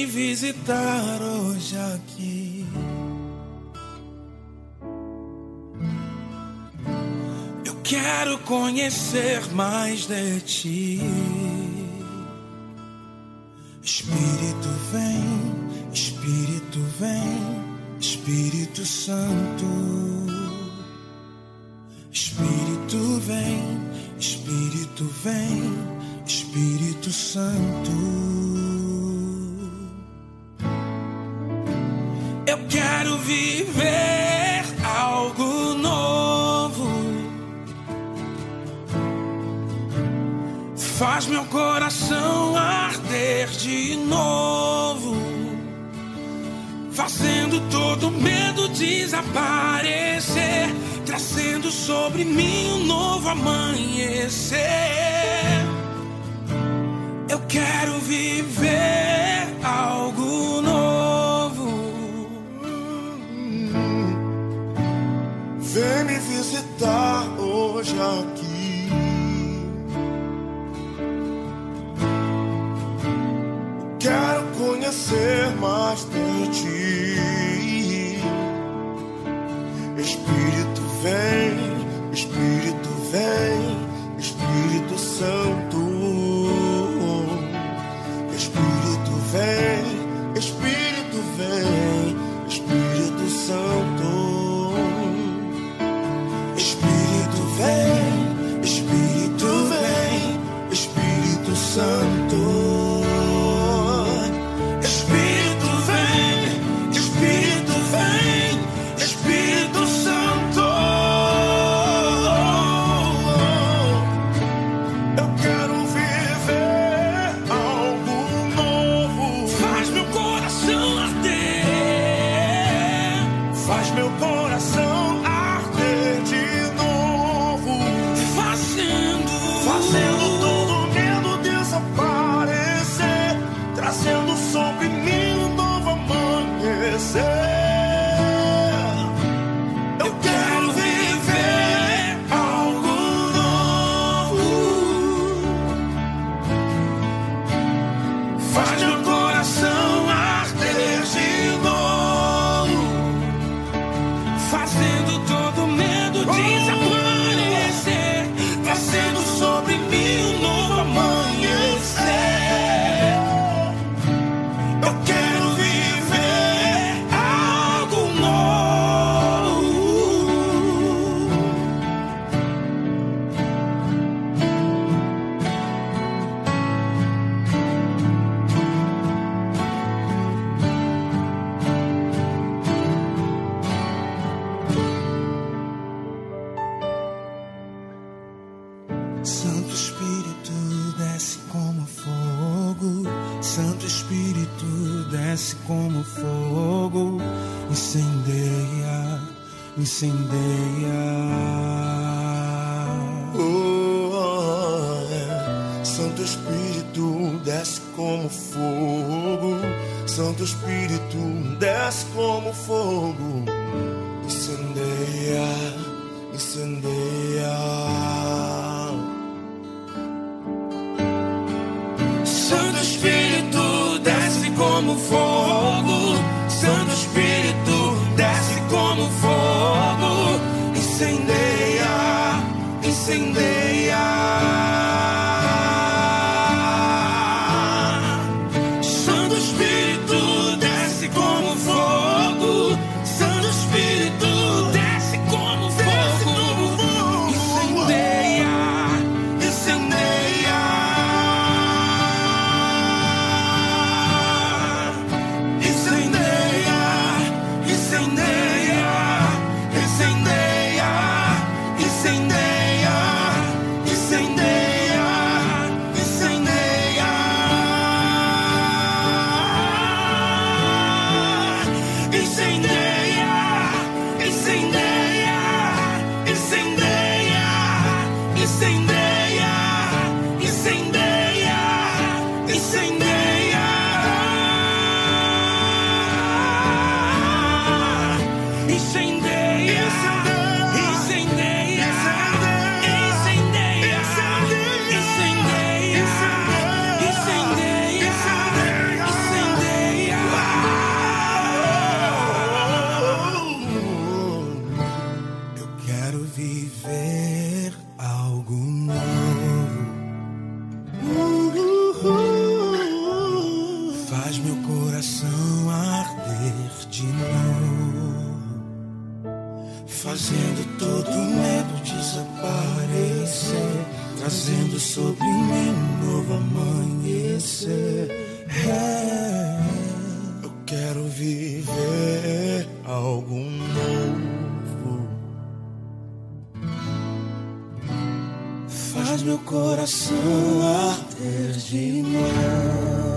visitar hoje aqui. Eu quero conhecer mais de ti. Espírito vem, Espírito vem, Espírito Santo. Espírito vem, Espírito vem, Espírito Santo. Eu quero viver algo novo. Faz meu coração arder de novo, fazendo todo medo desaparecer, trazendo sobre mim um novo amanhecer. Eu quero viver algo novo. Vem me visitar hoje aqui. Quero conhecer mais de ti. Espírito vem, Espírito vem, Espírito Santo. Espírito vem, Espírito vem, Espírito Santo. Espírito vem, Espírito vem, Espírito Santo. Santo Espírito desce como fogo, Santo Espírito desce como fogo, incendeia, incendeia. Santo Espírito desce como fogo, Santo Espírito desce como fogo, incendeia, incendeia. Santo Espírito desce como fogo, Santo Espírito desce como fogo, incendeia, incendeia. Santo Espírito desce como fogo, Santo Espírito desce como fogo, incendeia, incendeia. Incendeia, incendeia, incendeia. viver algo novo. Faz meu coração arder de novo, fazendo todo medo desaparecer, trazendo sobre mim um novo amanhecer. Eu quero viver algo novo. Faz meu coração arder de novo.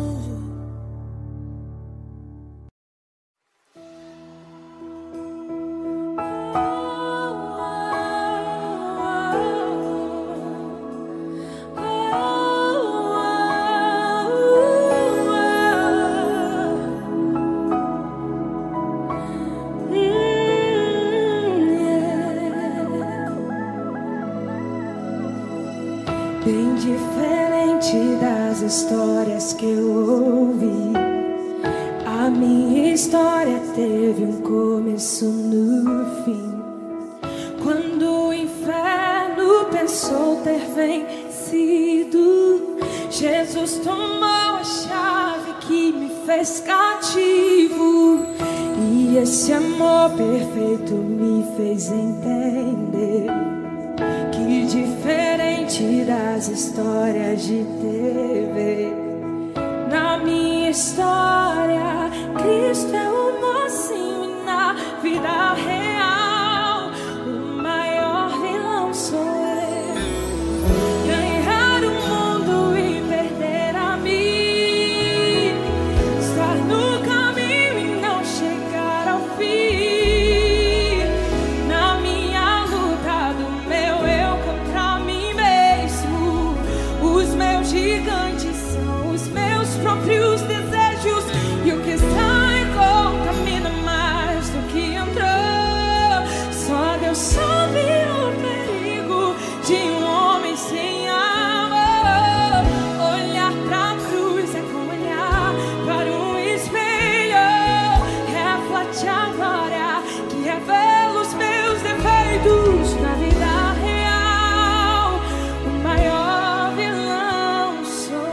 Bem diferente das histórias que eu ouvi, a minha história teve um começo no fim. Quando o inferno pensou ter vencido, Jesus tomou a chave que me fez cativo. E esse amor perfeito me fez entender que diferente das histórias de TV, na minha história Cristo é o mocinho e na vida real o maior vilão sou eu. Ganhar o mundo e perder a mim, estar no caminho e não chegar ao fim. Na minha luta do meu eu contra mim mesmo, os meus gigantes são os meus próprios desejos, e o que sai contamina mais do que entrou. Só Deus sabe o perigo de um homem sem amor. Olhar pra cruz é como olhar para um espelho, reflete a glória que revela os meus defeitos. Na vida real o maior vilão sou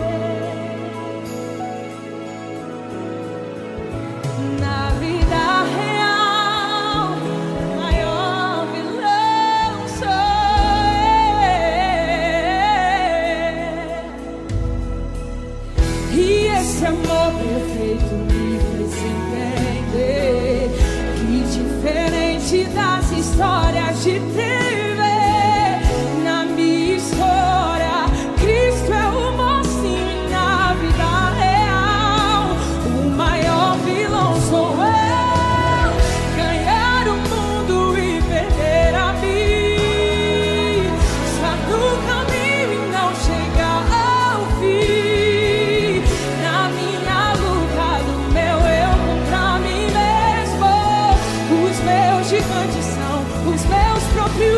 eu. Na vida real o maior vilão sou eu. E esse amor perfeito me fez entender que diferente das histórias de TV, na minha história Cristo é o mocinho e na vida real o maior vilão sou eu. Ganhar o mundo e perder a mim, estar no caminho e não chegar ao fim. Na minha luta do meu eu contra mim mesmo, os meus gigantes são os meus próprios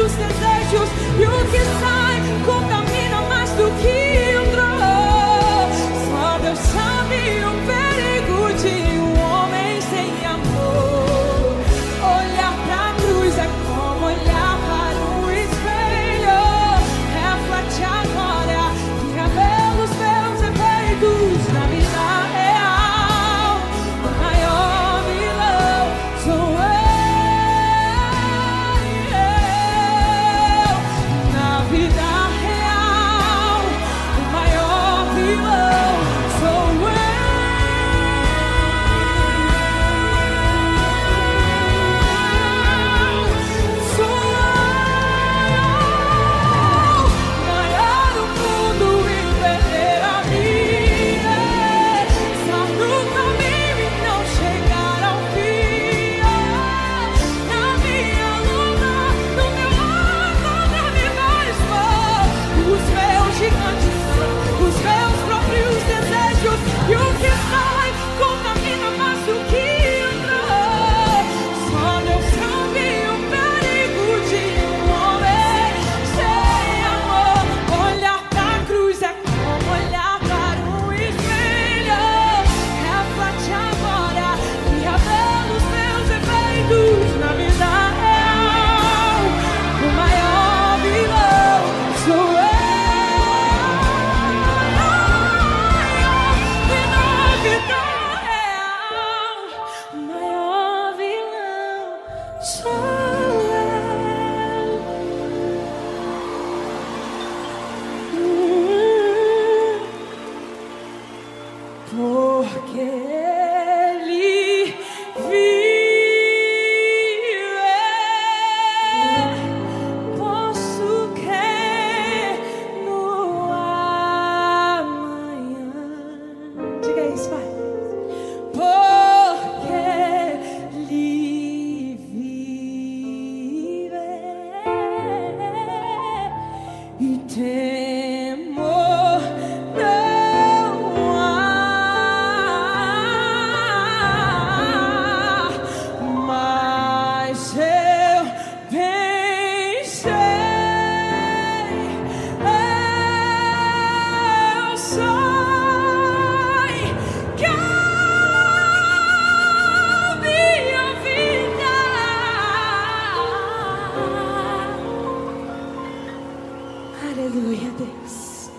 Aleluia, Deus.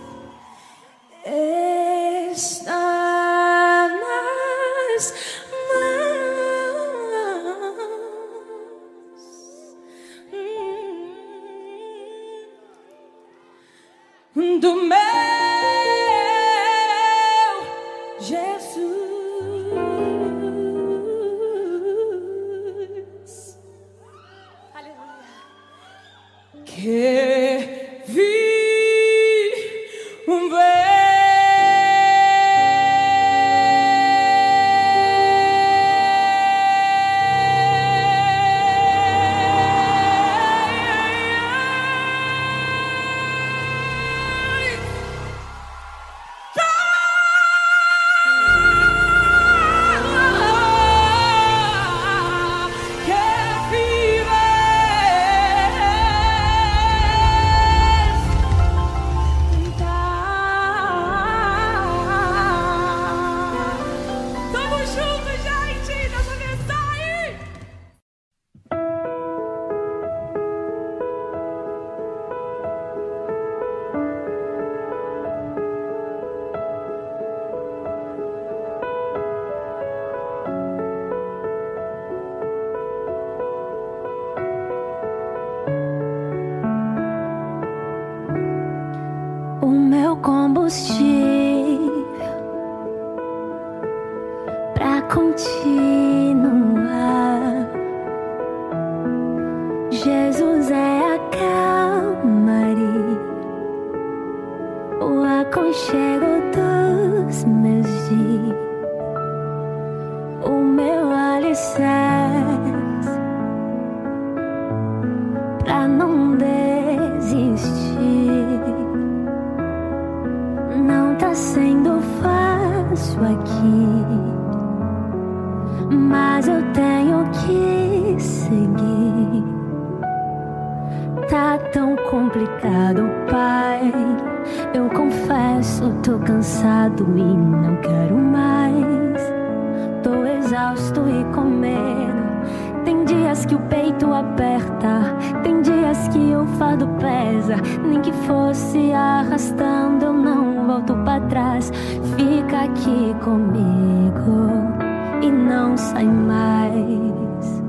Está nas mãos do meu Jesus. Aleluia. Que vi combustível pra continuar. Jesus é a calmaria, o aconchego dos meus dias, o meu alicerce pra não desistir. Não tá sendo fácil aqui, mas eu tenho que seguir. Tá tão complicado, Pai. Eu confesso, tô cansado e não quero mais. Tô exausto e com medo. Tem dias que o peito aperta, tem dias que o fardo pesa. Nem que fosse arrastando, eu não volto pra trás. Fica aqui comigo e não sai mais.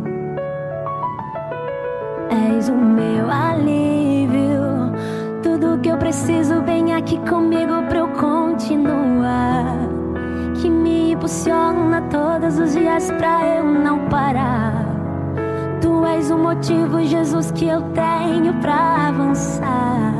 És o meu alívio, tudo que eu preciso vem aqui comigo pra eu continuar. Que me impulsiona todos os dias pra eu não parar. Tu és o motivo, Jesus, que eu tenho pra avançar.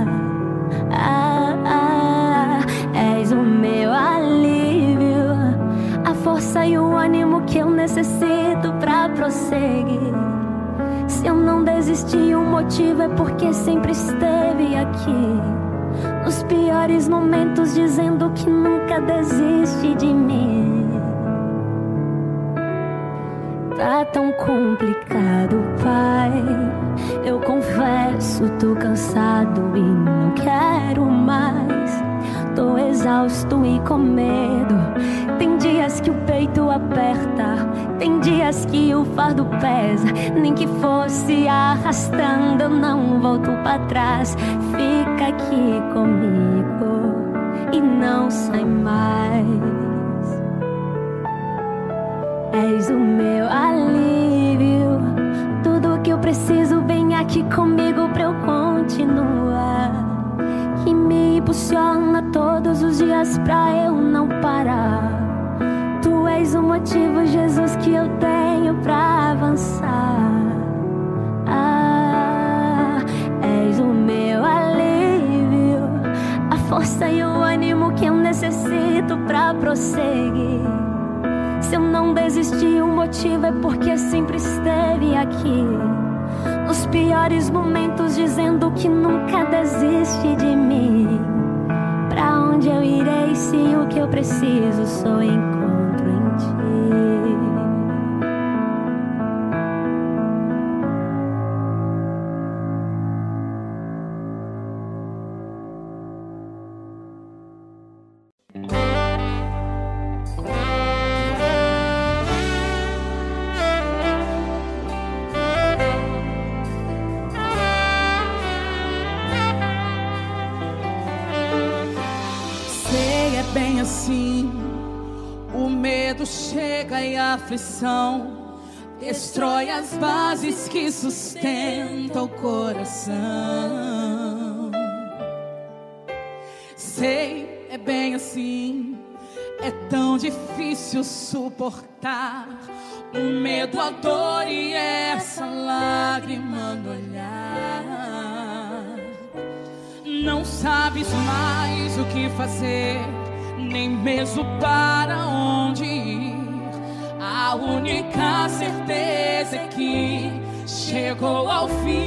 És o meu alívio, a força e o ânimo que eu necessito pra prosseguir. Se eu não desisti, o motivo é porque sempre esteve aqui. Nos piores momentos, dizendo que nunca desiste de mim. Tá tão complicado, Pai. Eu confesso, tô cansado e não quero mais. Tô exausto e com medo. Tem dias que o peito aperta, tem dias que o fardo pesa. Nem que fosse arrastando, eu não volto pra trás. Fica aqui comigo e não sai mais. És o meu alívio, tudo que eu preciso vem aqui comigo pra eu continuar. Que me impulsiona todos os dias pra eu não parar. Tu és o motivo, Jesus, que eu tenho pra avançar. És o meu alívio, a força e o ânimo que eu necessito pra prosseguir. Se eu não desisti, o motivo é porque sempre esteve aqui. Nos piores momentos, dizendo que nunca desiste de mim. Pra onde eu irei se o que eu preciso só encontro em ti? assim, o medo chega e a aflição destrói as bases que sustentam o coração. Sei, é bem assim, é tão difícil suportar o medo, a dor e essa lágrima no olhar. Não sabes mais o que fazer, nem mesmo para onde ir. A única certeza é que chegou ao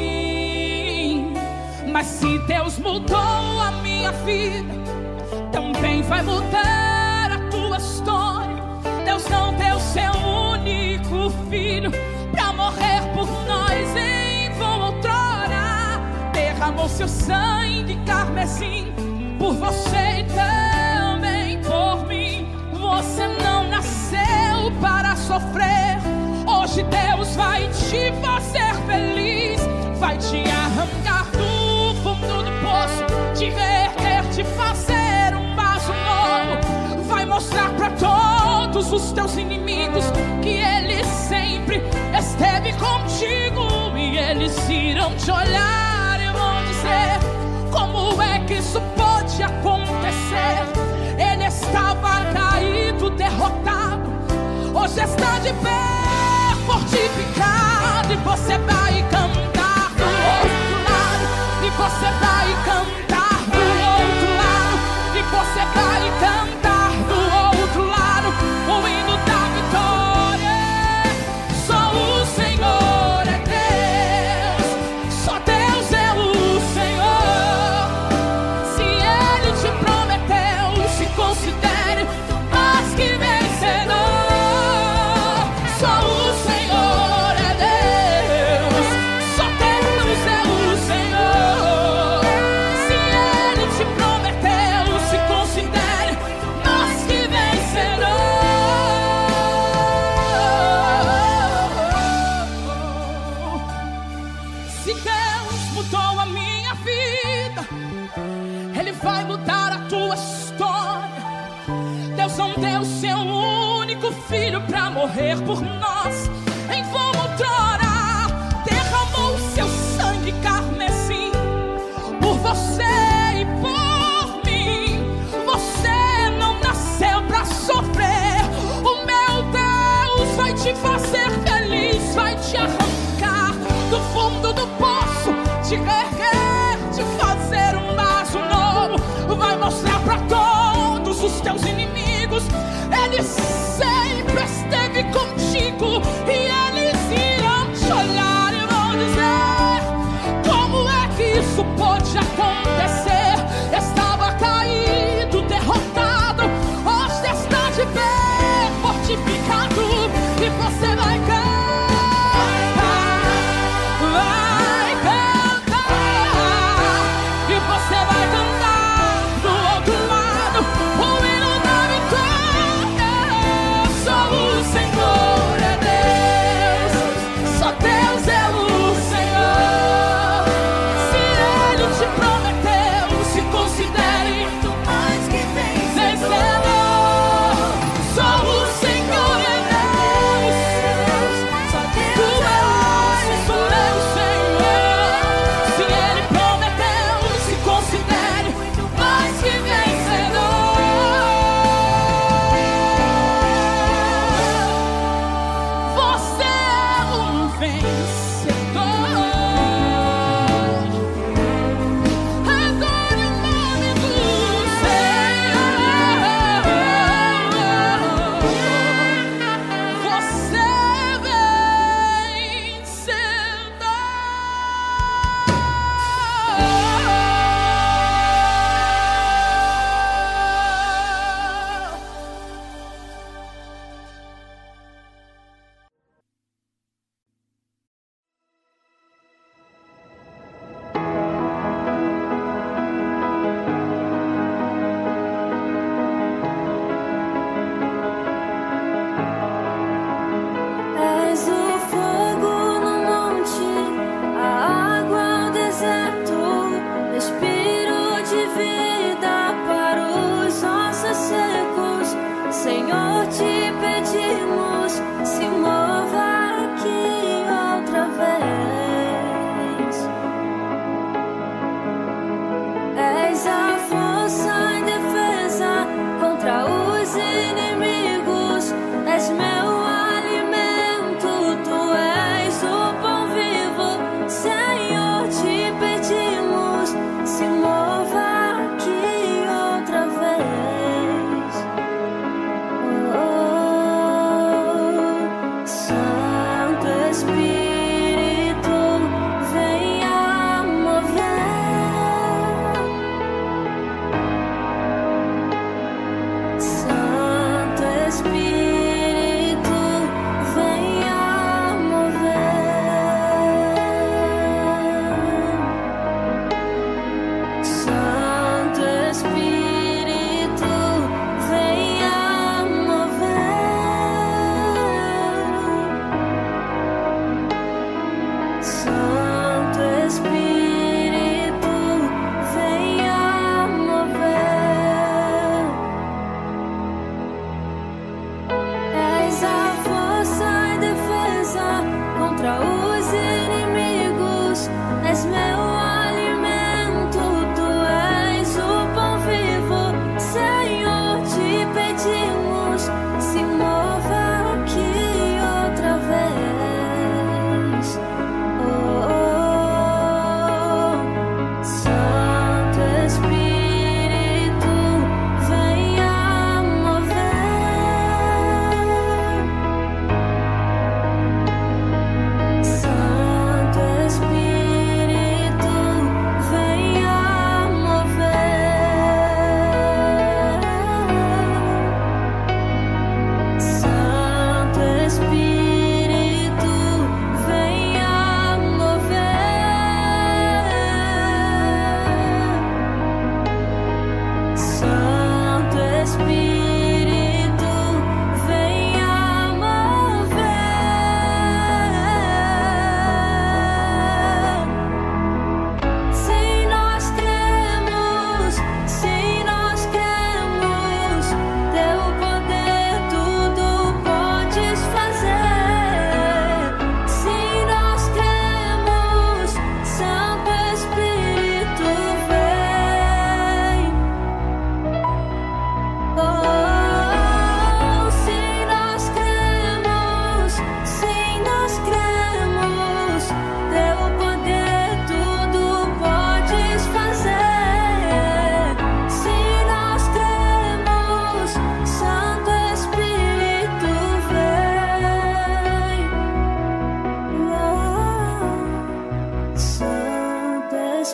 fim. Mas se Deus mudou a minha vida, também vai mudar a tua história. Deus não deu seu único filho pra morrer por nós em vão outrora. Derramou seu sangue carmesim por você e também por mim. Você não nasceu para sofrer. Hoje Deus vai te fazer feliz. Vai te arrancar do fundo do poço, te reerguer, te fazer um vaso novo. Vai mostrar pra todos os teus inimigos que Ele sempre esteve contigo. E eles irão te olhar e vão dizer: como é que isso pode acontecer? Ele estava caído, derrotado, hoje está de pé, fortificado. E você vai cantar do outro lado, e você vai cantar do outro lado, e você vai cantar do outro lado o hino da vitória. Só o Senhor é Deus, só Deus é o Senhor. Se Ele te prometeu, se considere mais que vencedor. Só o Senhor é Deus, só Deus é o Senhor. Se Ele te prometeu, se considere mais que vencedor. Se Deus mudou a minha vida, Ele vai mudar a tua história. Deus não deu seu único filho pra morrer por nós em vão outrora. Derramou seu sangue carmesim por você e por mim. Você não nasceu pra sofrer. O meu Deus vai te fazer feliz. Vai te arrancar do fundo do poço, te reerguer, te fazer um vaso novo. Vai mostrar pra todos os teus inimigos: Ele sempre esteve contigo. E eles irão te olhar e vão dizer: como é que isso pode acontecer? Estava caído, derrotado, hoje está de pé, fortificado. E você vai cantar, vai cantar, e você vai cantar do outro lado o hino da vitória.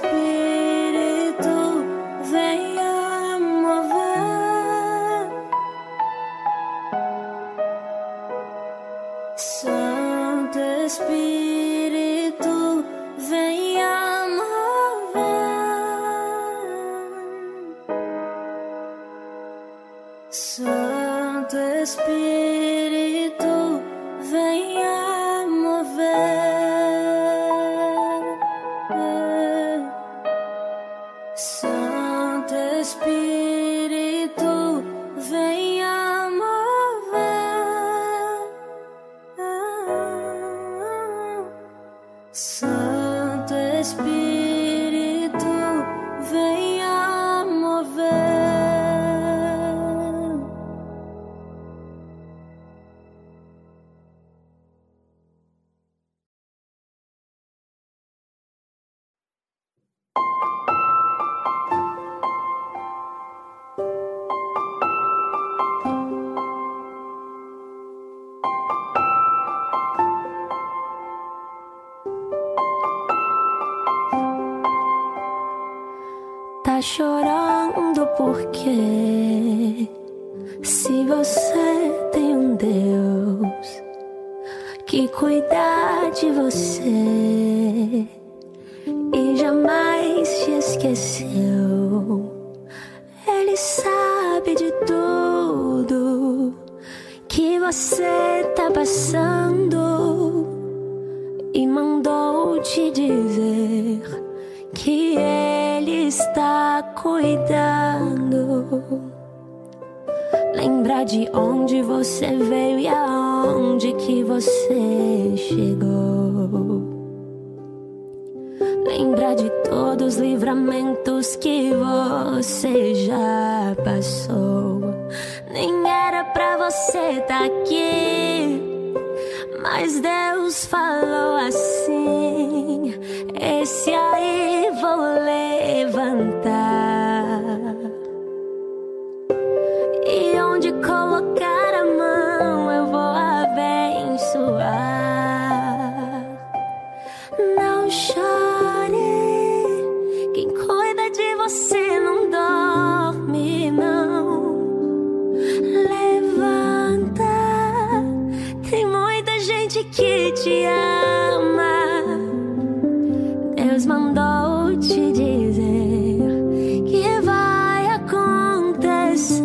Espírito venha mover. Santo Espírito venha mover. Santo Espírito venha mover. Santo Espírito venha mover. Santo Espírito venha mover. Tá chorando por quê? Se você tem um Deus que cuida de você e jamais te esqueceu. Ele sabe de tudo que você tá passando e mandou te dizer que Ele está cuidando. Lembra de onde você veio e aonde que você chegou. Lembra de todos os livramentos que você já passou. Nem era pra você tá aqui, mas Deus falou assim: esse aí vou levantar. E onde colocar a mão eu vou abençoar. Não chore, quem cuida de você não dorme não. Levanta, tem muita gente que te ama. Deus mandou te dizer que vai acontecer.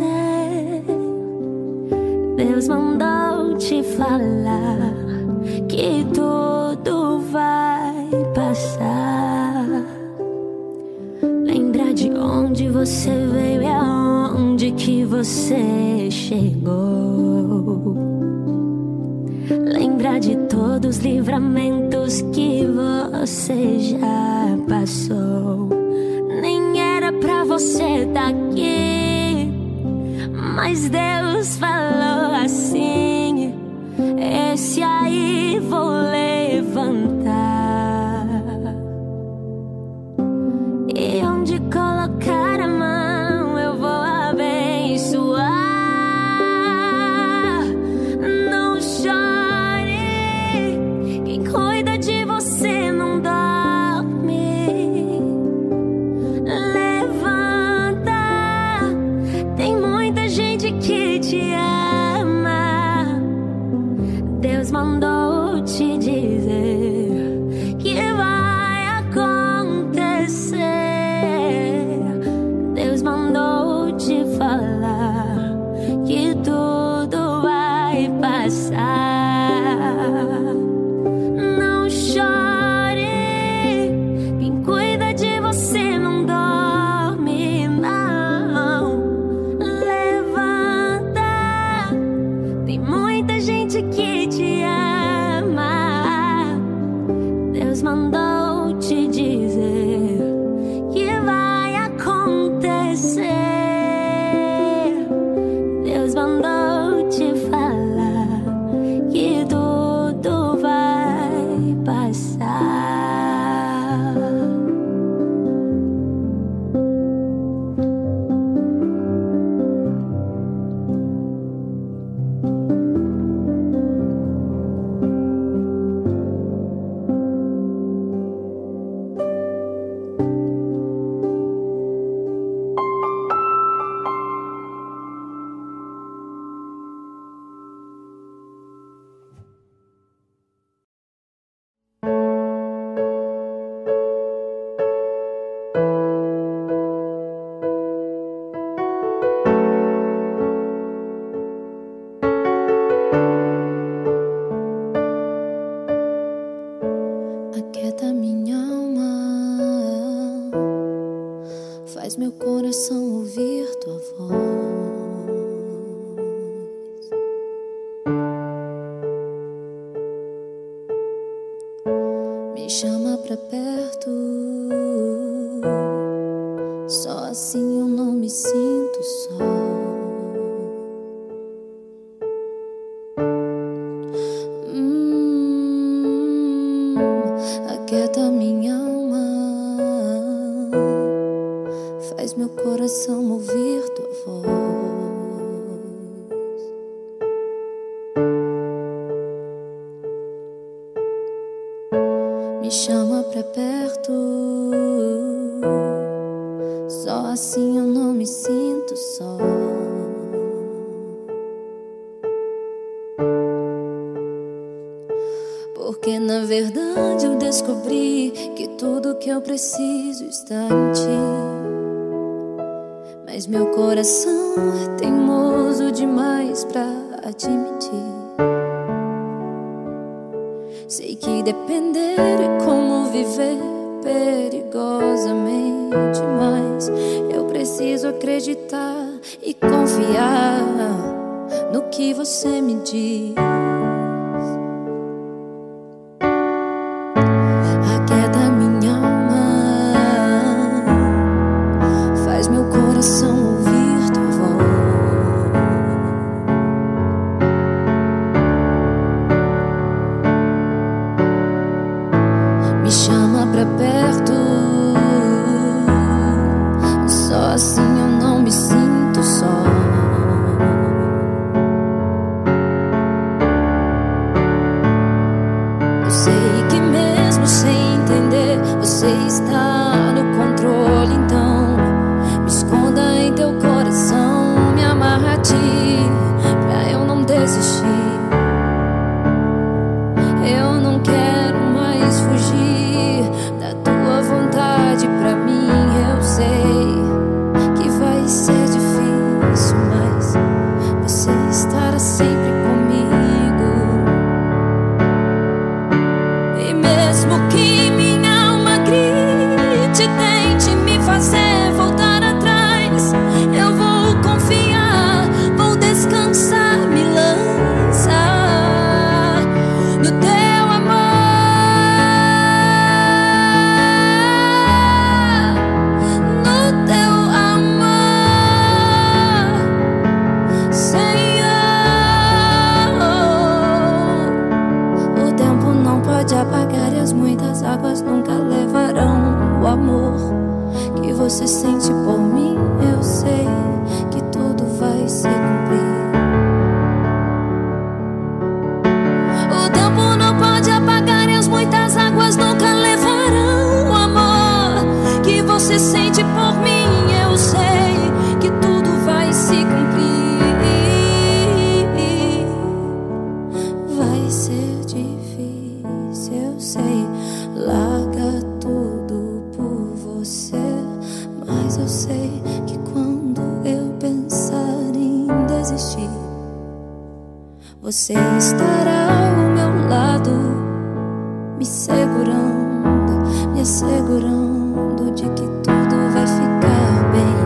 Deus mandou te falar que tudo vai passar. Lembra de onde você veio e aonde que você chegou. Lembra de todos os livramentos que você já passou. Nem era pra você tá aqui, mas Deus falou assim: esse aí vou levantar. E onde colocar a mão eu vou abençoar. Não chore, quem cuida de você não dorme. Levanta, tem muita gente que te ama. Deus mandou te dizer que vai acontecer. Faz meu coração ouvir tua voz. Me chama pra perto, só assim eu não me sinto só. Aquieta minha alma, faz meu coração ouvir tua voz. Me chama pra perto, só assim eu não me sinto só. Porque na verdade eu descobri que tudo que eu preciso está em ti. Mas meu coração é teimoso demais pra admitir. Sei que depender é como viver perigosamente, mas eu preciso acreditar e confiar no que você me diz. Aquieta minha alma, faz meu coração ouvir tua voz. Me chama pra perto, só assim eu não me sinto só. Eu sei que mesmo sem entender, você está no controle, então me esconda em teu coração, me amarra a ti, pra eu não desistir. Eu não quero mais fugir da tua vontade pra mim. Eu sei que vai ser difícil, mas você estará sempre comigo. E mesmo que minha alma grite, tente me fazer voltar atrás, eu vou confiar, vou descansar, me lançar no teu amor, no teu amor, Senhor. O tempo não pode apagar e as muitas águas nunca levarão o amor que você sente por mim. Eu sei que tudo vai se cumprir. O tempo não pode apagar e as muitas águas nunca levarão o amor que você sente por mim. Eu sei que tudo vai se cumprir. Vai ser difícil, eu sei, larga tudo por você, mas eu sei que quando eu pensar em desistir, você estará ao meu lado, me segurando, me assegurando de que tudo vai ficar bem.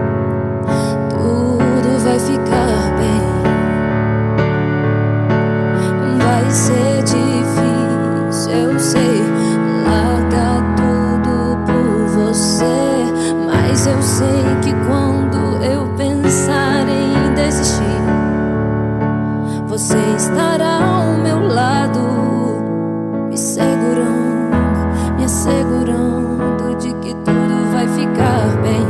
Tudo vai ficar bem. Vai ser difícil, eu sei, larga tudo por você, mas eu sei que quando eu pensar em desistir, você estará ao meu lado, me segurando, me assegurando de que tudo vai ficar bem.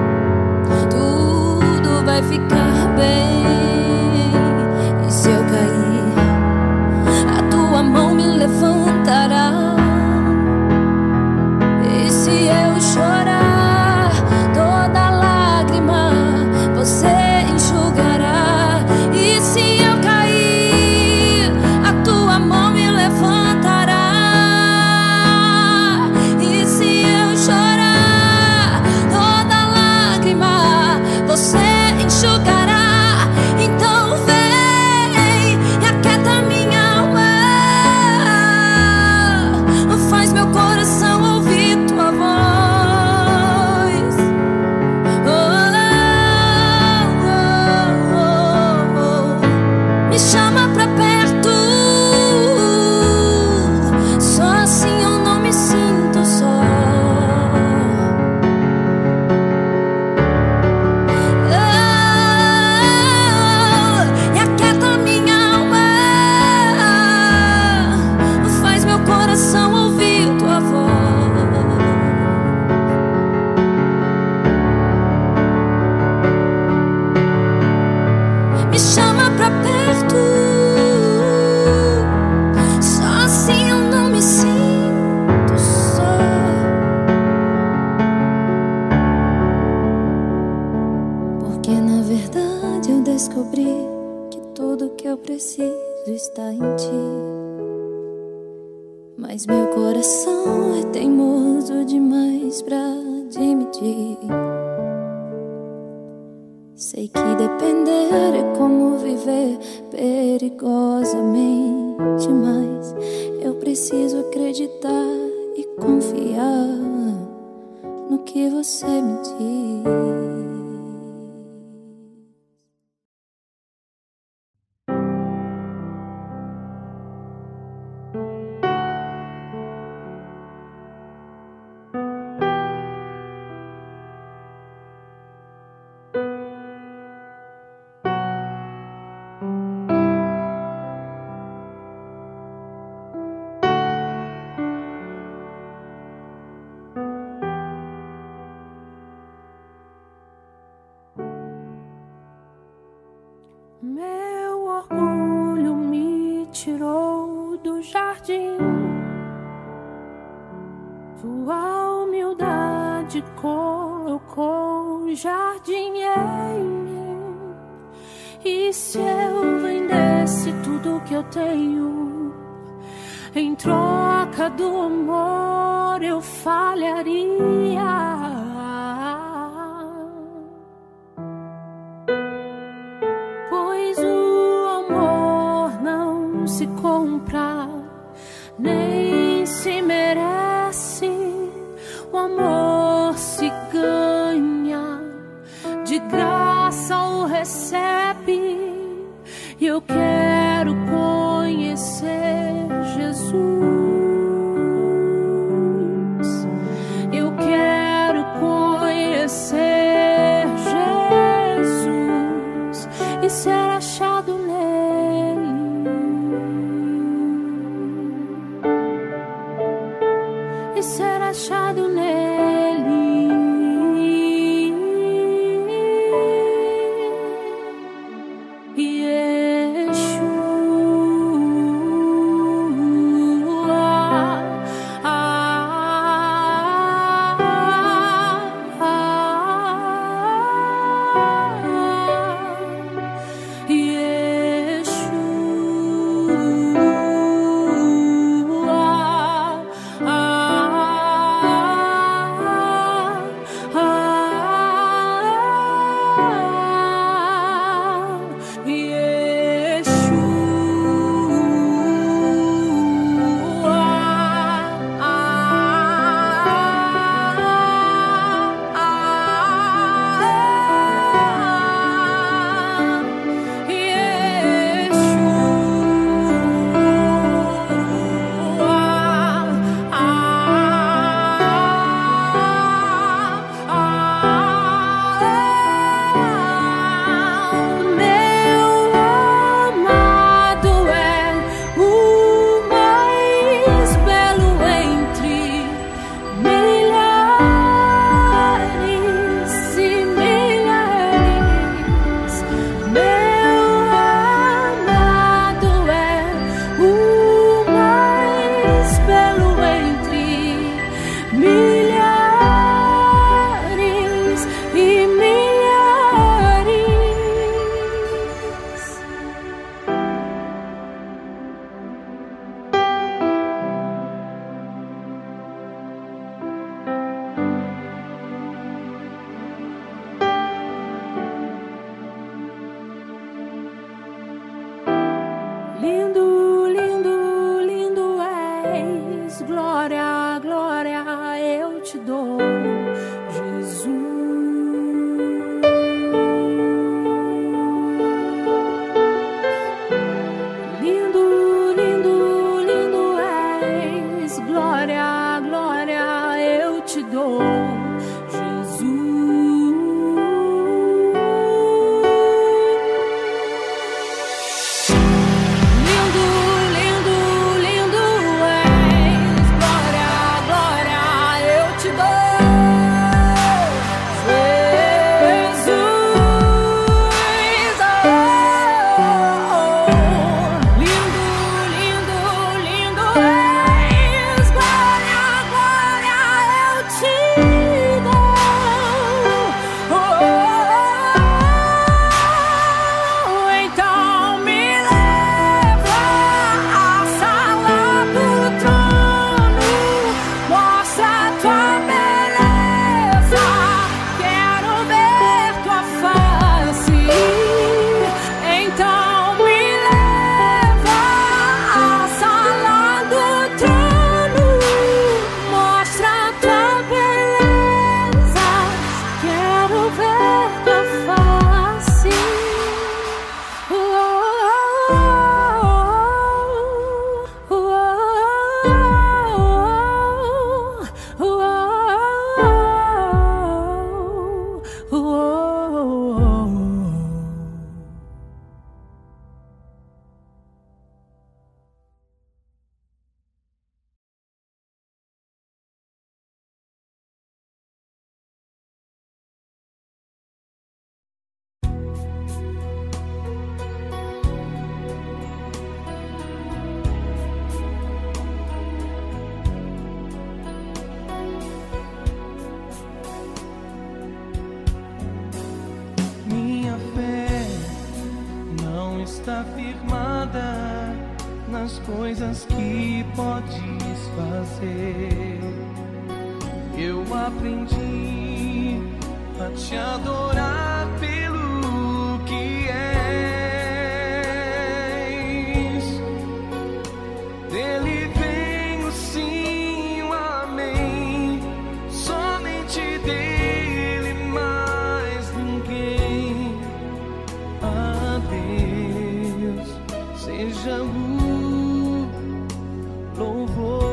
Tudo vai ficar bem. E se eu cair, a tua mão me levantará. E se eu chorar, toda lágrima descobri que tudo que eu preciso está em ti. Mas meu coração é teimoso demais pra admitir. Sei que depender é como viver perigosamente, mas eu preciso acreditar e confiar no que você me diz. Meu orgulho me tirou do jardim, tua humildade colocou o jardim em mim. E se eu vendesse tudo que eu tenho em troca do amor, eu falharia. Se compra, nem se merece. O amor se ganha, de graça o recebe. E eu quero conhecer Jesus. Eu quero está firmada nas coisas que podes fazer. Eu aprendi a te adorar pelo que és. Dele vem o sim, o amém. Somente dele, mais ninguém. A Deus seja o louvor.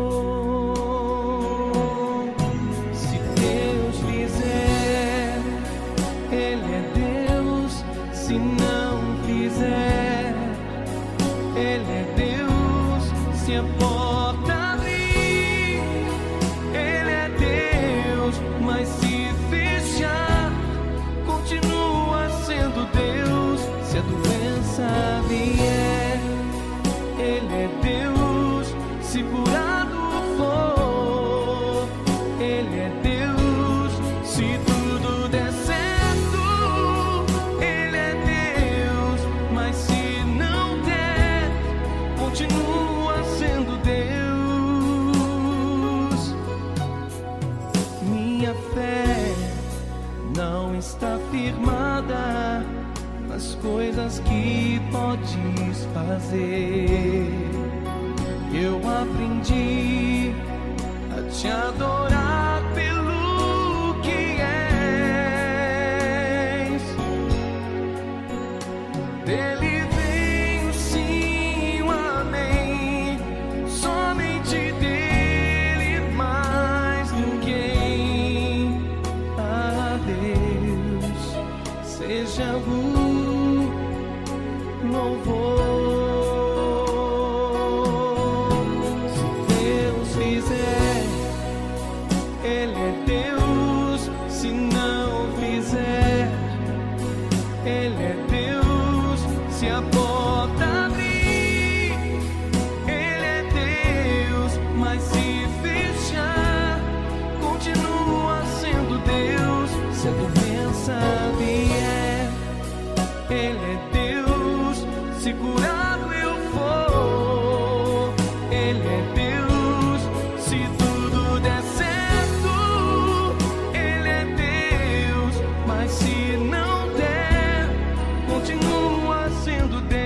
Se Deus fizer, Ele é Deus. Se não fizer, Ele é Deus. Se a porta abrir, Ele é Deus. Mas se fechar, continua sendo Deus. Se a doença vier, Ele é Deus. Se curado for, Ele é Deus. Se tudo der certo, Ele é Deus. Mas se não der, continua sendo Deus. Minha fé não está firmada nas coisas que podes fazer. Eu aprendi a te adorar pelo que és. Dele vem o sim, o amém. Somente dele, mais ninguém. A Deus seja o louvor. Se Deus fizer, Ele é Deus. Se não fizer, Ele é Deus. Se a porta abrir, Ele é Deus. Mas se fechar, continua sendo Deus. Se a doença vier, Ele é Deus. Se curado eu for, Ele é Deus. Se tudo der certo, Ele é Deus. Mas se não der, continua sendo Deus.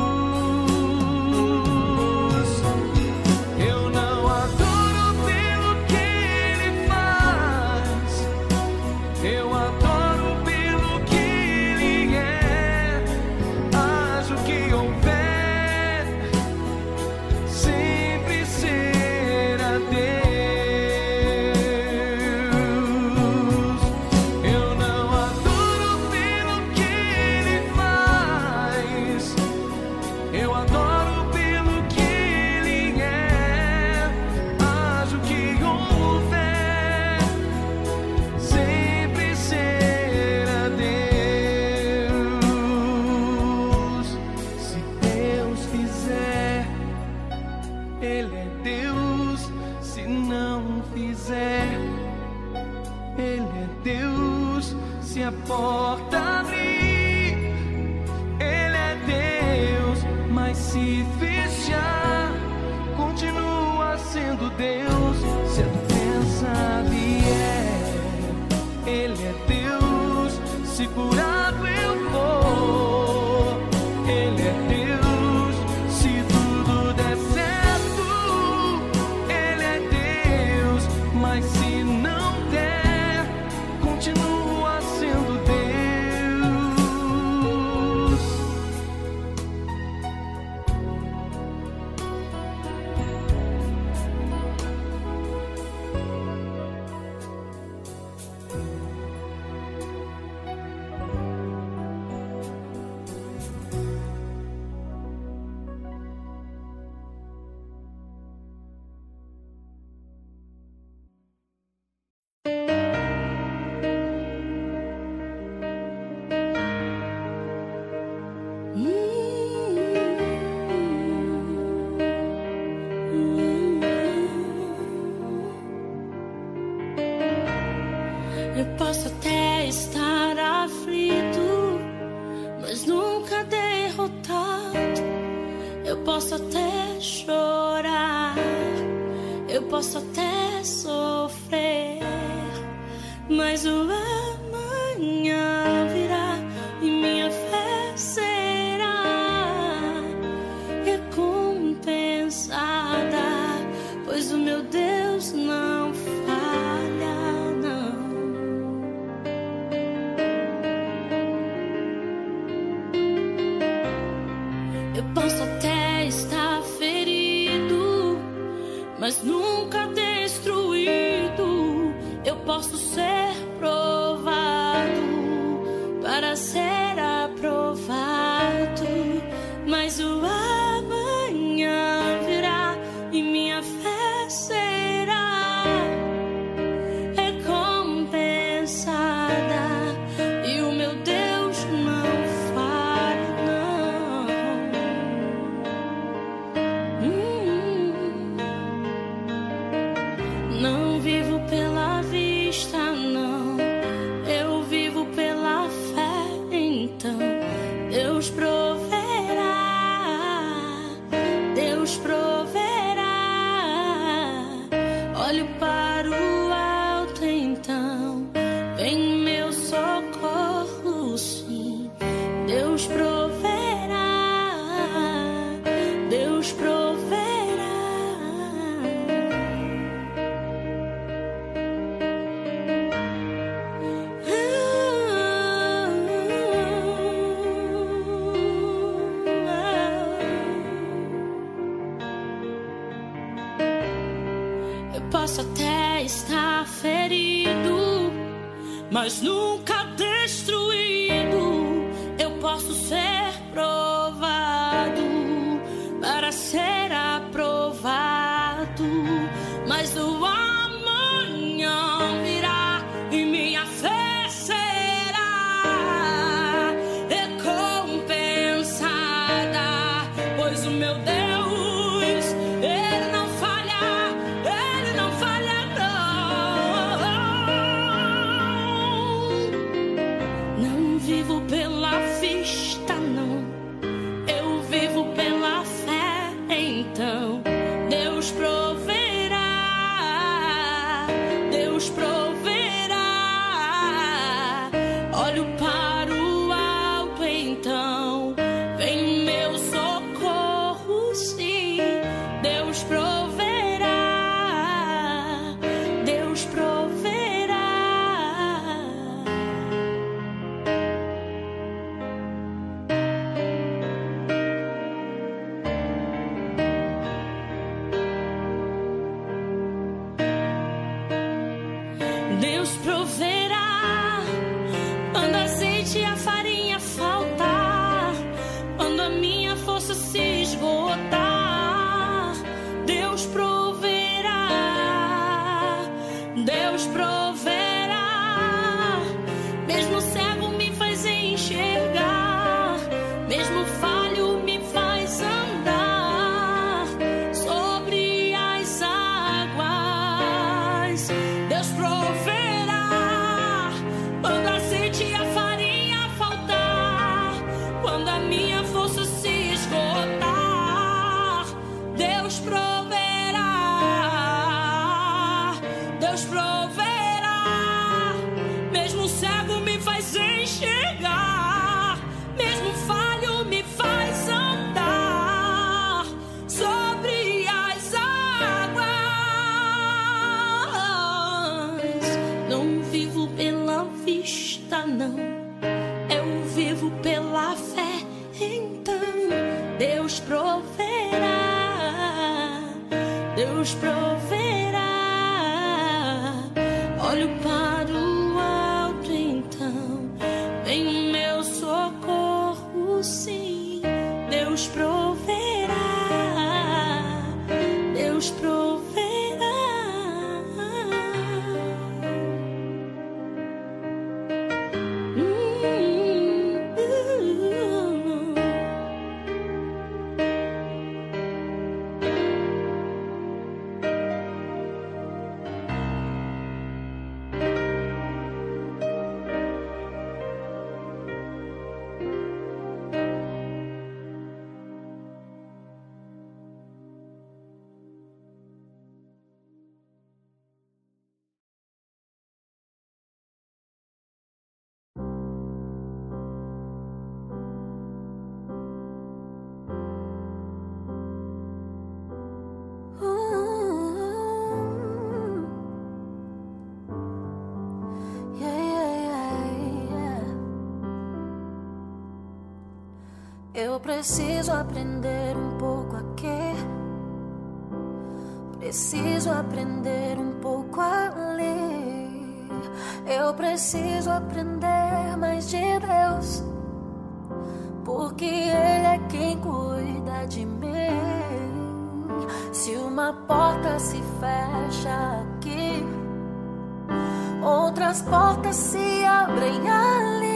Eu não adoro pelo que Ele faz, eu adoro pelo que Ele é. Haja o que houver, sempre será Deus. Eu não adoro pelo que Ele faz, eu adoro pelo que Ele é. Haja o que houver, sempre será Deus. Se Deus fizer, Ele é Deus. Se não fizer, Ele é Deus. Se a porta abrir, Ele é Deus. Mas se fechar, continua sendo Deus. Se a doença vier, Ele é Deus. Se curado eu for, Ele é Deus. Se tudo der certo, Ele é Deus. Mas se não der, continua sendo Deus. Eu posso até estar aflito, mas nunca derrotado. posso até chorar, eu posso até sofrer, mas o amanhã virá e minha fé será recompensada, pois o meu Deus não falha, não. Eu posso até estar ferido, mas nunca destruído. Eu posso ser provado para ser aprovado, mas o amanhã virá e minha fé será recompensada, e o meu Deus não falha, não. Não vivo pela vista, não, eu vivo pela fé. Então Deus proverá, Deus proverá. Olho para o alto, então vem meu socorro, sim. Deus proverá, Deus proverá. Eu posso até estar ferido, mas nunca destruído. Eu posso ser provado para ser aprovado, mas o amanhã virá e minha fé será recompensada, pois o meu Deus, Ele não falha, Ele não falha, não. Não vivo pela vista, não, eu vivo pela fé. Então Deus proverá, Deus proverá. Olho para o alto, então vem meu socorro, sim. Deus proverá, Deus proverá. Deus proverá quando a azeite e a farinha faltar, quando a minha força se esgotar. Deus proverá, Deus proverá. Mesmo cego me faz enxergar, mesmo falho me faz andar sobre as águas. Deus proverá quando a azeite e a farinha faltar, quando a minha força se esgotar. Deus proverá, Deus proverá. Mesmo cego me faz enxergar, mesmo falho me faz andar sobre as águas. Não vivo pela vista, não, eu vivo pela fé. Então Deus proverá, Deus proverá. Olho para o alto, então vem meu socorro, sim. Deus proverá, Deus proverá. Eu preciso aprender um pouco a quê? Preciso aprender um pouco a ler. Eu preciso aprender mais de Deus, porque Ele é quem cuida de mim. Se uma porta se fecha aqui, outras portas se abrem ali.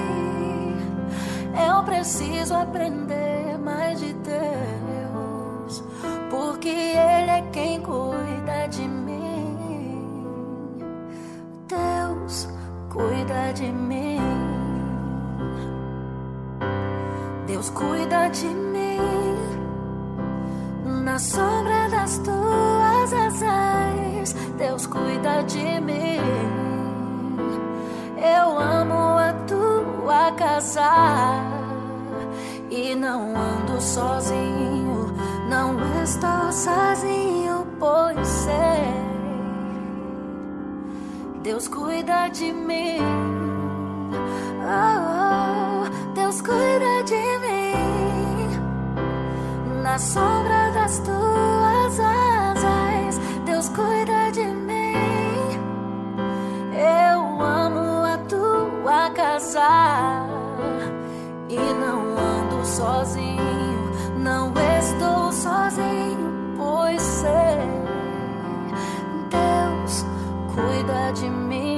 Eu preciso aprender mais de Deus, porque Ele é quem cuida de mim. Deus cuida de mim. Deus cuida de mim. Na sombra das tuas asas, Deus cuida de mim. Eu amo a tua casa e não ando sozinho, não estou sozinho, pois sei, Deus cuida de mim. Oh, Deus cuida de mim. Na sombra das tuas asas, Deus cuida de mim. Eu amo a tua casa e não ando sozinho, não estou sozinho, pois sei, Deus cuida de mim.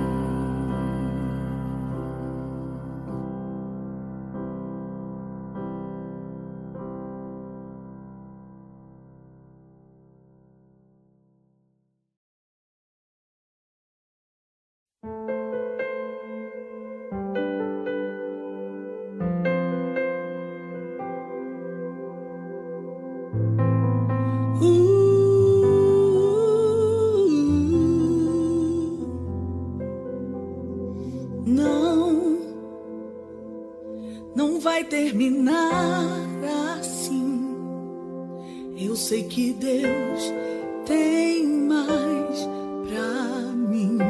Não vai terminar assim. Eu sei que Deus tem mais pra mim.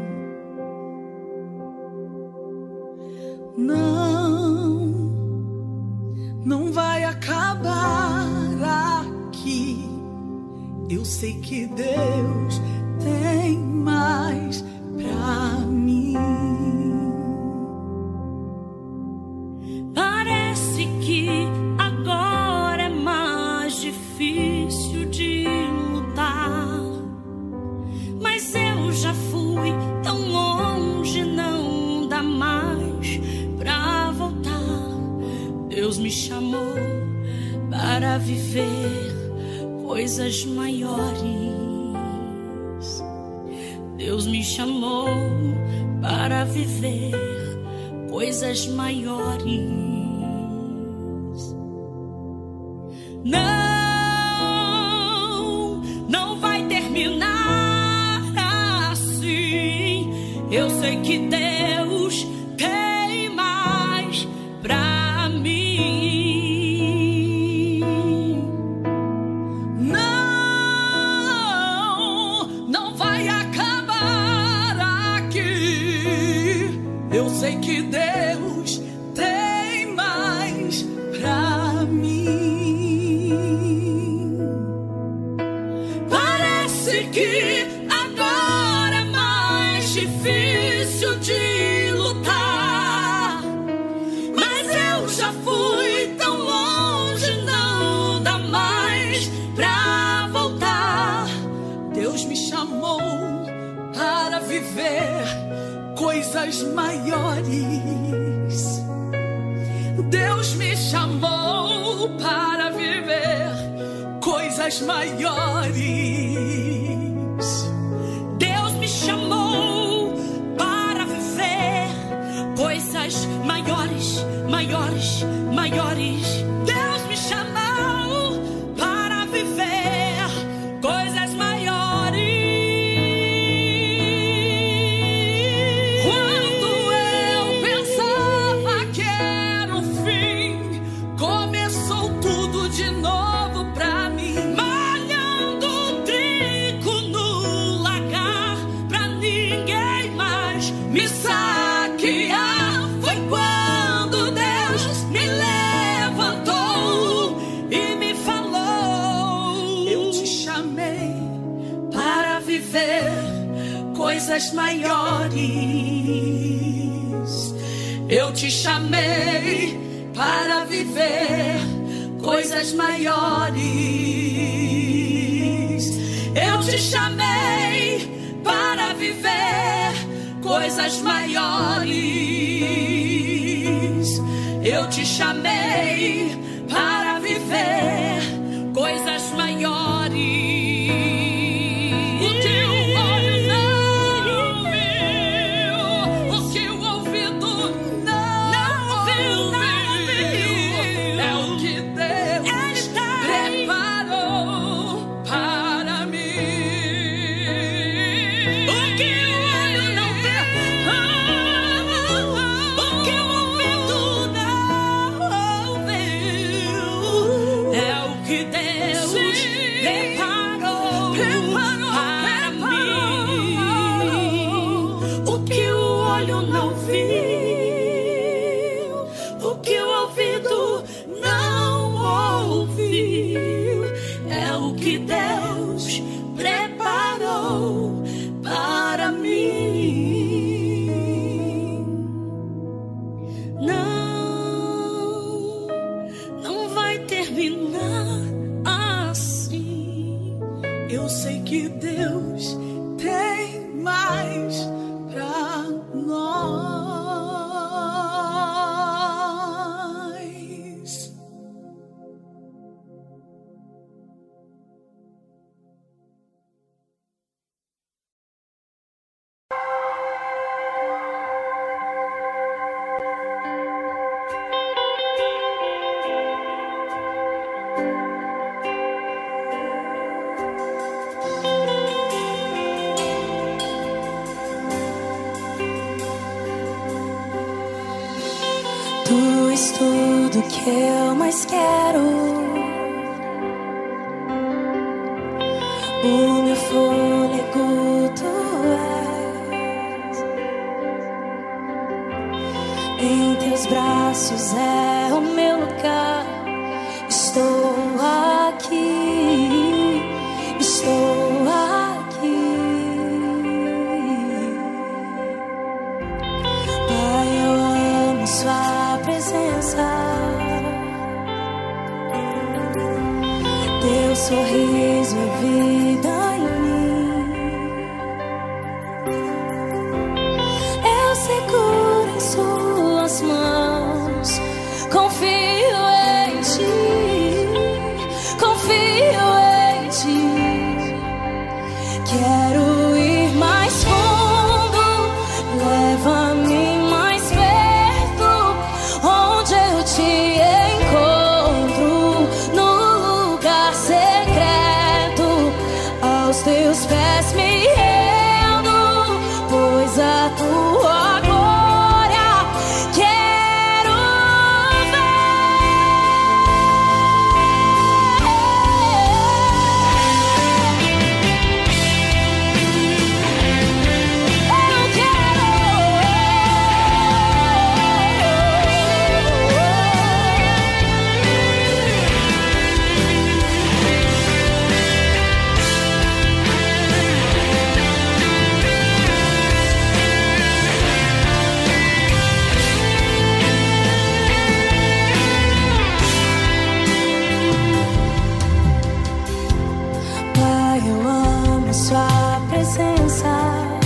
Não vai acabar aqui. Eu sei que Deus tem mais pra mim. Parece que agora é mais difícil de lutar, mas eu já fui tão longe, não dá mais pra voltar. Deus me chamou para viver coisas maiores. Deus me chamou para viver coisas maiores. Não vai terminar assim. Eu sei que Deus tem mais pra mim. Não vai acabar aqui. Eu sei que Deus tem mais pra mim. Parece que agora é mais difícil de lutar, mas eu já fui tão longe, não dá mais pra voltar. Deus me chamou para viver coisas maiores. Deus me chamou para viver coisas maiores. Deus me chamou para viver coisas maiores, maiores, maiores. Deus me chamou para viver coisas maiores. Quando eu pensava que era o fim, começou tudo de novo pra mim. Malhando trigo no lagar pra ninguém mais me saquear. Foi quando Deus me levou coisas maiores. Eu te chamei para viver coisas maiores. Eu te chamei para viver coisas maiores. Eu te chamei para viver coisas maiores. Eu sei que Deus tem mais pra nós. Tu és tudo que eu mais quero. O meu fôlego tu és. Em teus braços é o meu lugar. Estou aqui, estou aqui. Pai, eu amo sua presença. Teu sorriso é vida em mim. Eu seguro em suas mãos. Confio em ti, confio em ti. Quero ir mais fundo, leva-me mais perto, onde eu te encontro, no lugar secreto. Aos teus pés me rendo, pois a tua glória quero Pai, eu amo sua presença.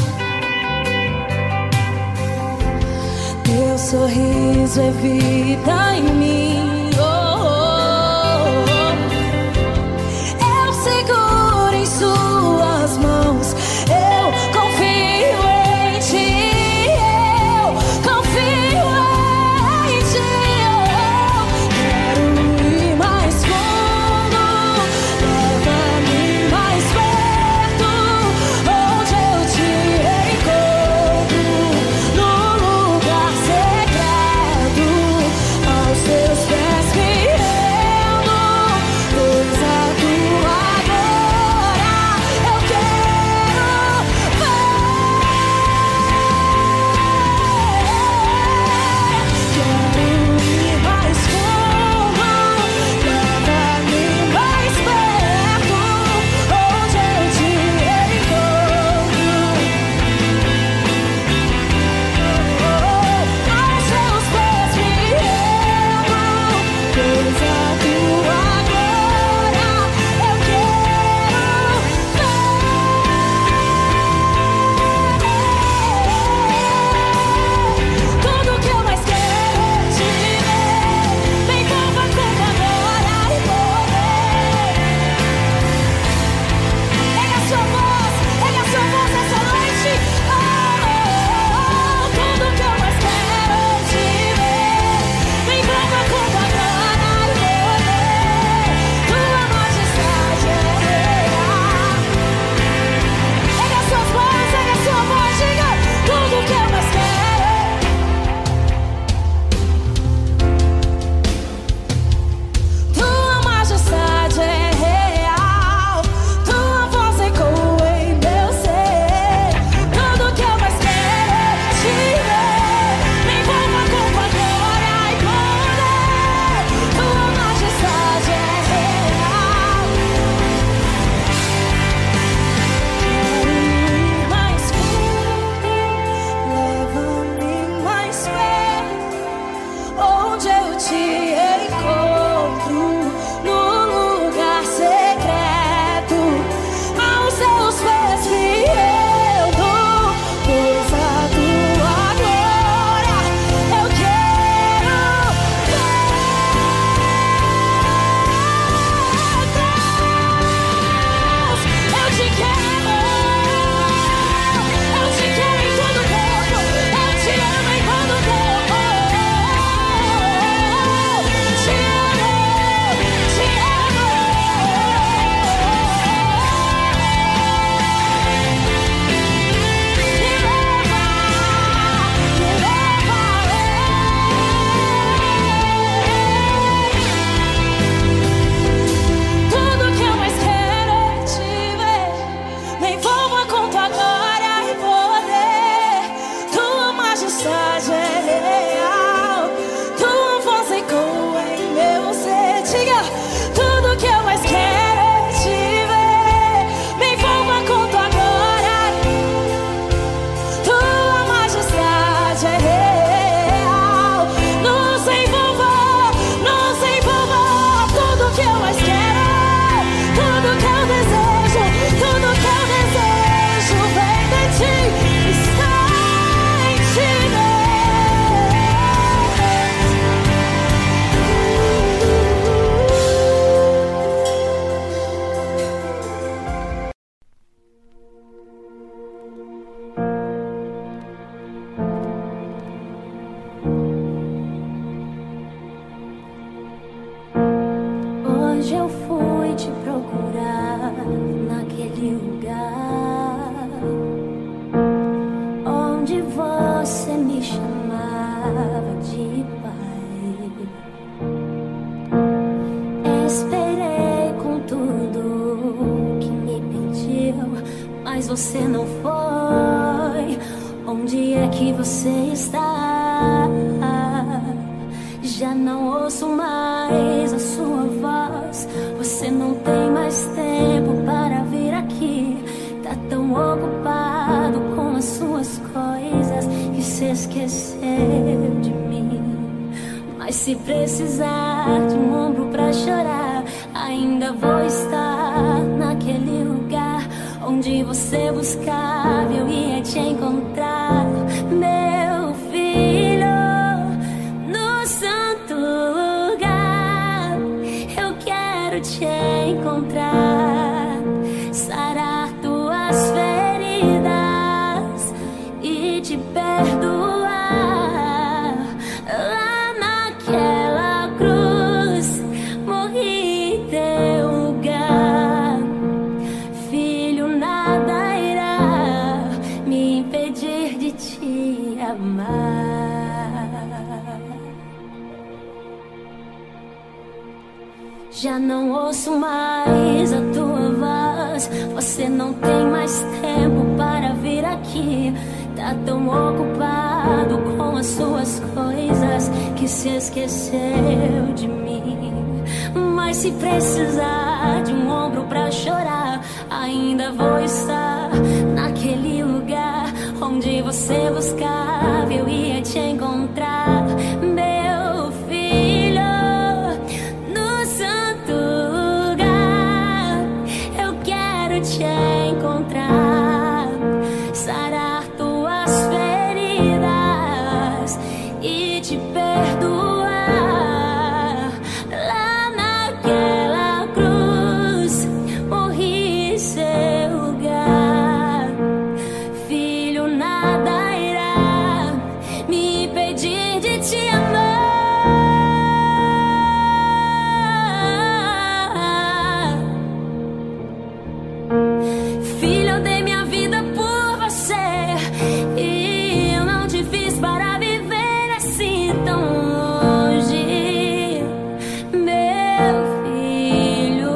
Teu sorriso é vida em mim. Oh, oh, oh. Eu seguro em suas mãos. Eu confio em ti. Eu confio em ti. Quero ir mais fundo, leva-me mais perto, onde eu te encontro, no lugar secreto. Aos teus pés você não foi? Onde é que você está? Já não ouço mais a sua voz. Você não tem mais tempo para vir aqui. Tá tão ocupado com as suas coisas que se esqueceu de mim. Mas se precisar de um ombro pra chorar, ainda vou estar naquele lugar onde você buscava, eu ia te encontrar, meu filho, no santo lugar. Eu quero te encontrar, sarar tuas feridas e te perdoar. Lá naquela cruz morri em teu lugar. Filho, nada irá me impedir de te amar. Já não ouço mais a tua voz. Você não tem mais tempo para vir aqui. Tá tão ocupado com as suas coisas que se esqueceu de mim. Mas se precisar de um ombro pra chorar, ainda vou estar naquele lugar onde você buscava, eu ia te encontrar, meu filho, no santo lugar. Eu quero te encontrar, sarar tuas feridas e te perdoar. Lá naquela cruz morri em seu lugar. Filho, nada irá me impedir de te amar. Filho, eu dei minha vida por você e eu não te fiz para viver assim tão longe, meu filho.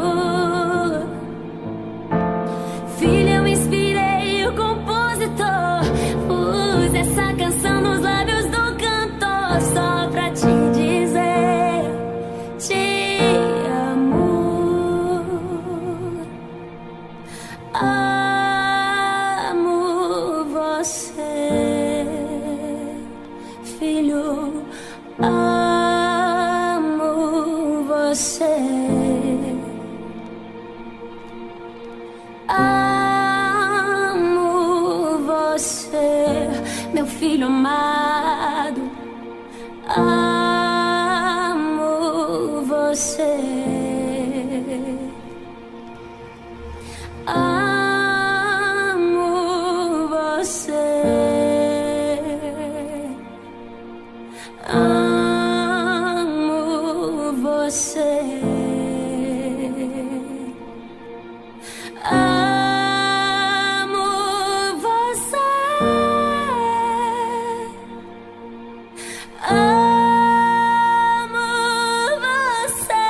Filho, eu inspirei o compositor, pus essa canção nos lábios do cantor só pra te dizer te amo. Amo você, filho, amo você. Amo você, meu filho amado. Amo você. Amo você. Amo você. Amo você. Amo você.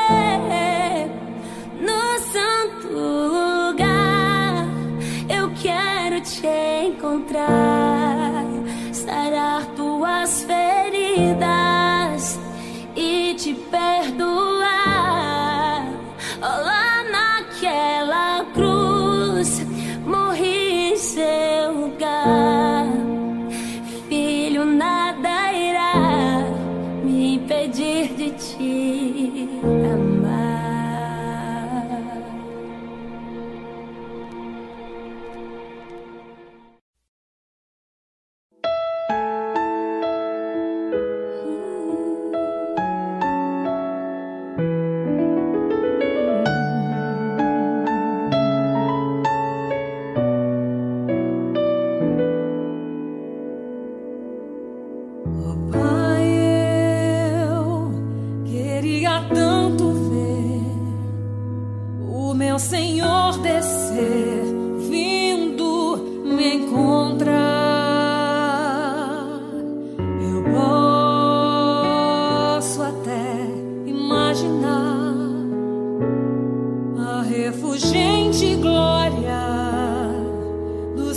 No santo lugar eu quero te encontrar, sarar tuas feridas e te perdoar. Lá naquela cruz morri em seu lugar. Filho, nada irá me impedir de te amar. Pai, eu queria tanto ver o meu Senhor descer, vindo me encontrar. Eu posso até imaginar a refulgente glória do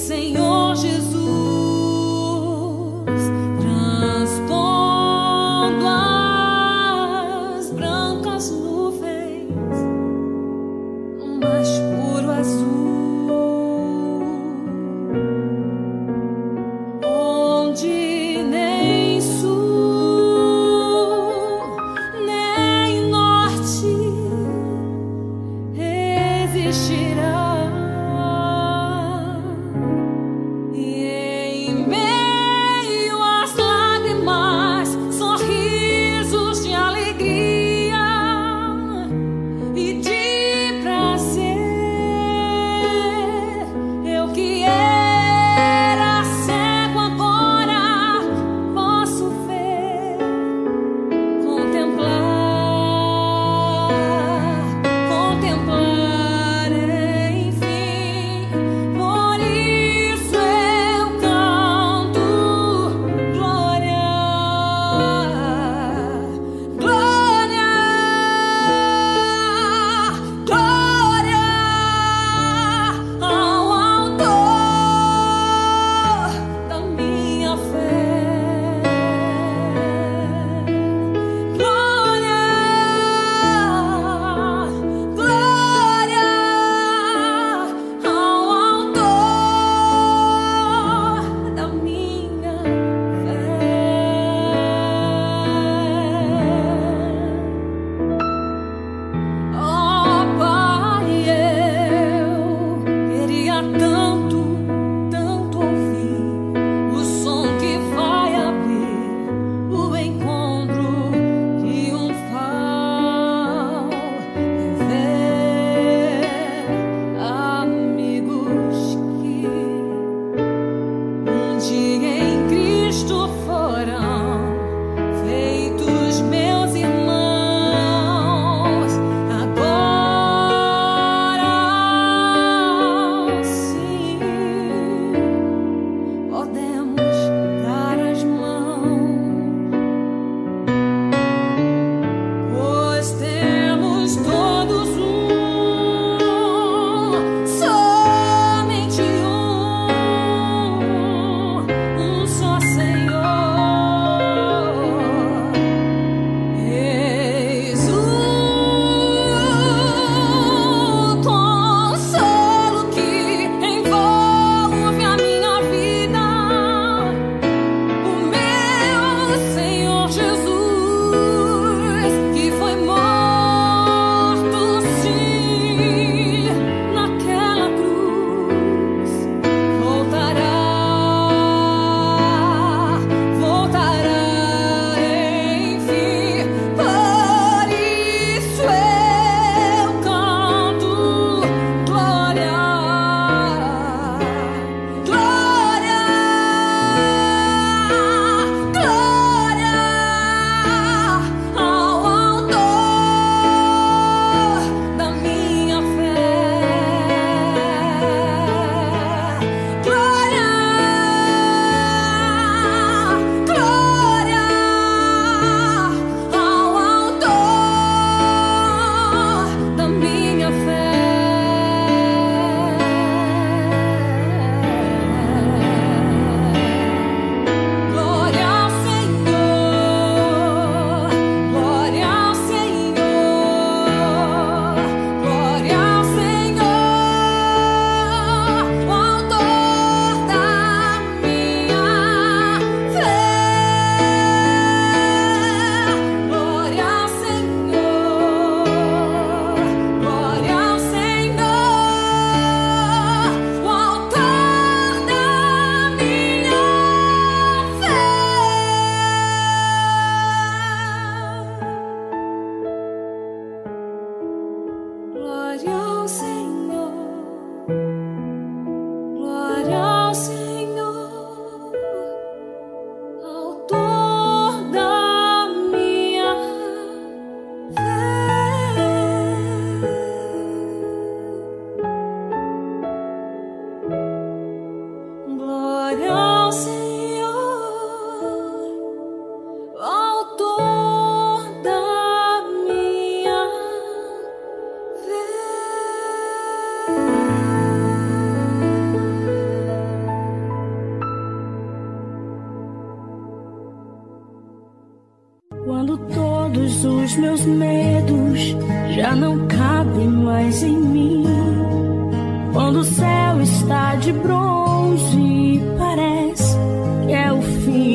Quando todos os meus medos já não cabem mais em mim, quando o céu está de bronze e parece que é o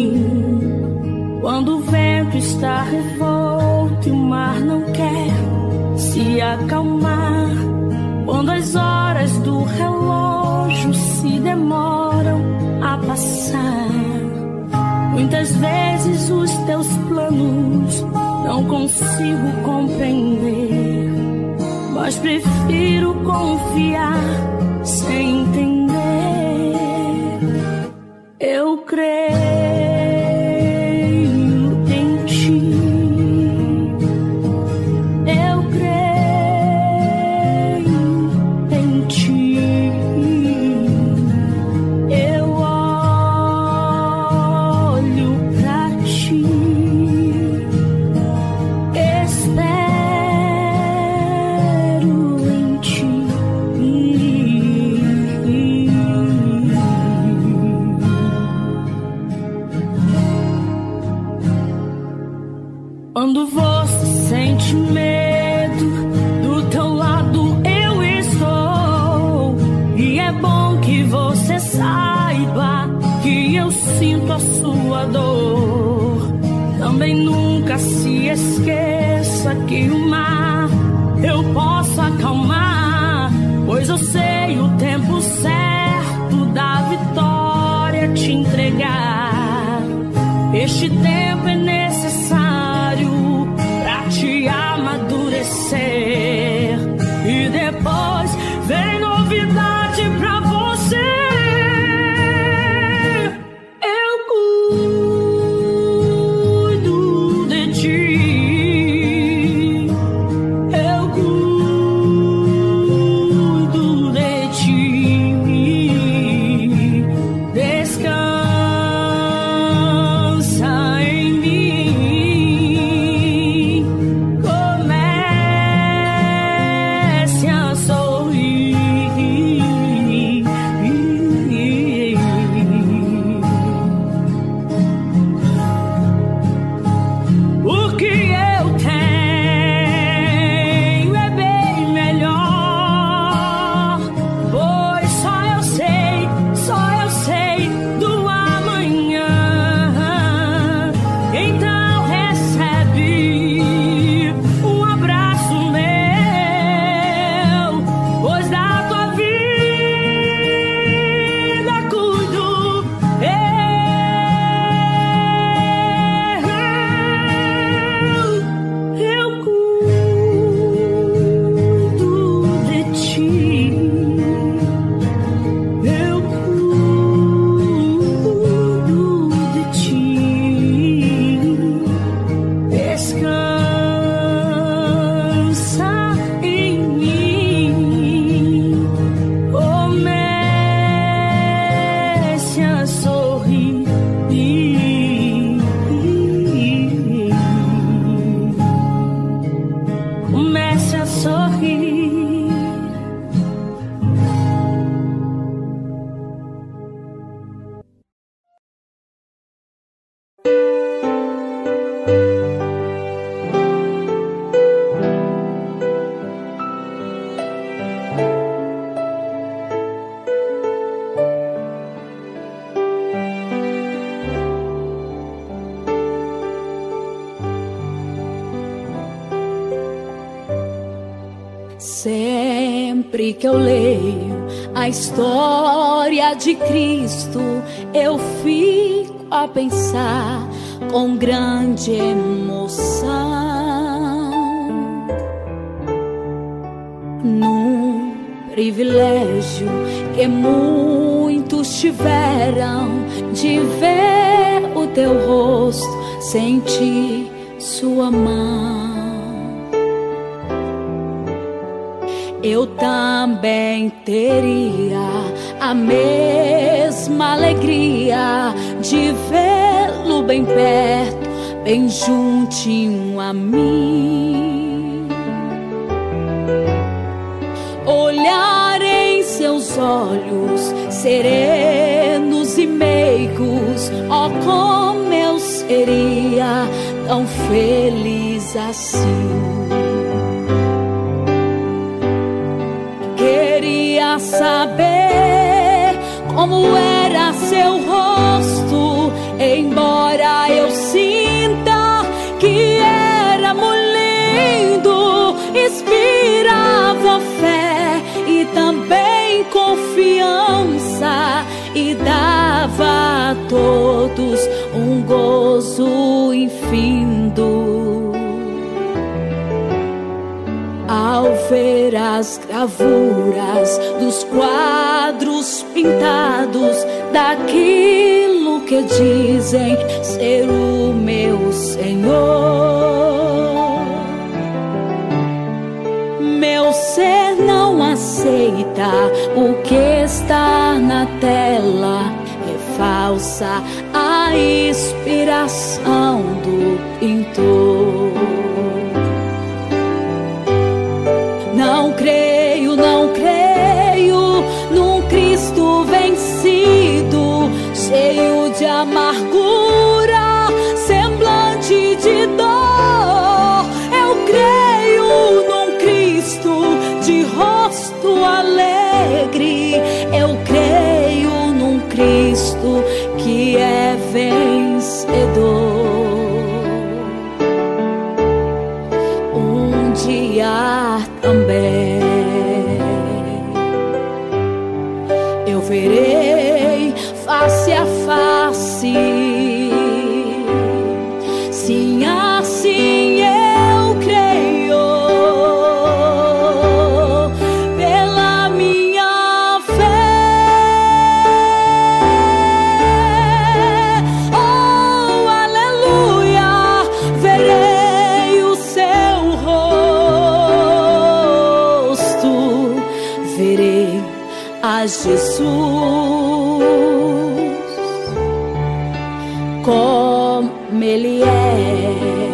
fim, quando o vento está revolto e o mar não quer se acalmar, quando as horas do relógio se demoram a passar, muitas vezes os teus planos não consigo compreender, mas prefiro confiar sem entender. Eu creio em ti, eu creio em ti, eu olho pra ti, espero em ti. Quando você sente medo, do teu lado eu estou. E é bom que você saiba que eu sinto a sua dor. Também nunca se esqueça que o mar eu posso acalmar, pois eu sei o tempo certo da vitória te entregar. Este tempo é necessário pra te amadurecer, e depois vem novidade pra você. Eu Sempre que eu leio a história de Cristo, eu fico a pensar com grande emoção num privilégio que muitos tiveram de ver o teu rosto, sentir sua mão. Eu também teria a mesma alegria de vê-lo bem perto, bem juntinho a mim. Olhar em seus olhos serenos e meigos, oh, como eu seria tão feliz assim. Queria saber como era seu rosto, embora eu sinta que era muito lindo. Inspirava fé e também confiança, e dava a todos um gozo infindo. Ao ver as gravuras dos quadros pintados daquilo que dizem ser o meu Senhor, meu ser não aceita o que está na tela. É falsa a inspiração do pintor. Não creio, não creio num Cristo vencido, cheio de amargura, semblante de dor. Eu creio num Cristo de rosto alegre. Eu creio num Cristo que é vencedor. Um dia também eu verei face a face. Sim, assim eu creio, pela minha fé. Oh, aleluia, verei o seu rosto, verei a Jesus como Ele é.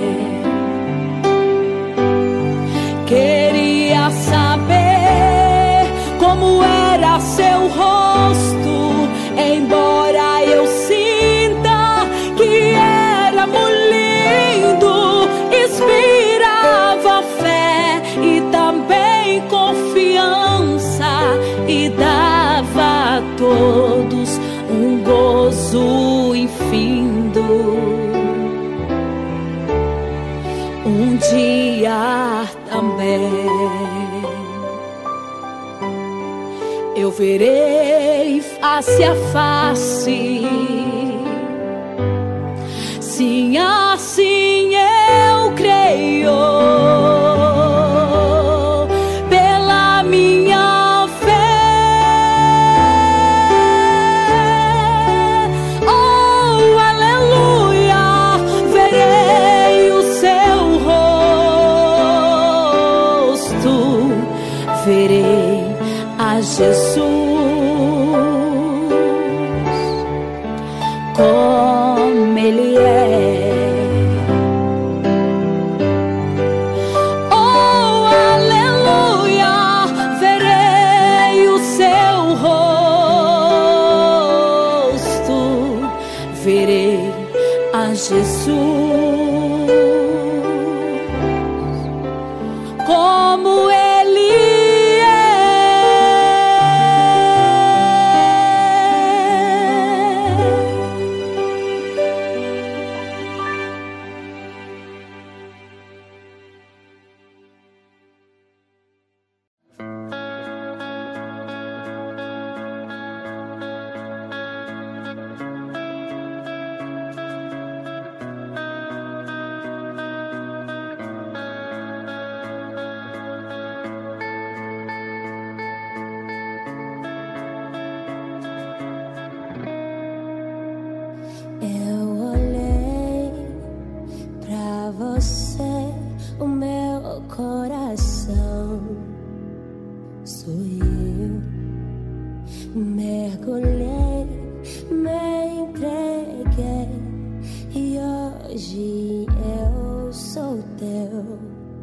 Queria saber como era seu rosto, embora eu sinta que era muito lindo. Inspirava fé e também confiança, e dava a todos um gozo infindo. Um dia também eu verei face a face. Sim, assim eu creio, pela minha fé. Oh, aleluia, verei o seu rosto, verei a Jesus como Ele é. Oh, aleluia, verei o seu rosto, verei a Jesus. Hoje eu sou teu.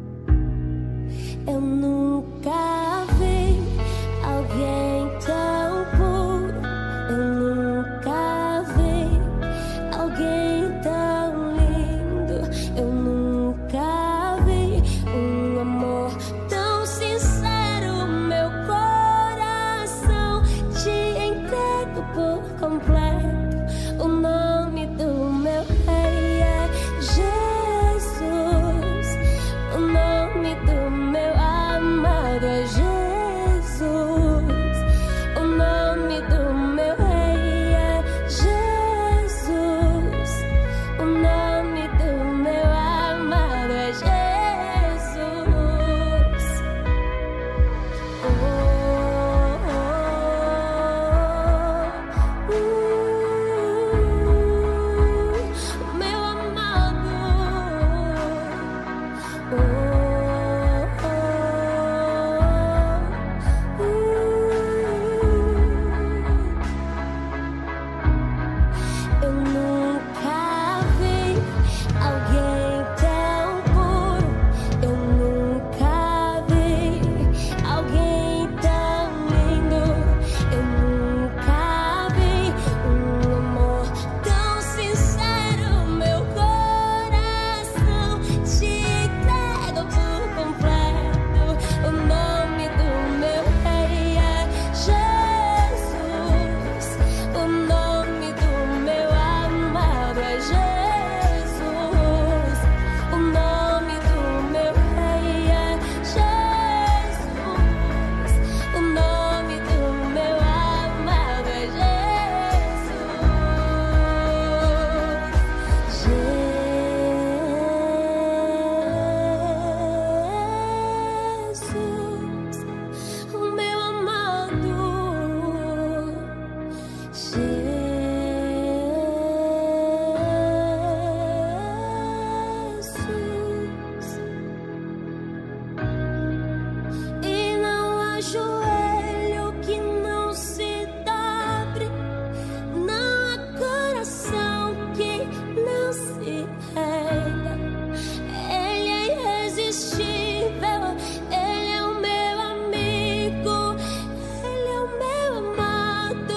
Eu nunca vi alguém tão puro. Eu nunca vi alguém tão lindo. Eu nunca vi um amor tão sincero. Meu coração te entrego por completo. O nome do meu rei é Jesus. O nome do meu amado é Jesus. O nome do meu rei é Jesus. O nome do meu amado é Jesus. Oh, oh, oh. Meu amado. Oh, oh, oh. Eu nunca vi alguém tão puro. Eu nunca vi alguém tão lindo. Eu nunca vi um amor tão sincero. Meu coração te entrego por completo. O nome do meu rei é Jesus. O nome do meu amado é Jesus. O nome do meu rei é Jesus. O nome do meu amado é Jesus. O meu amado Jesus. E não há joelho que não se dobre, não há coração que não se renda. Ele é irresistível, ele é o meu amigo, ele é o meu amado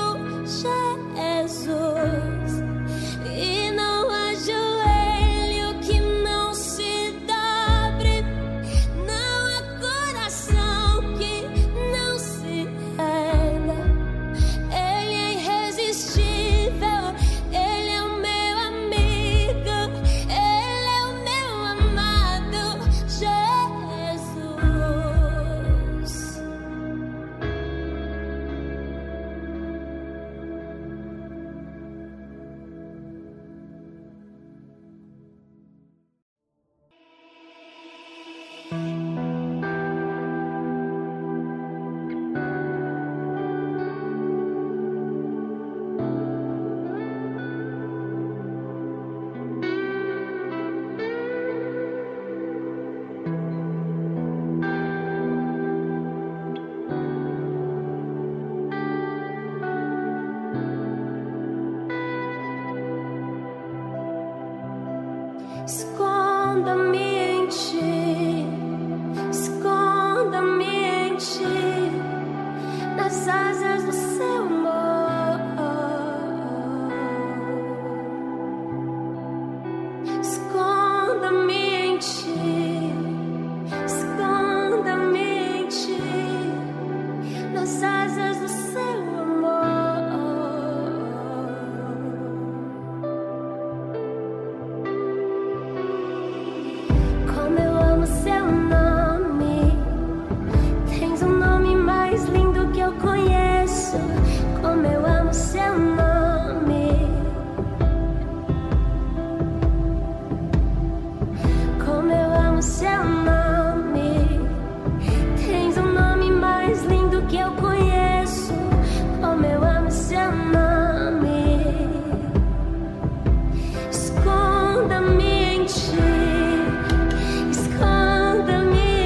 Jesus. E não há joelho que não se dobre, não há coração que não se renda. Ele é irresistível, ele é o meu amigo, ele é o meu amado Jesus. Esconda-me em ti, esconda-me em ti, nas asas do seu amor. Esconda-me em ti, esconda-me em ti, nas asas do seu amor. Como eu amo seu nome, tens um nome mais lindo que eu conheço. Como eu amo seu nome, como eu amo seu nome, tens um nome mais lindo que eu conheço. Como eu amo seu nome, esconda-me em ti, esconda-me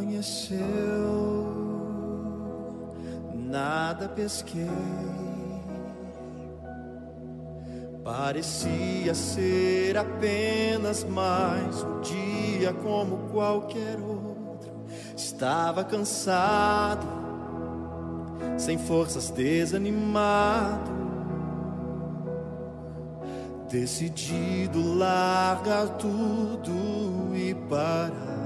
conheceu, nada pesquei. Parecia ser apenas mais um dia como qualquer outro. Estava cansado, sem forças, desanimado, decidido largar tudo e parar.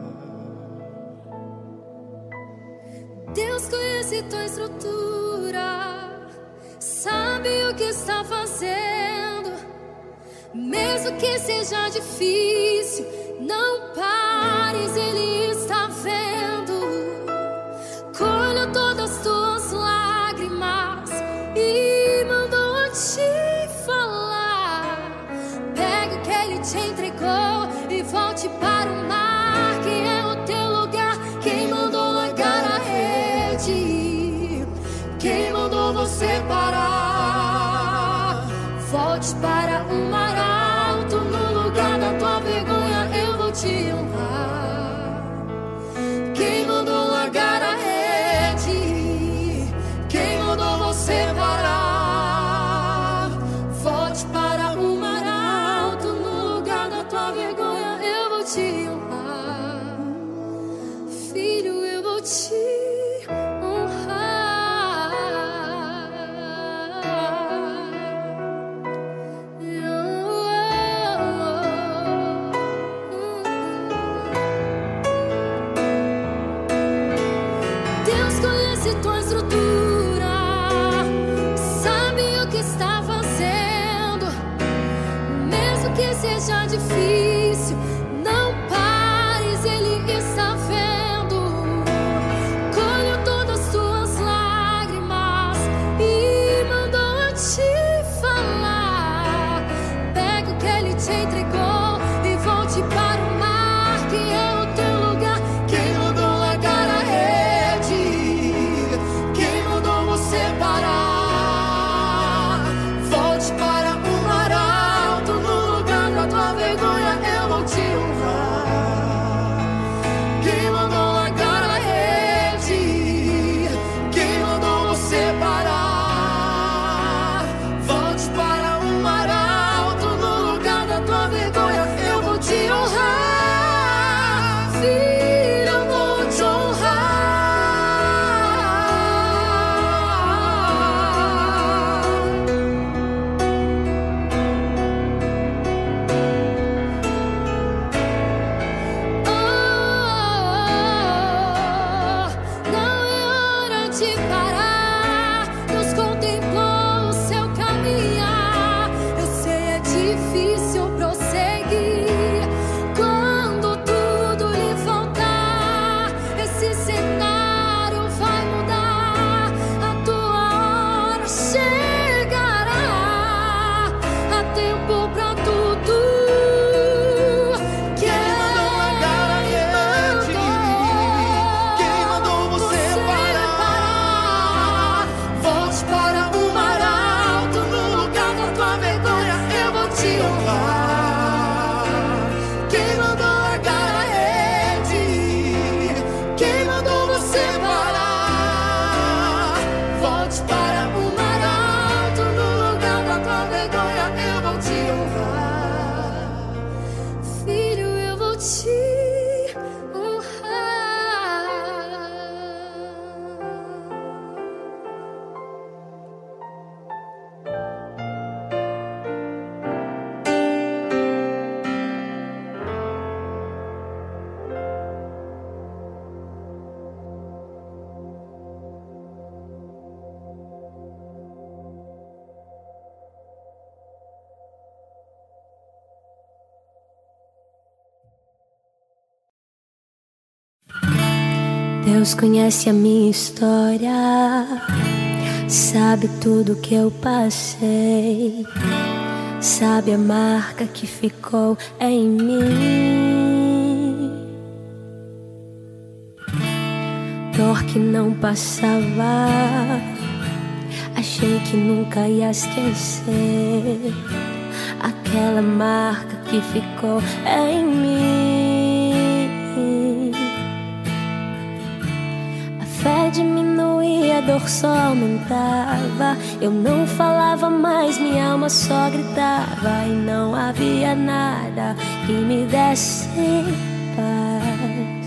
Deus conhece tua estrutura, sabe o que está fazendo. Mesmo que seja difícil, não pares, Ele está vendo. Colheu todas as tuas lágrimas e mandou te falar. Pega o que Ele te entregou e volte para o mar, que é o teu lugar. Quem mandou largar a rede? Quem mandou você parar? Volte para o mar alto, no lugar da tua vergonha eu vou te honrar. Quem mandou largar a rede? Quem mandou você parar? Volte para o mar alto, no lugar da tua vergonha eu vou te honrar. Filho, eu vou te seja difícil, não pares, Ele está vendo. Colheu todas as tuas lágrimas e mandou te falar. Pega o que Ele te entregou e volte para o mar, que é o teu lugar. Quem mandou largar a rede? Quem mandou você parar? Volte para o mar alto, no lugar da tua vergonha eu vou te honrar. Quem mandou largar a rede? Quem mandou você parar? Volte para o mar alto, no lugar da tua vergonha eu vou te honrar. Filho, eu vou te honrar. Não é hora de parar. Deus contemplou o seu caminhar. Eu sei é difícil prosseguir quando tudo lhe faltar. Esse cenário vai mudar, a tua hora chegará. Há tempo pra tudo. Quem mandou largar a rede? Quem mandou você parar? Volte para o mar alto, no lugar da tua vergonha eu vou te honrar. Quem mandou largar a rede? Quem mandou você parar? Volte para o mar alto, no lugar da tua vergonha eu vou te honrar. Filho, eu vou te honrar. Deus conhece a minha história, sabe tudo que eu passei, sabe a marca que ficou em mim. Dor que não passava, achei que nunca ia esquecer aquela marca que ficou em mim. diminuía, a dor só aumentava. Eu não falava mais, minha alma só gritava. E não havia nada que me desse paz.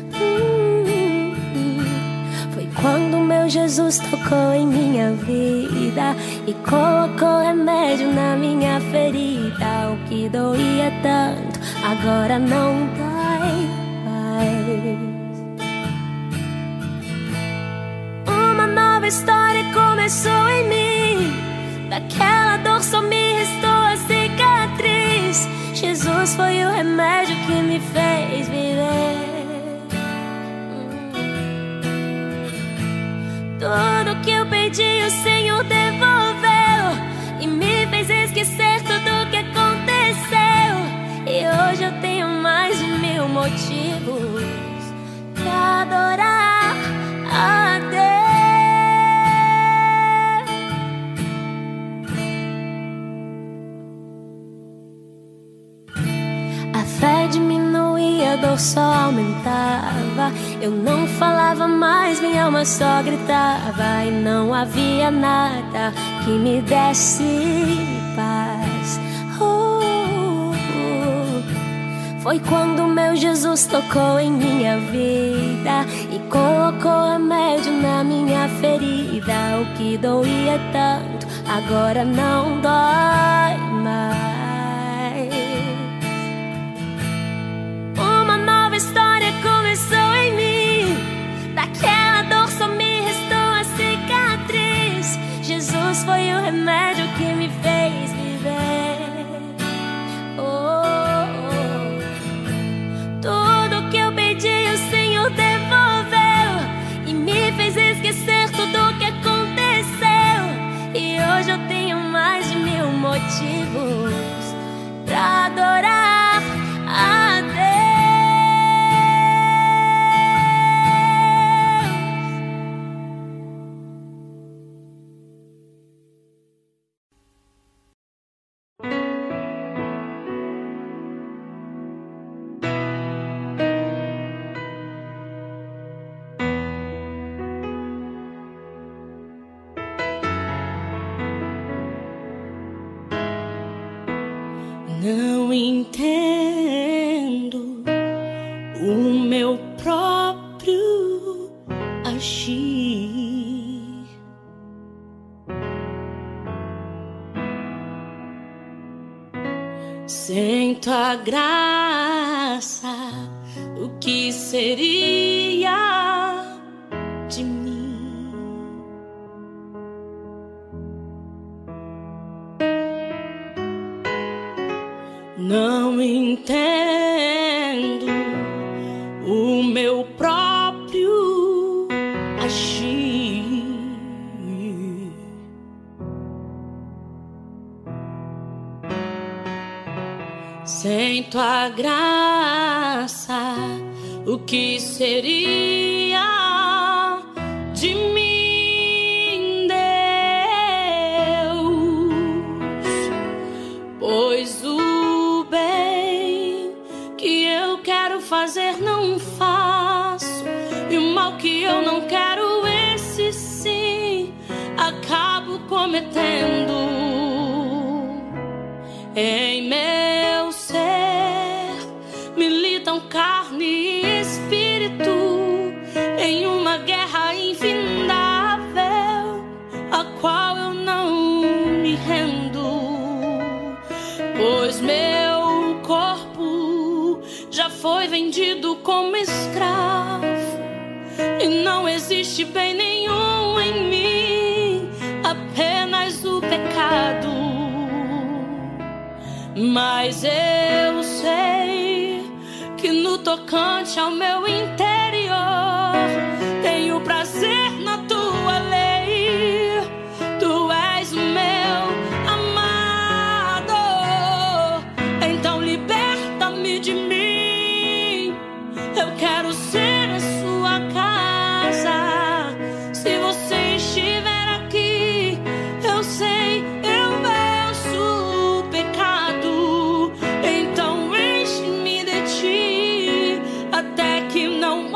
Foi quando meu Jesus tocou em minha vida e colocou remédio na minha ferida. O que doía tanto agora não dói mais. Uma nova história começou em mim. Daquela dor só me restou a cicatriz. Jesus foi o remédio que me fez viver. Tudo que eu pedi o Senhor devolveu e me fez esquecer tudo que aconteceu. E hoje eu tenho mais de 1000 motivos pra adorar a Deus. A fé diminuía, a dor só aumentava. Eu não falava mais, minha alma só gritava. E não havia nada que me desse paz. Foi quando meu Jesus tocou em minha vida e colocou remédio na minha ferida. O que doía tanto agora não dói mais. Uma nova história começou em mim. Daquela dor só me restou a cicatriz. Jesus foi o remédio que me fez viver. Tudo que eu pedi o Senhor devolveu e me fez esquecer tudo que aconteceu. E hoje eu tenho mais de 1000 motivos pra adorar a Deus. Não entendo o meu próprio agir. Sinto a graça, o que seria de mim? Não entendo o meu próprio agir. Sinto a graça, o que seria de mim, Deus? Pois o bem que eu quero fazer não faço, e o mal que eu não quero, esse sim acabo cometendo. Em meu ser militam carne e espírito em uma guerra infindável, a qual eu não me rendo. Pois meu corpo já foi vendido como escravo e não existe bem nenhum em mim, apenas o pecado. Mas eu sei que no tocante ao meu interior tenho prazer na tua lei. Tu és o meu amado, então liberta-me de mim. Eu quero ser a sua casa. Se você estiver aqui, eu sei, eu venço o pecado. Então enche-me de ti até que não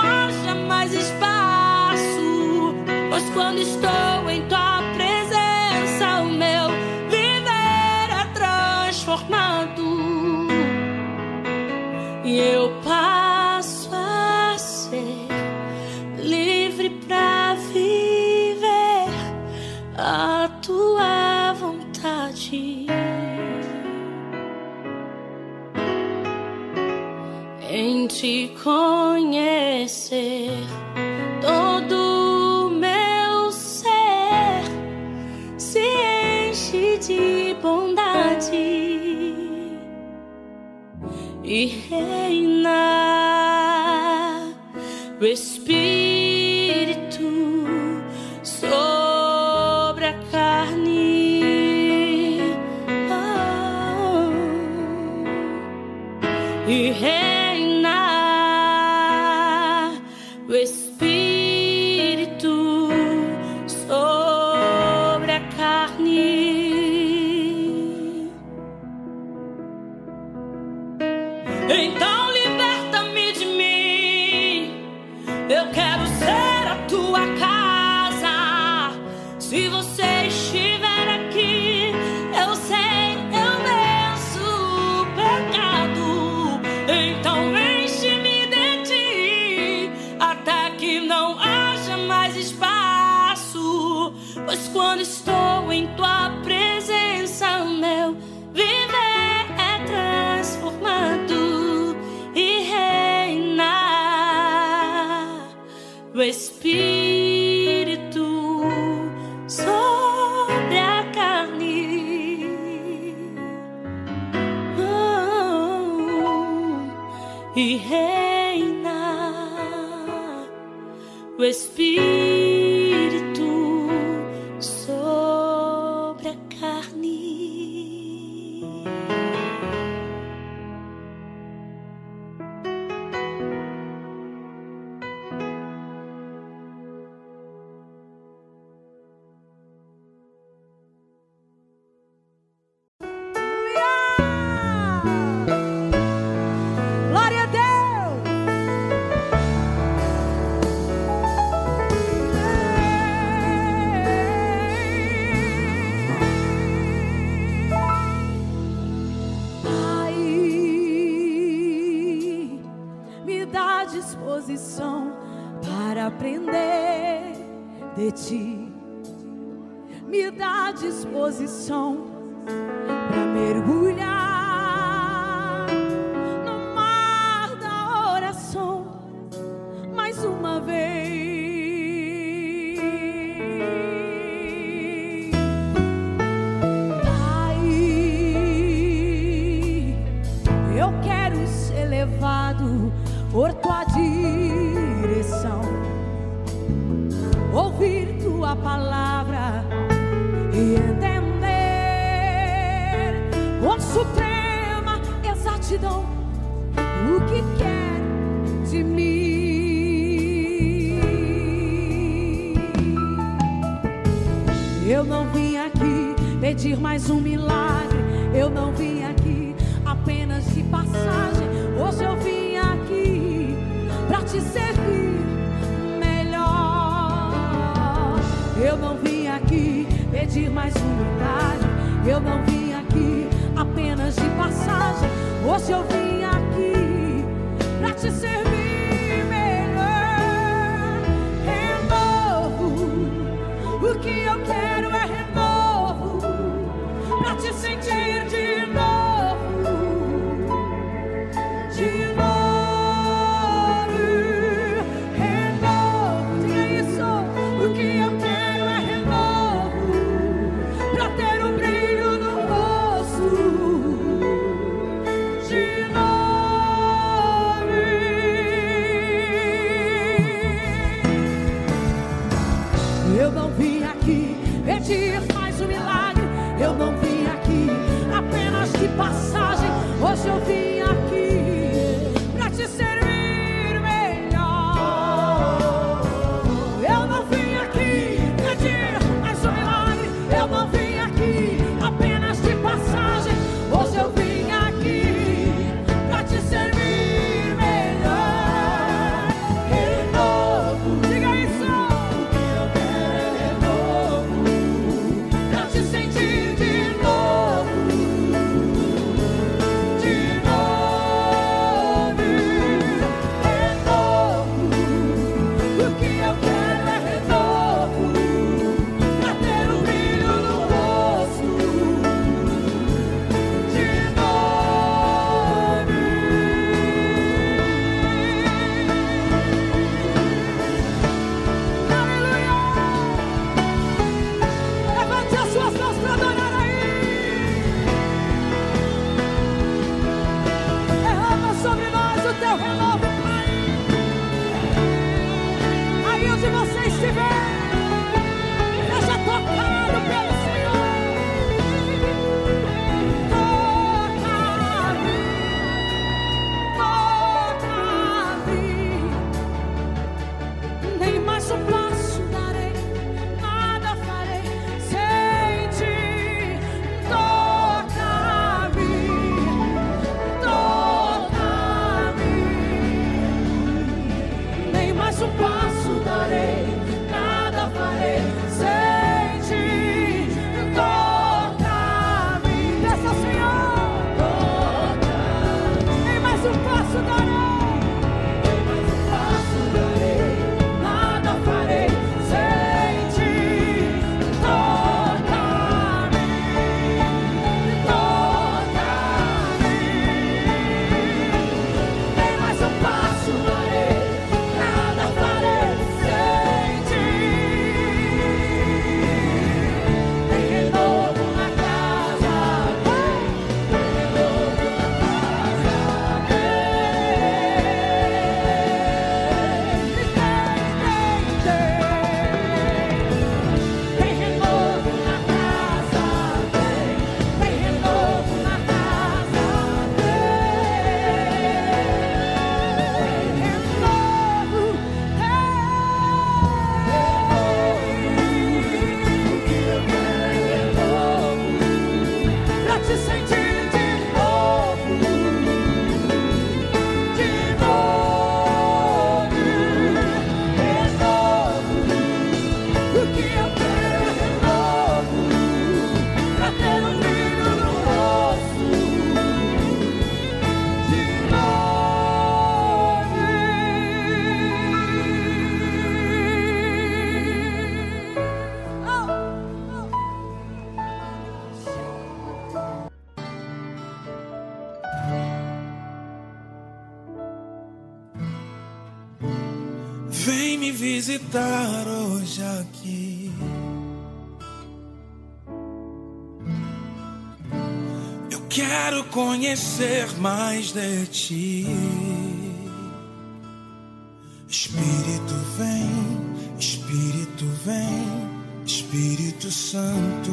te conhecer, todo meu ser se enche de bondade e reina o Espírito sobre a carne, e reina o Espírito sobre a carne. Então liberta-me de mim, eu quero ser a tua casa. Se você estiver aqui, eu sei, eu venço o pecado. Então enche-me de ti, até que não haja mais espaço. Pois quando estou em tua presença, meu viver é transformado e reina o Espírito sobre a carne, e reina o Espírito sobre a carne. Glória a Deus! Pai, me dá disposição para aprender de Ti. Me dá disposição para mergulhar no mar da oração mais uma vez. Pai, eu quero ser levado por Tua direção, ouvir Tua palavra e entender com suprema exatidão o que quer de mim. Eu não vim aqui pedir mais um milagre, eu não vim aqui apenas de passagem. Hoje eu vim aqui pra Te servir melhor. Eu não vim aqui pedir mais um milagre, eu não vim aqui apenas de passagem. Hoje eu vim aqui pra Te servir melhor. Renovo, o que eu quero é renovo, pra Te sentir de novo, de novo. Renovo, diga isso, o que eu quero é renovo, pra ter um brilho no rosto, de novo. Eu não vim aqui pedir mais um milagre, eu não vim aqui visitar hoje aqui. Eu quero conhecer mais de ti. Espírito vem, Espírito vem, Espírito Santo.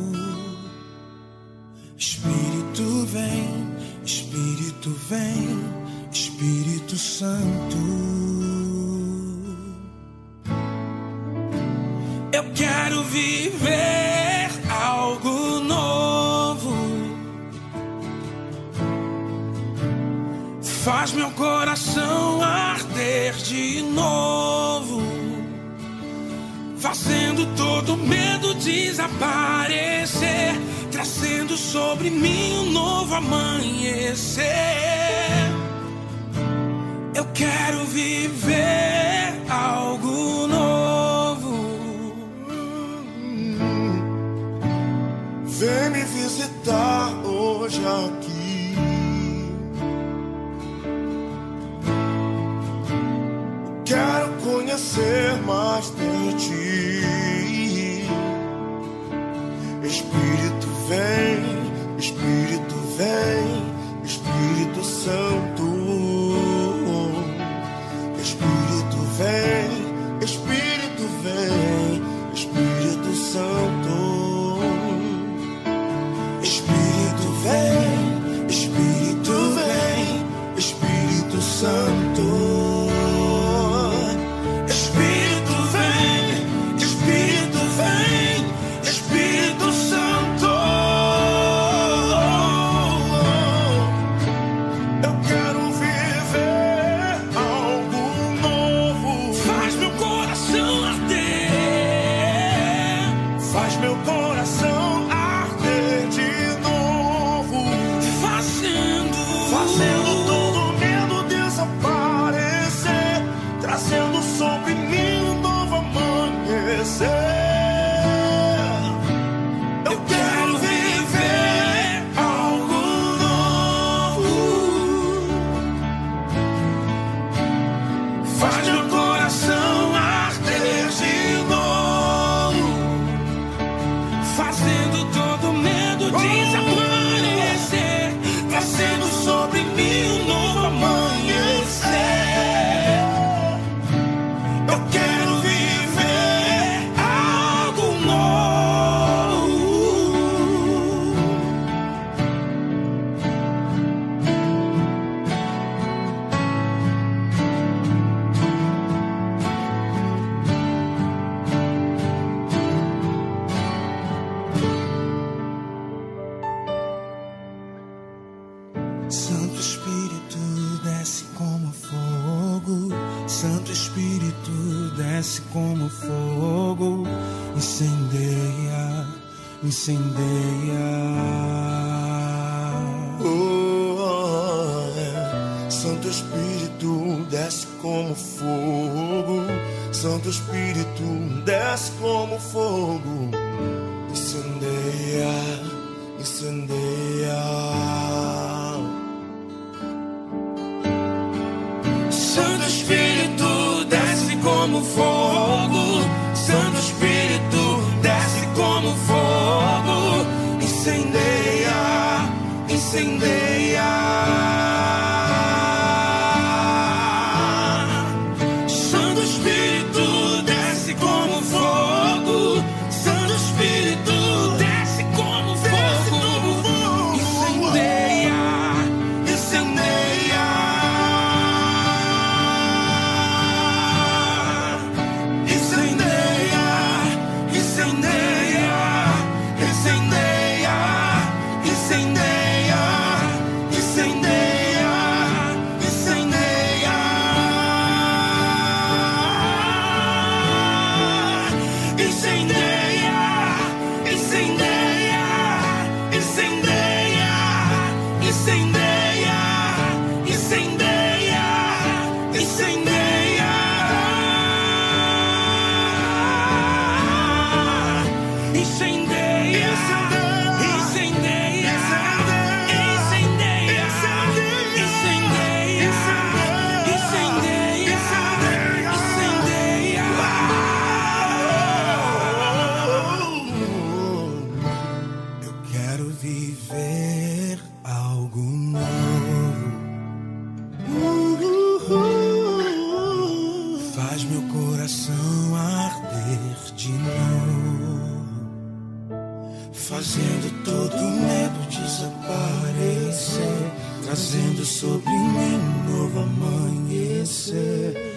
Espírito vem, Espírito vem, Espírito Santo. Eu quero viver algo novo. Faz meu coração arder de novo, fazendo todo medo desaparecer, trazendo sobre mim um novo amanhecer. Eu quero viver algo novo. Vem me visitar hoje aqui. Quero conhecer mais de ti. Espírito vem, Espírito vem, Espírito Santo. Espírito vem, Espírito vem, Espírito Santo. Espírito vem, Espírito vem, Espírito Santo. Santo Espírito desce como fogo, Santo Espírito desce como fogo, incendeia, incendeia. Santo Espírito desce como fogo, Santo Espírito desce como fogo, incendeia, incendeia. Santo Espírito desce como fogo, Santo Espírito desce como fogo, incendeia, incendeia. Santo Espírito desce como fogo, Santo Espírito desce como fogo, incendeia, incendeia. Incendeia, incendeia, incendeia. viver algo novo. Faz meu coração arder de novo, fazendo todo medo desaparecer, trazendo sobre mim um novo amanhecer.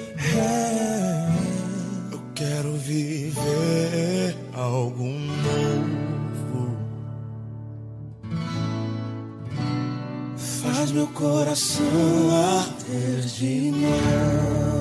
Eu quero viver algo novo. Faz meu coração arder de novo.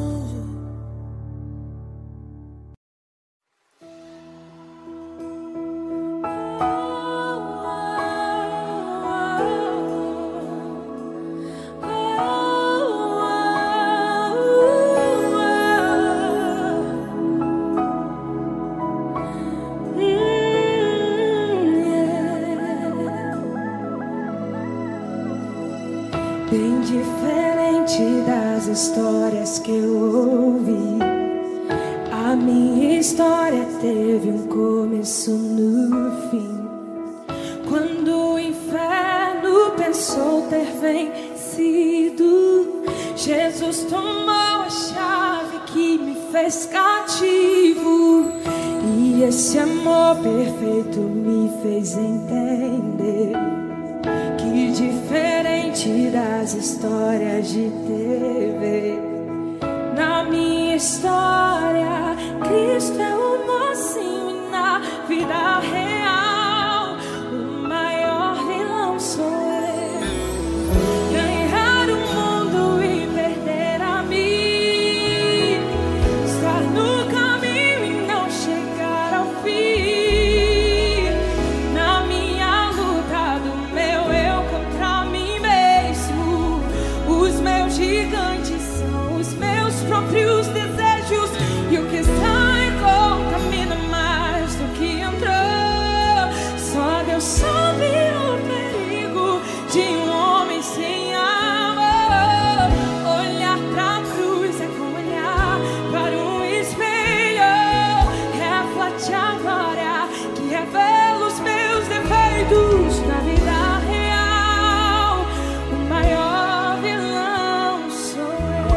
Bem diferente das histórias que eu ouvi, a minha história teve um começo no fim. Quando o inferno pensou ter vencido, Jesus tomou a chave que me fez cativo, e esse amor perfeito me fez entender que diferente das histórias de TV, na minha história Cristo é o mocinho, e na vida real o maior vilão sou eu. Ganhar o mundo e perder a mim, estar no caminho e não chegar ao fim. Na minha luta do meu eu contra mim mesmo, os meus gigantes são os meus próprios desejos, e o que sai contamina mais do que entrou. Só Deus sabe o perigo de um homem sem amor. Olhar pra cruz é como olhar para um espelho, reflete a glória que revela os meus defeitos. Na vida real o maior vilão sou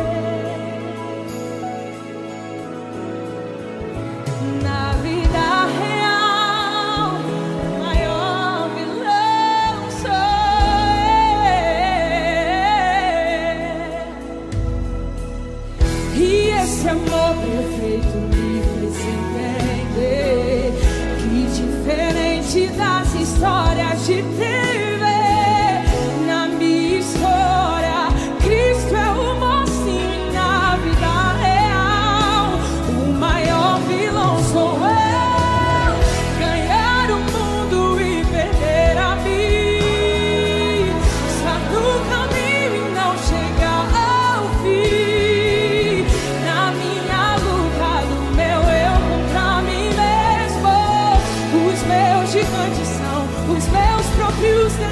eu. Na vida real o maior vilão sou eu. E esse amor perfeito me fez entender que diferente das histórias de TV, na minha história Cristo é o mocinho, e na vida real o maior vilão sou eu. Ganhar o mundo e perder a mim, estar no caminho e não chegar ao fim. Na minha luta do meu eu contra mim mesmo, os meus gigantes são os meus próprios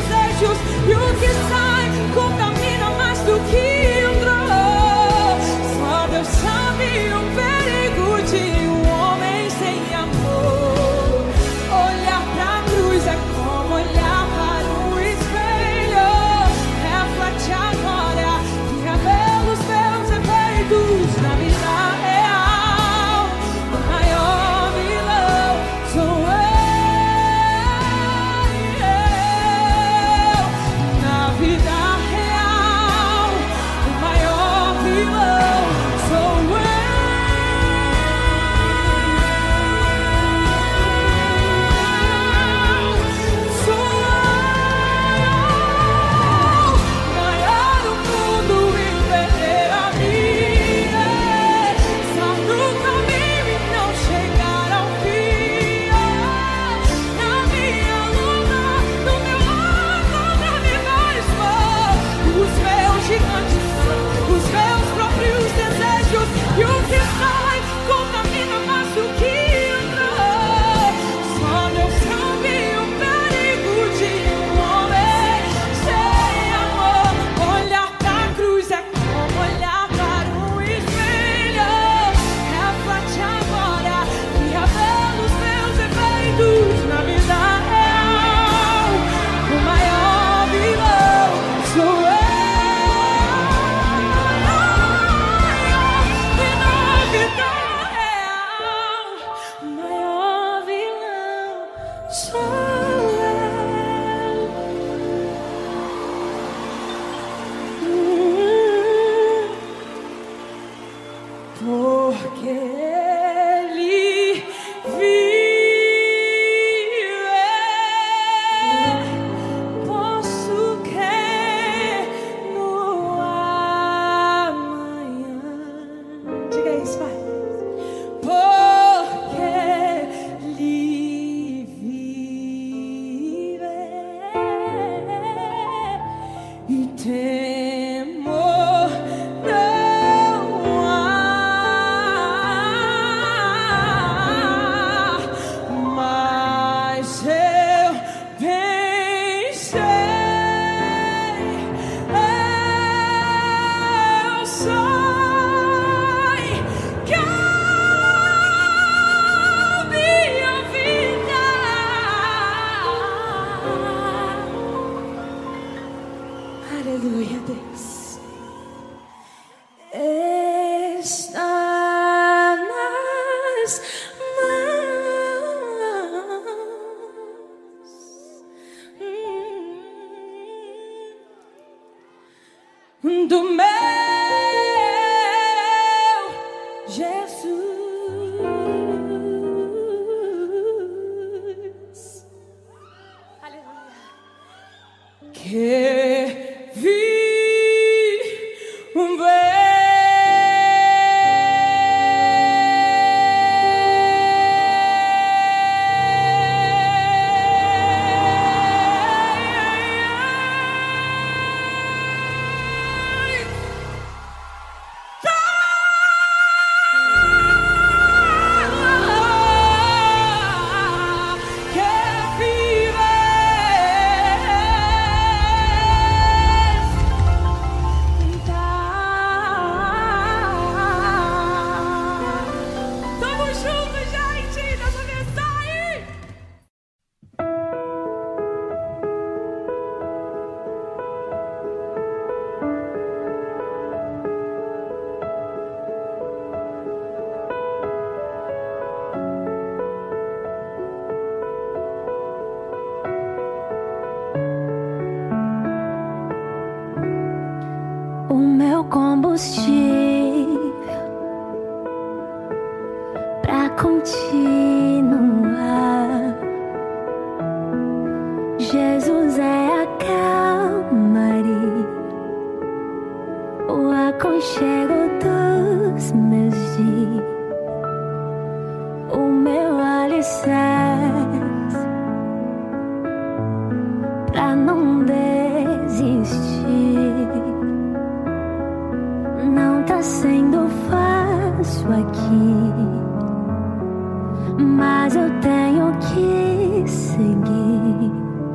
Aleluia, Deus. Está nas mãos do meu Jesus. Aleluia. Que vi ver. O meu combustível pra continuar. Jesus é a calmaria, o aconchego dos meus dias, o meu alicerce pra não desistir. Não tá sendo fácil aqui, mas eu tenho que seguir.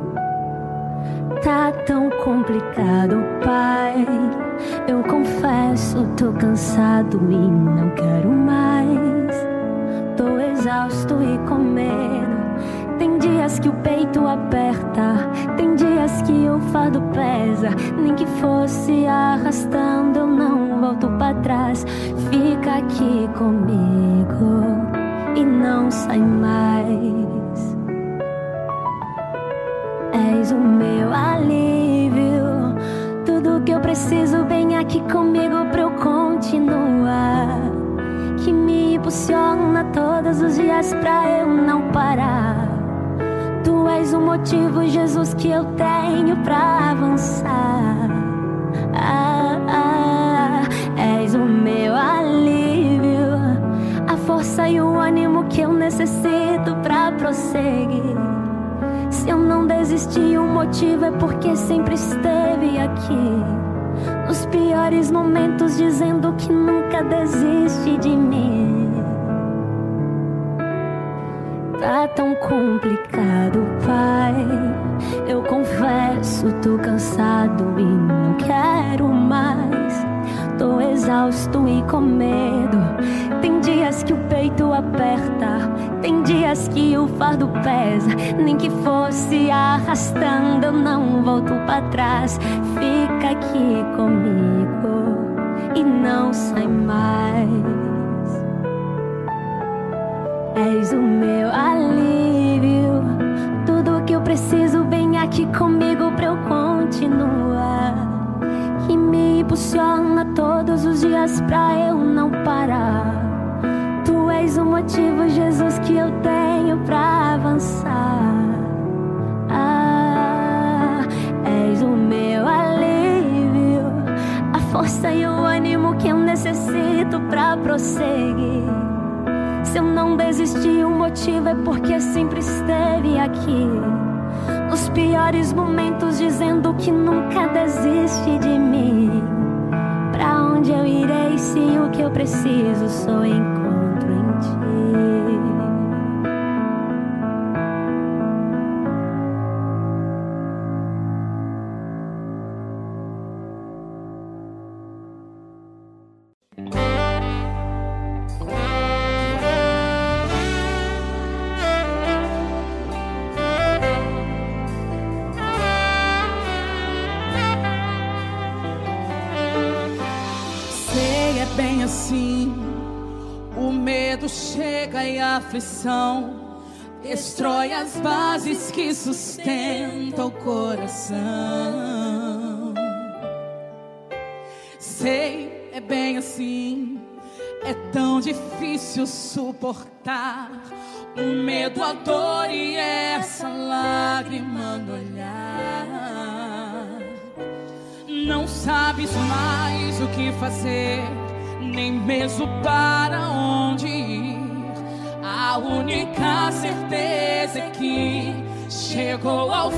Tá tão complicado, Pai. Eu confesso, tô cansado e não quero mais. Tô exausto e com medo. Tem dias que o peito aperta, tem dias que o fardo pesa. Nem que fosse arrastando, eu não volto pra trás. Fica aqui comigo e não sai mais. És o meu alívio, tudo que eu preciso vem aqui comigo pra eu continuar. Que me impulsiona todos os dias pra eu não parar. Tu és o motivo, Jesus, que eu tenho pra avançar. És o meu alívio, a força e o ânimo que eu necessito pra prosseguir. Se eu não desisti, o motivo é porque sempre esteve aqui. Nos piores momentos, dizendo que nunca desiste de mim. Tá tão complicado, Pai. Eu confesso, tô cansado e não quero mais. Tô exausto e com medo. Tem dias que o peito aperta, tem dias que o fardo pesa. Nem que fosse arrastando, eu não volto pra trás. Fica aqui comigo e não sai mais. És o meu alívio, tudo que eu preciso vem aqui comigo pra eu continuar. Que me impulsiona todos os dias pra eu não parar. Tu és o motivo, Jesus, que eu tenho pra avançar. És o meu alívio, a força e o ânimo que eu necessito pra prosseguir. Se eu não desisti, o motivo é porque sempre esteve aqui. Nos piores momentos, dizendo que nunca desiste de mim. Pra onde eu irei se o que eu preciso só encontro em ti? assim. O medo chega e a aflição destrói as bases que sustentam o coração. Sei, é bem assim. É tão difícil suportar o medo, a dor e essa lágrima no olhar. Não sabes mais o que fazer, nem mesmo para onde ir. A única certeza é que chegou ao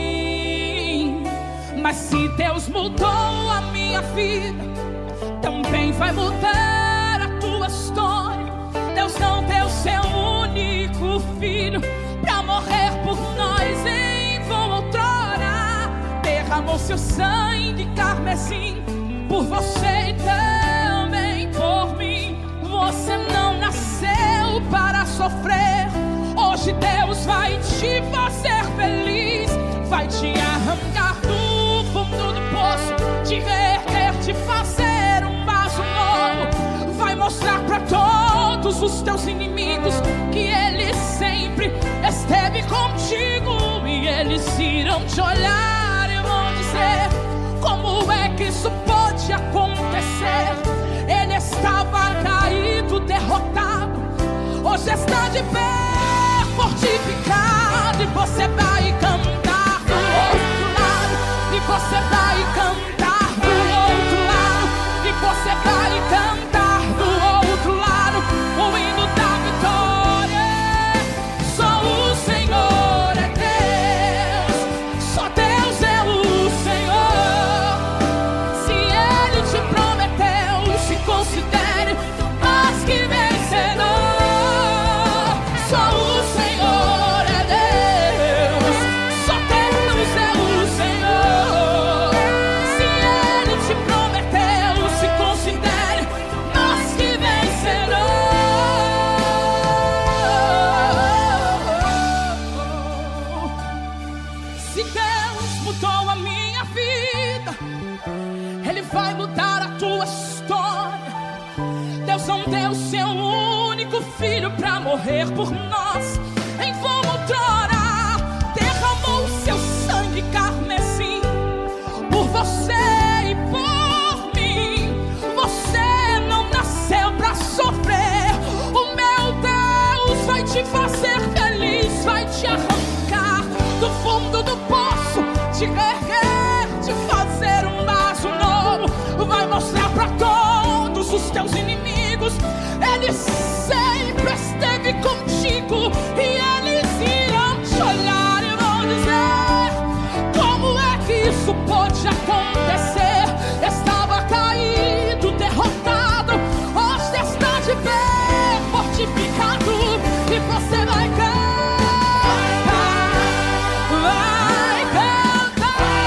fim. Mas se Deus mudou a minha vida, também vai mudar a tua história. Deus não deu seu único filho pra morrer por nós em vão outrora. Derramou seu sangue carmesim por você e também por mim. Você não nasceu para sofrer. Hoje Deus vai te fazer feliz. Vai te arrancar do fundo do poço, te reerguer, te fazer um vaso novo. Vai mostrar pra todos os teus inimigos que Ele sempre esteve contigo. E eles irão te olhar e vão dizer: como é que isso pode acontecer? Ele estava caído, derrotado, hoje está de pé, fortificado. E você vai cantar do outro lado, e você vai cantar do outro lado, e você vai cantar do outro lado o hino da vitória. Só o Senhor é Deus, só Deus é o Senhor. Se Ele te prometeu, se considere mais que vencedor. Só o Senhor é Deus, só Deus é o Senhor. Se Ele te prometeu, se considere mais que vencedor. Se Deus mudou a minha vida, Ele vai mudar a tua história. Deus não deu seu único filho pra morrer por nós em vão outrora. Derramou seu sangue carmesim por você e por mim. Você não nasceu pra sofrer. O meu Deus vai te fazer feliz, vai te arrancar do fundo do poço, te reerguer, te fazer um vaso novo. Vai mostrar pra todos os teus inimigos: Ele sempre esteve contigo. E eles irão te olhar e vão dizer: como é que isso pode acontecer? Estava caído, derrotado, hoje está de pé, fortificado. E você vai cantar, vai cantar.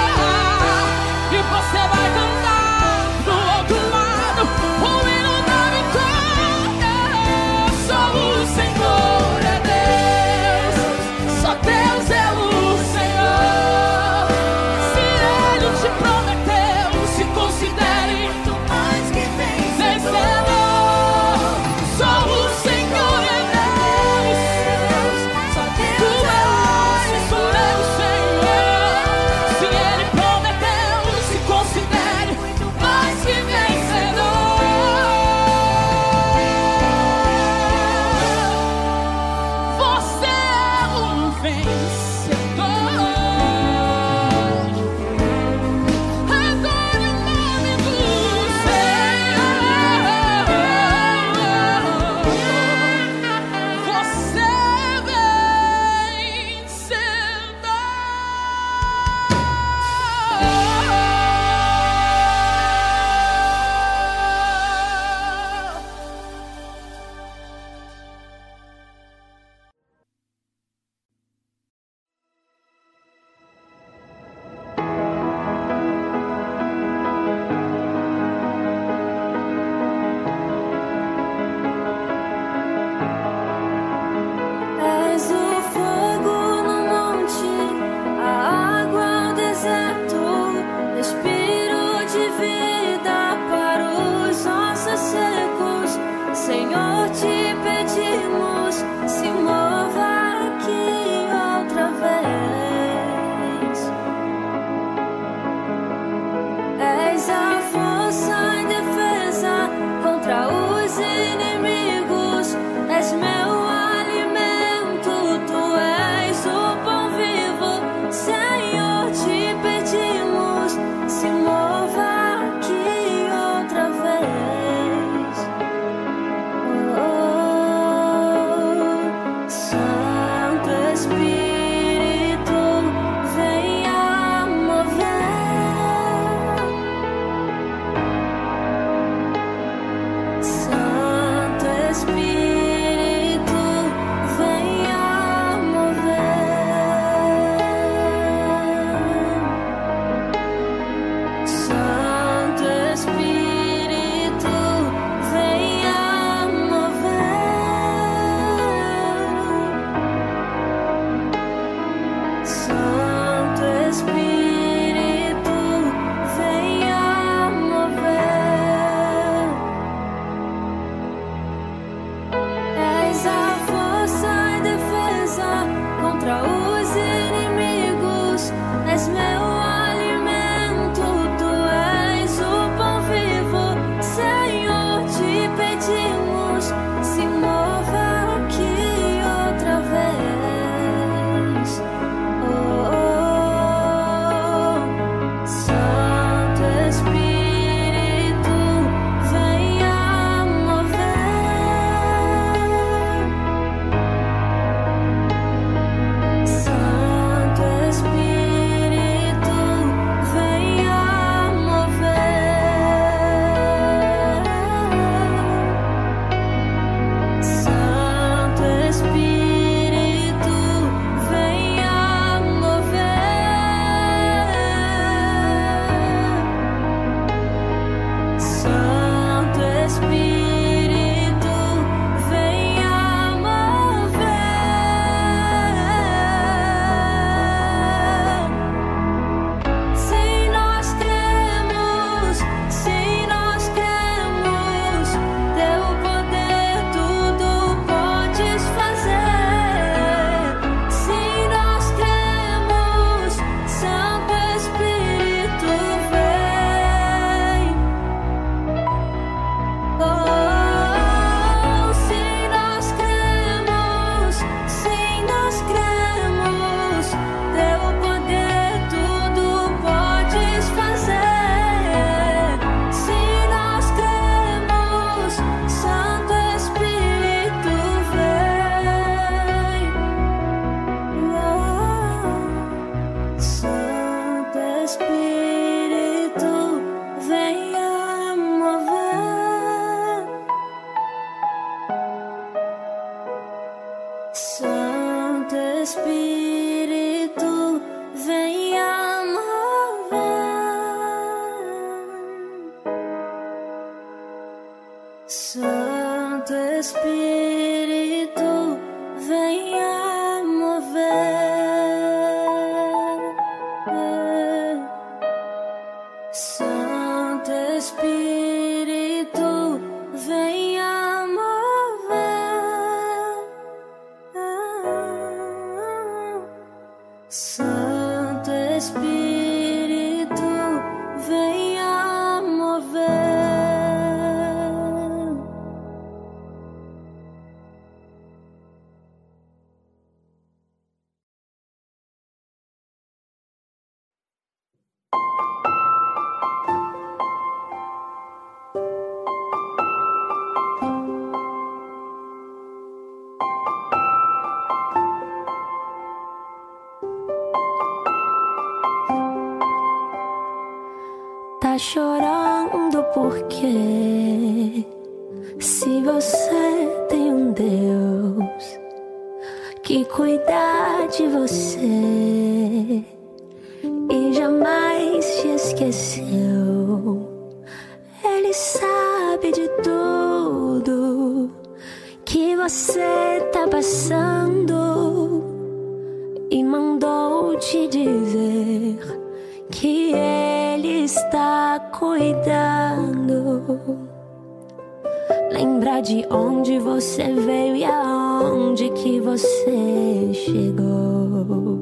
tá chorando por quê? Se você tem um Deus que cuida de você e jamais te esqueceu, Ele sabe de tudo que você tá passando e mandou te dizer que Ele está cuidando. Lembra de onde você veio e aonde que você chegou.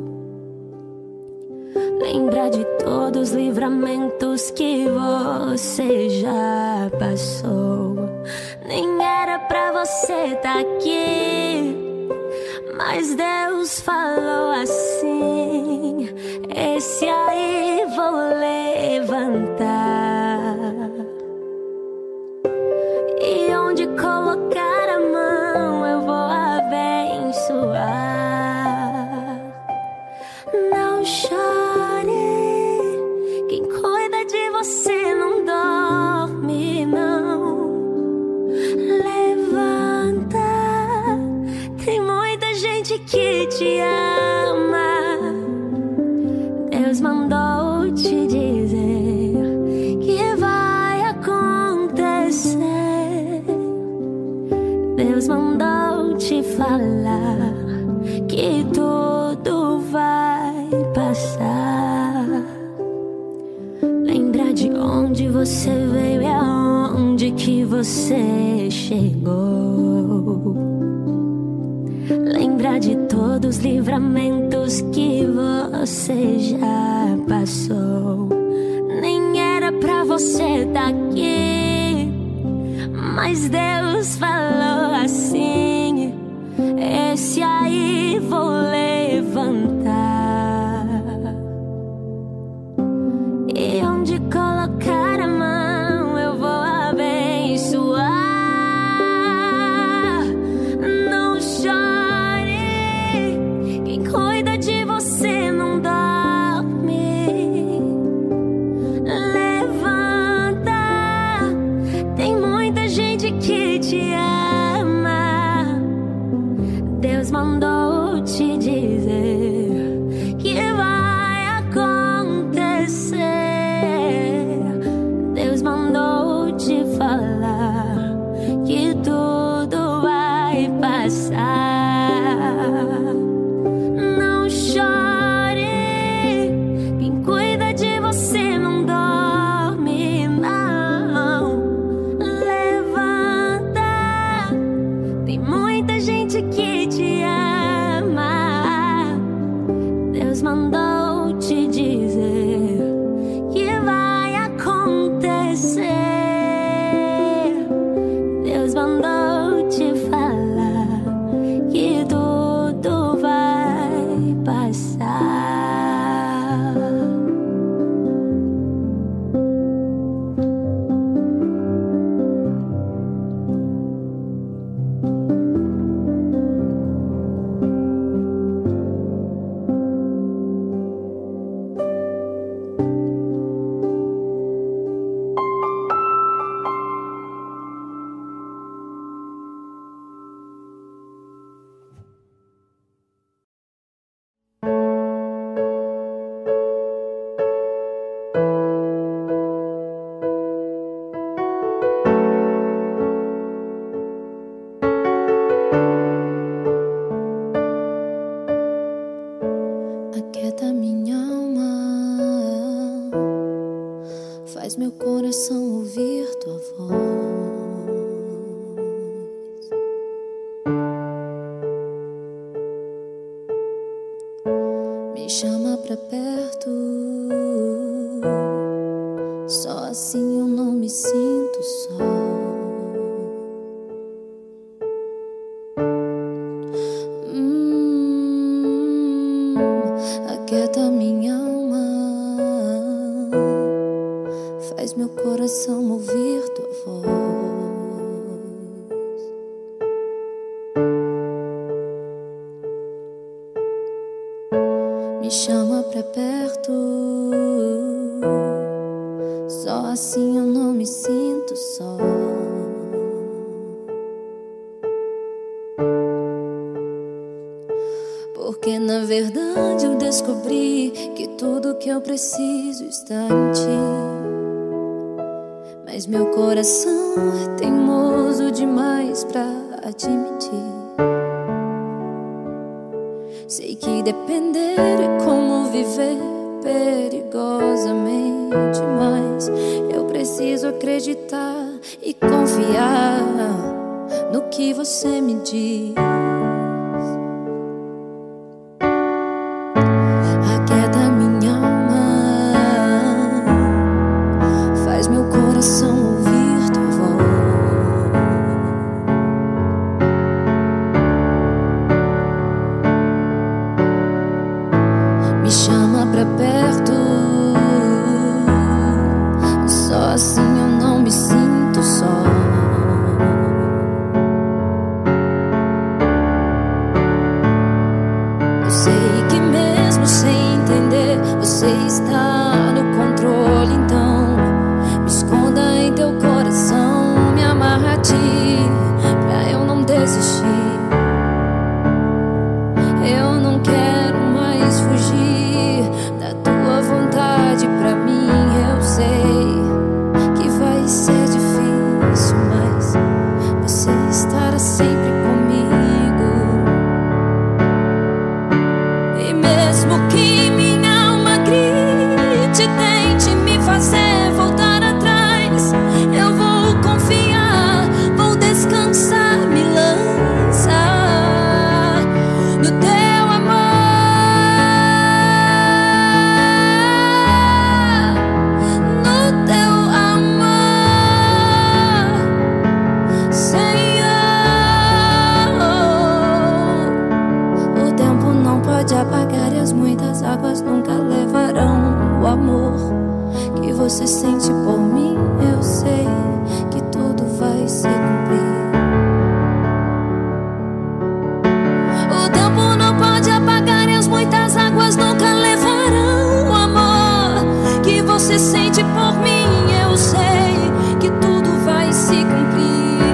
Lembra de todos os livramentos que você já passou. Nem era pra você tá aqui, mas Deus falou assim: esse aí vou levantar. E onde colocar a mão eu vou abençoar. Não chore, quem cuida de você não dorme não. Levanta, tem muita gente que te ama. Deus mandou te dizer que vai acontecer. Deus mandou te falar que tudo vai passar. Lembra de onde você veio e aonde que você chegou. Lembra de todos os livramentos que você já passou. Nem era pra você tá aqui, mas Deus falou assim: esse aí vou levantar. E onde colocar a mão eu vou abençoar. Não chore, quem cuida de você não dorme. Levanta, tem muita gente que te ama. Deus mandou te dizer que vai acontecer. Deus mandou te falar que tudo vai passar. Não chore, quem cuida de você não dorme não. Levanta, tem muita gente que te ama. Deus mandou te dizer que vai acontecer. Deus mandou te falar que tudo vai passar. Aquieta minha alma, faz meu coração ouvir tua voz. Me chama pra perto, só assim eu não me sinto só. Aquieta minha alma, faz meu coração ouvir tua voz. Me chama pra perto, Só assim eu não me sinto só. Porque na verdade eu descobri que tudo que eu preciso está em ti. Mas meu coração é teimoso demais pra admitir. Sei que depender é como viver perigosamente, mas eu preciso acreditar e confiar no que você me diz. Aquieta minha alma, faz meu coração ouvir tua voz. Me chama pra perto, só assim eu não me sinto só. Eu sei que mesmo sem entender, você está no controle. Então me esconda em teu coração, me amarra a ti, pra eu não desistir. Eu não quero mais fugir da tua vontade pra mim. Eu sei que vai ser difícil, mas você estará sempre comigo. E mesmo que minha alma grite, tente me fazer voltar atrás, eu vou confiar, vou descansar, me lançar no teu amor, no teu amor, Senhor. O tempo não pode apagar e as muitas águas nunca levarão o amor que você sente por mim. Eu sei que tudo vai se cumprir. O tempo não pode apagar e as muitas águas nunca levarão o amor que você sente por mim. Eu sei que tudo vai se cumprir.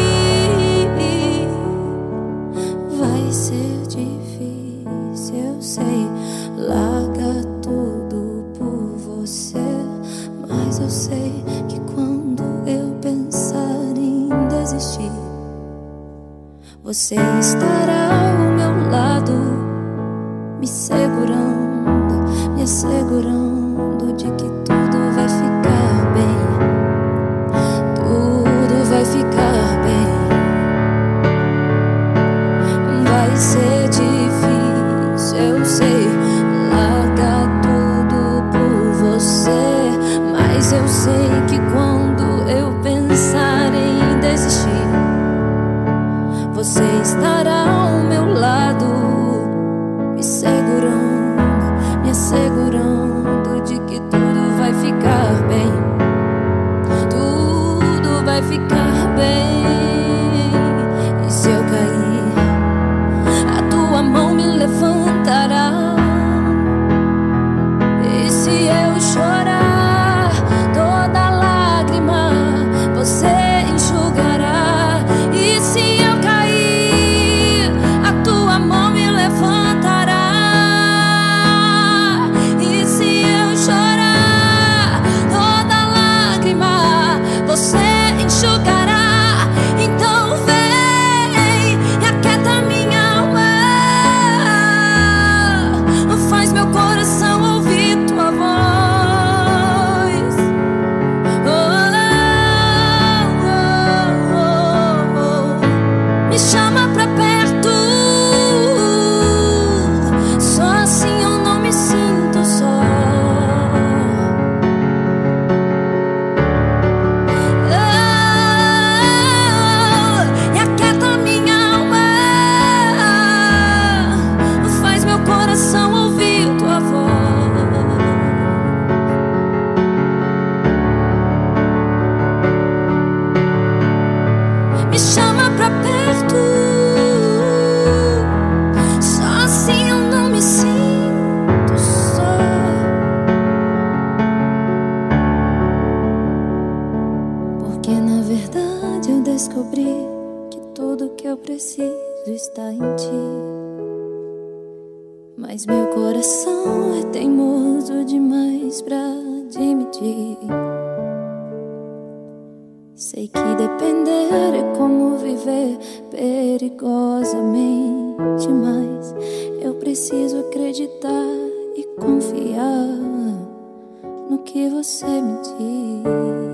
Vai ser difícil, eu sei. Larga tudo por você, mas eu sei que quando eu pensar em desistir, você estará ao meu lado, me segurando, me assegurando de que tudo vai ficar bem. Tudo vai ficar bem. Vai ser difícil, eu sei. Larga tudo por você, mas eu sei que quando eu pensar em desistir, você estará ao meu lado, me segurando, me assegurando de que tudo vai ficar bem. Tudo vai ficar bem. E se eu cair, a tua mão me levantará. E se eu chorar, toda lágrima você enxugará. E se eu cair, a tua mão me levantará. E se eu chorar, toda lágrima você enxugará. Então vem e aquieta minha alma, faz meu coração ouvir tua voz. tudo está em ti. Mas meu coração é teimoso demais pra admitir. Sei que depender é como viver perigosamente, mas eu preciso acreditar e confiar no que você me diz.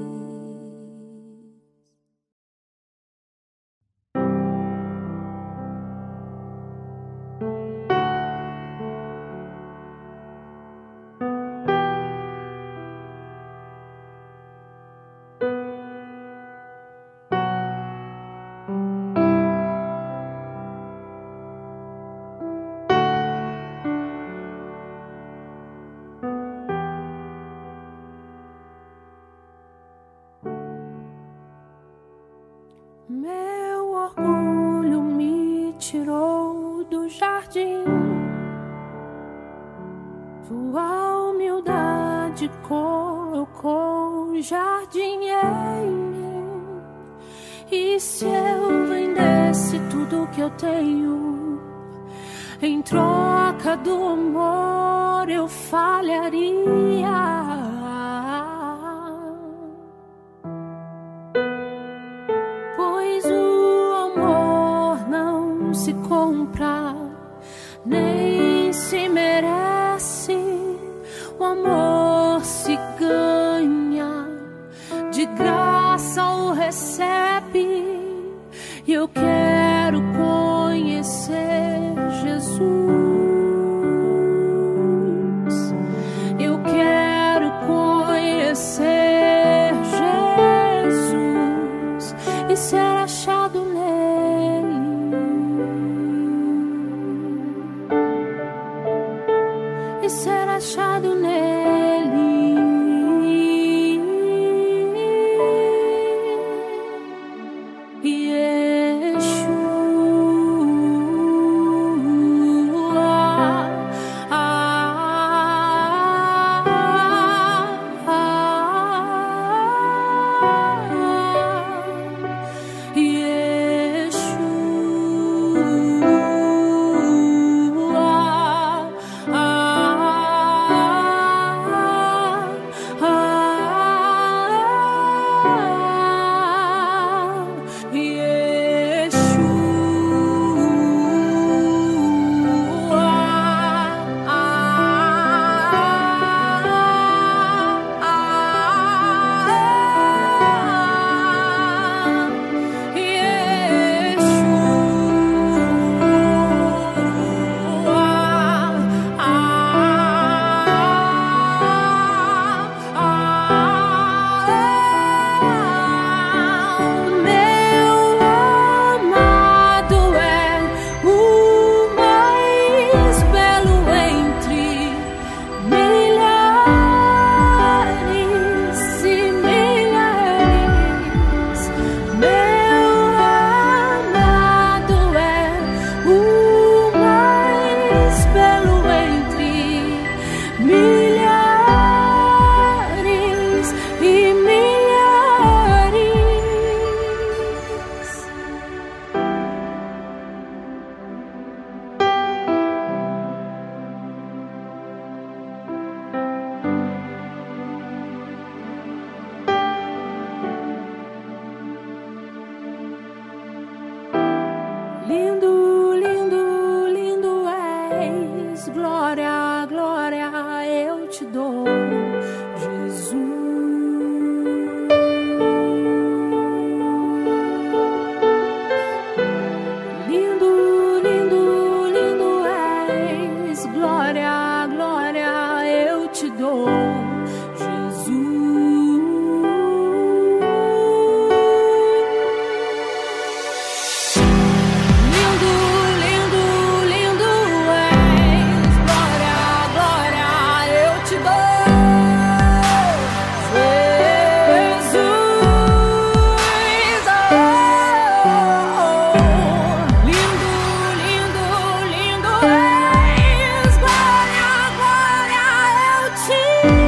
Meu orgulho me tirou do jardim, tua humildade colocou jardim em mim. E se eu vendesse tudo que eu tenho, em troca do amor eu falharia. Se compra, nem se merece. O amor se ganha, de graça o recebe. E eu quero conhecer Jesus. Eu quero conhecer Jesus e ser achado nele. Ser achado nele. Glória, glória, eu te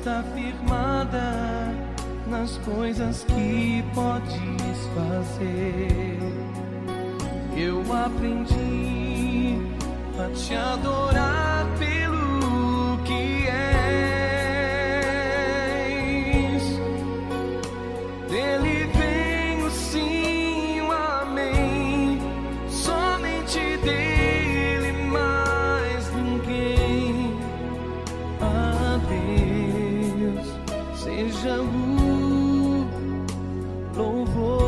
está firmada nas coisas que podes fazer. Eu aprendi a te adorar pelo que és. Dele vem o sim, o amém. Somente dele, mais ninguém. A Deus seja o louvor.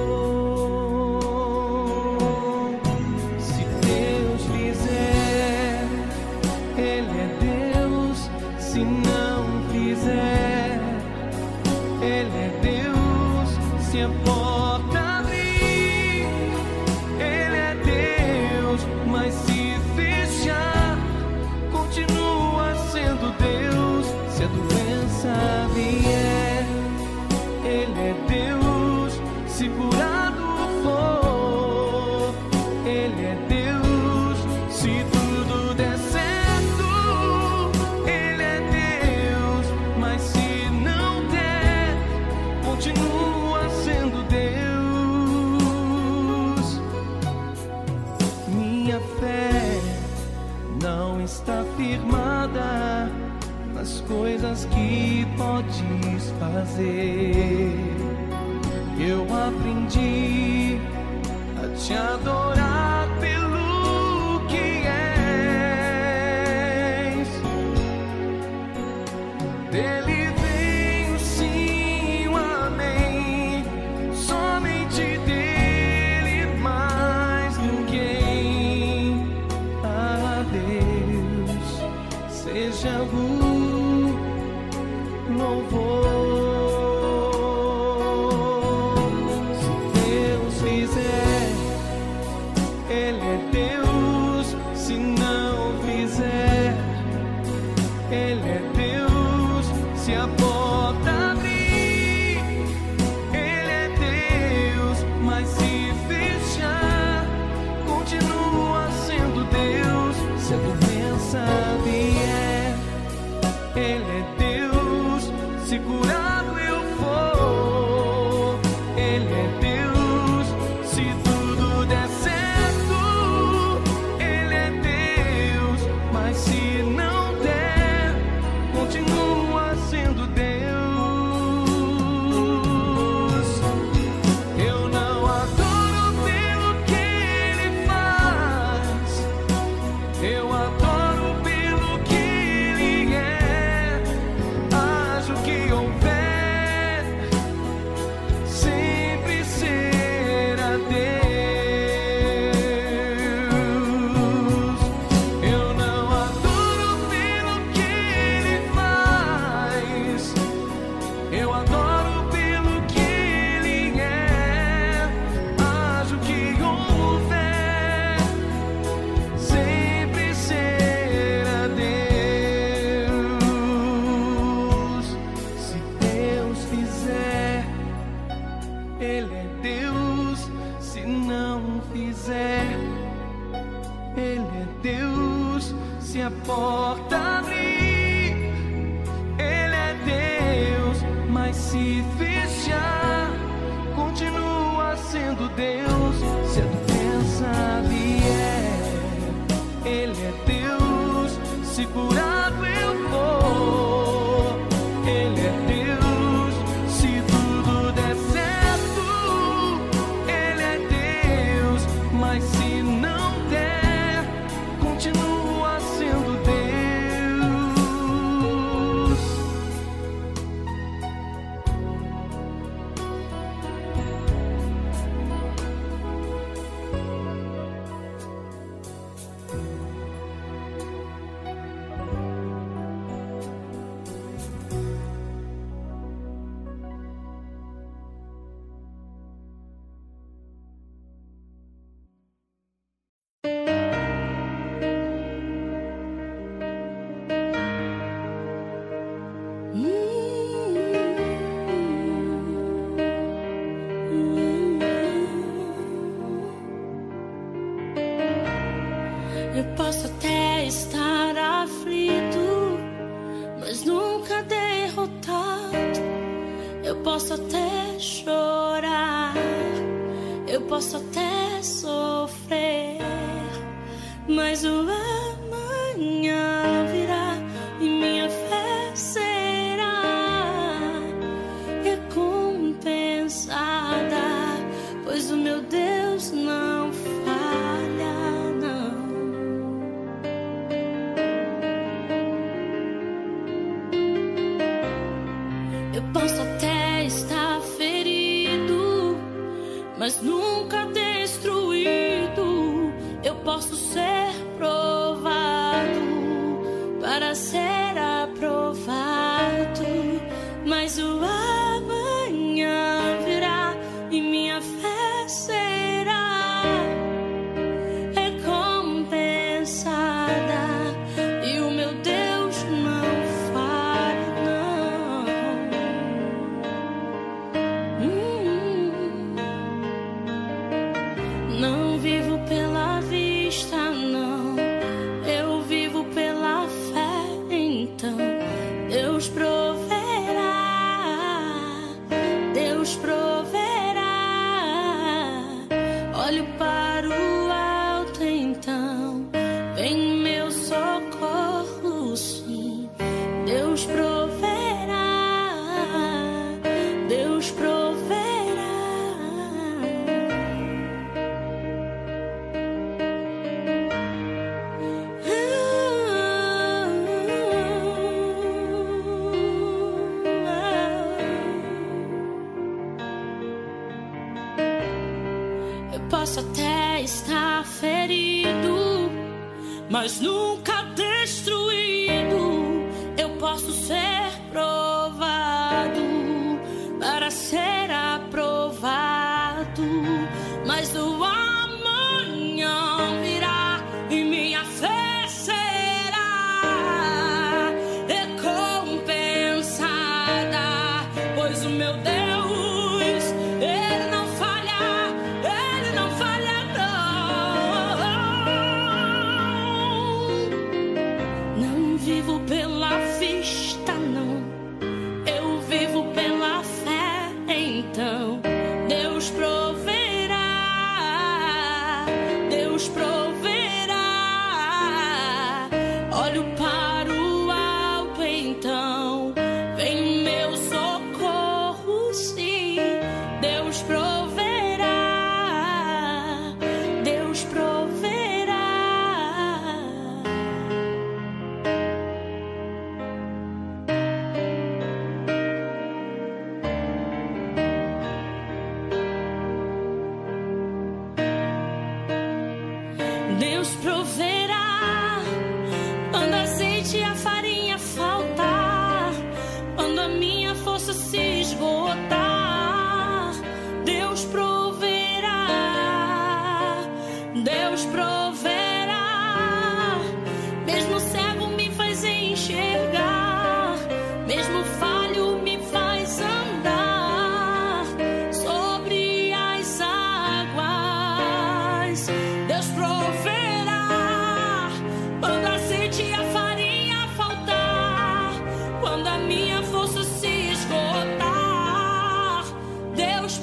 Se Deus fizer, Ele é Deus. Se não fizer, Ele é Deus. Se a porta abrir, Ele é Deus. Mas se fechar, continua sendo Deus. Se a doença vier, Ele é Deus. Se curado for, Ele é Deus. Se tudo der certo, Ele é Deus. Mas se não der, continua sendo Deus. Minha fé não está firmada nas coisas que podes fazer. Eu aprendi a te adorar pelo que és. Dele vem o sim, o amém. Somente dele, mais ninguém. A Deus seja o louvor. Se Deus fizer, Ele é Deus. Se não fizer, Ele é Deus. Se a porta abrir, Ele é Deus. Mas se fechar, continua sendo Deus. Se a doença vier, Ele é Deus. Se curado eu for, Ele é Deus. Se tudo der certo, Ele é Deus. Mas se não der, continua sendo Deus. Eu não adoro pelo que Ele faz, eu adoro pelo que Ele é. Haja o que houver, sempre será Deus. Eu não adoro pelo que Ele faz, eu adoro pelo que Ele é. Haja o que houver, sempre será Deus. Se Deus fizer, Ele é Deus. Se não fizer, Ele é Deus. Se a porta abrir, Ele é Deus. Mas se fechar, continua sendo Deus. Se a doença vier, Ele é Deus. Se curado eu for, Ele é Deus. Se tudo der certo, Ele é Deus. Mas se não der, continua sendo Deus. Eu posso até estar aflito, mas nunca derrotado. posso até chorar, eu posso até sofrer, mas o amanhã virá e minha fé será recompensada, pois o meu Deus não falha, não. Eu posso até estar ferido, mas nunca destruído. Eu posso ser provado para ser aprovado, mas o amanhã virá e minha fé será recompensada, e o meu Deus não falha, não. Não vivo pela vista, não, eu vivo pela fé. Então Deus proverá, Deus proverá. Olho para o alto, então vem meu socorro, sim. Deus proverá, Deus proverá. Eu posso até estar ferido, mas nunca destruído. Eu posso ser provado para ser aprovado, mas o amanhã virá e minha fé será recompensada, pois o meu Deus, Ele não falha, Ele não falha, não. Não vivo pela vista, não, eu vivo pela fé. Então Deus proverá, Deus proverá. Olho para o alto, então vem meu socorro, sim. Deus proverá, Deus proverá. Deus proverá quando azeite e a farinha faltar, quando a minha força se esgotar. Deus proverá, Deus proverá. Mesmo cego me faz enxergar, mesmo falho me faz andar sobre as águas. Deus proverá quando a azeite e a farinha faltar, quando a minha força se esgotar. Deus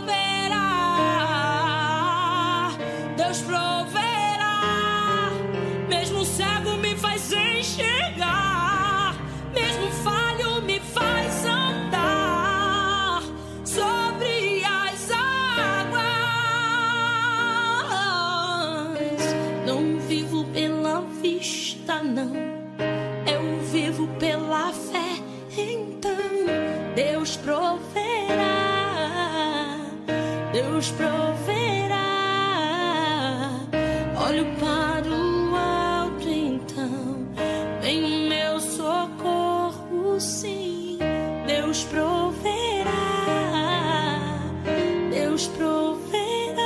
proverá, Deus proverá. Mesmo cego me faz enxergar, mesmo falho me faz andar sobre as águas. Não vivo pela vista, não, eu vivo pela fé. Então Deus proverá, Deus proverá. Olho para o alto, então vem meu socorro, sim. Deus proverá, Deus proverá.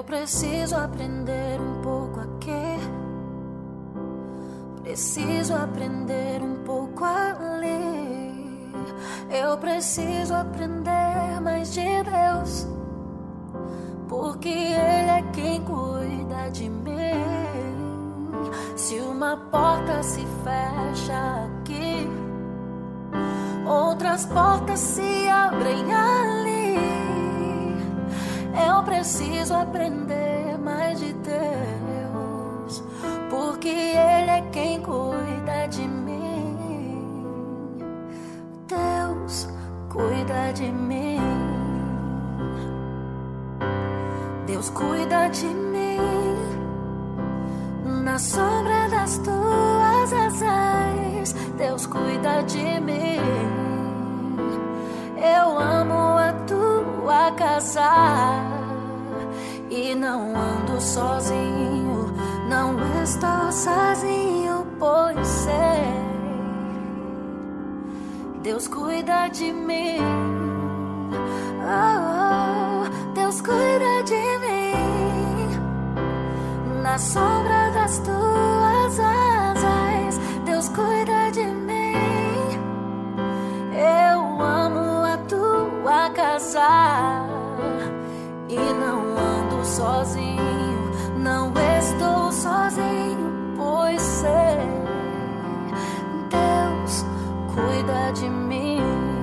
preciso aprender um pouco a quê? Preciso aprender um pouco a ler. Eu preciso aprender mais de Deus, porque Ele é quem cuida de mim. Se uma porta se fecha aqui, outras portas se abrem ali. Eu preciso aprender mais de Deus, porque Ele é quem cuida de mim. Deus cuida de mim. Deus cuida de mim. Na sombra das tuas asas, Deus cuida de mim. Eu amo a tua casa e não ando sozinho, não estou sozinho, pois sei, Deus cuida de mim. Oh, Deus cuida de mim. Na sombra das tuas asas, Deus cuida de mim. Eu amo a tua casa e não ando sozinho, não estou sozinho, pois sei, Deus cuida de mim.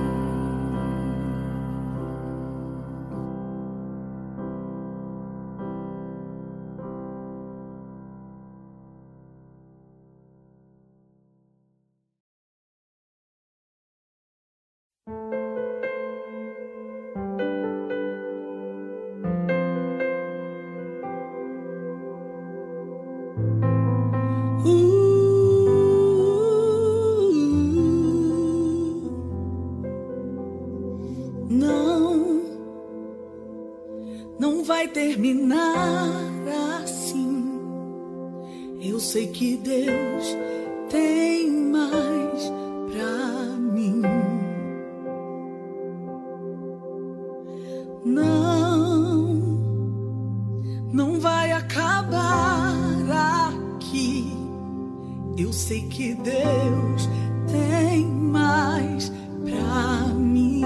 Não vai terminar assim. Eu sei que Deus tem mais pra mim. Não vai acabar aqui. Eu sei que Deus tem mais pra mim.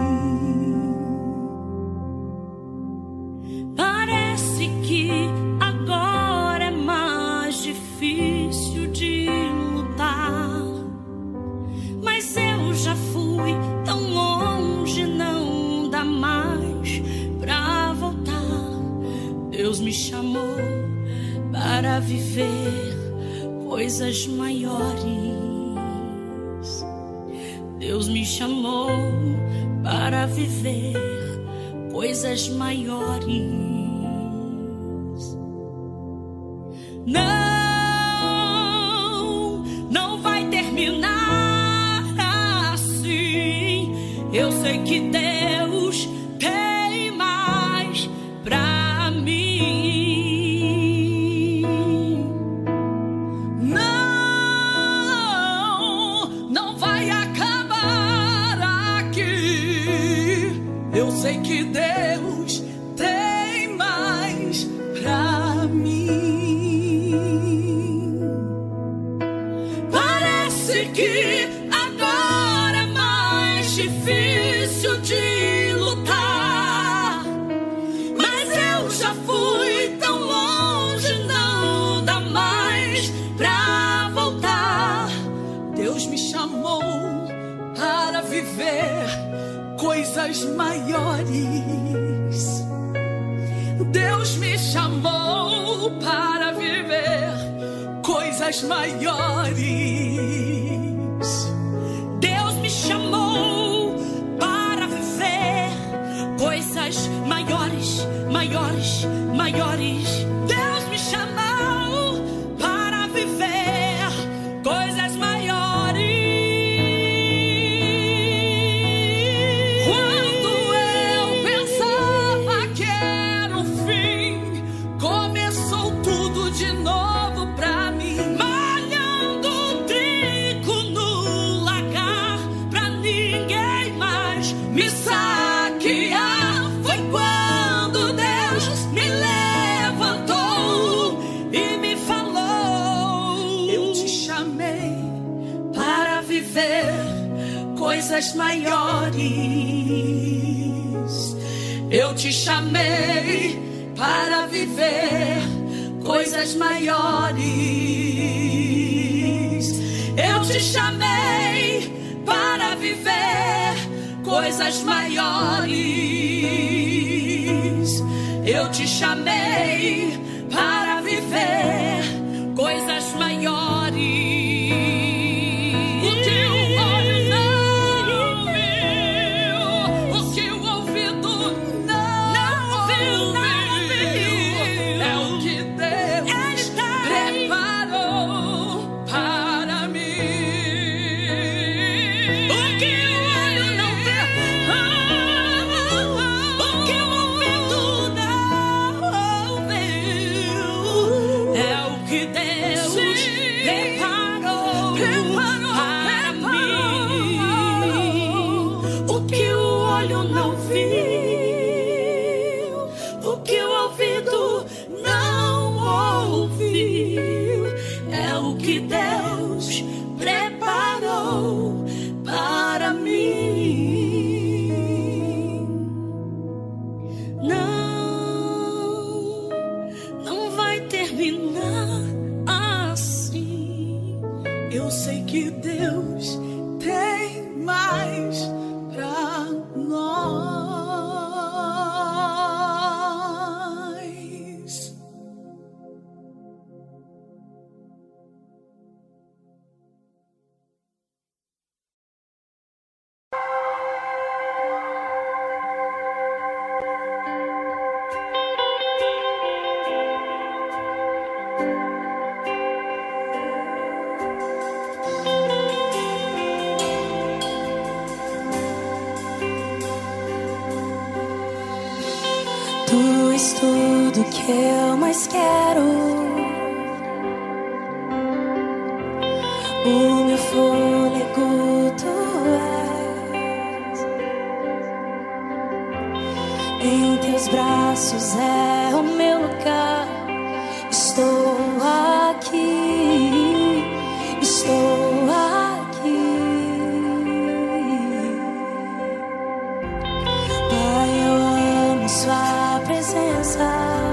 Parece que agora é mais difícil de lutar, mas eu já fui tão longe, não dá mais pra voltar. Deus me chamou para viver coisas maiores. Deus me chamou para viver coisas maiores. Não vai terminar assim. Eu sei que Deus tem mais pra mim. Não vai acabar aqui. Eu sei que Deus tem mais pra mim. Parece que agora é mais difícil de lutar, mas eu já fui tão longe, não dá mais pra voltar. Deus me chamou para viver coisas maiores. Deus me chamou para viver coisas maiores. Deus me chamou para viver coisas maiores, maiores, maiores. Deus me chamou para viver coisas maiores. Quando eu pensava que era o fim, começou tudo de novo pra mim. Malhando trigo no lagar pra ninguém mais me saquear. Foi quando Deus me levantou coisas maiores. Eu te chamei para viver coisas maiores. Eu te chamei para viver coisas maiores. Eu te chamei para viver coisas maiores. Tudo que eu mais quero, o meu fôlego tu és. Em teus braços é o meu lugar. Estou aqui, estou aqui. Pai, eu amo sua presença.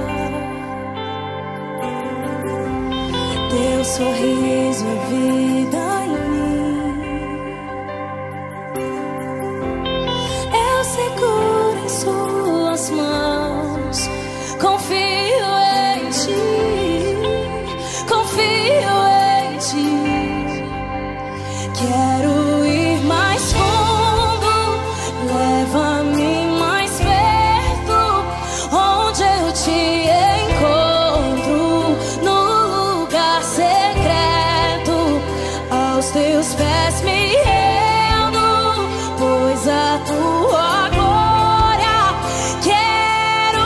Teu sorriso é vida em mim. Eu seguro em suas mãos. Confio em ti, confio em ti. Quero ir mais fundo, leva-me mais perto, onde eu te encontro, no lugar secreto. Aos teus pés me rendo, pois a tua glória quero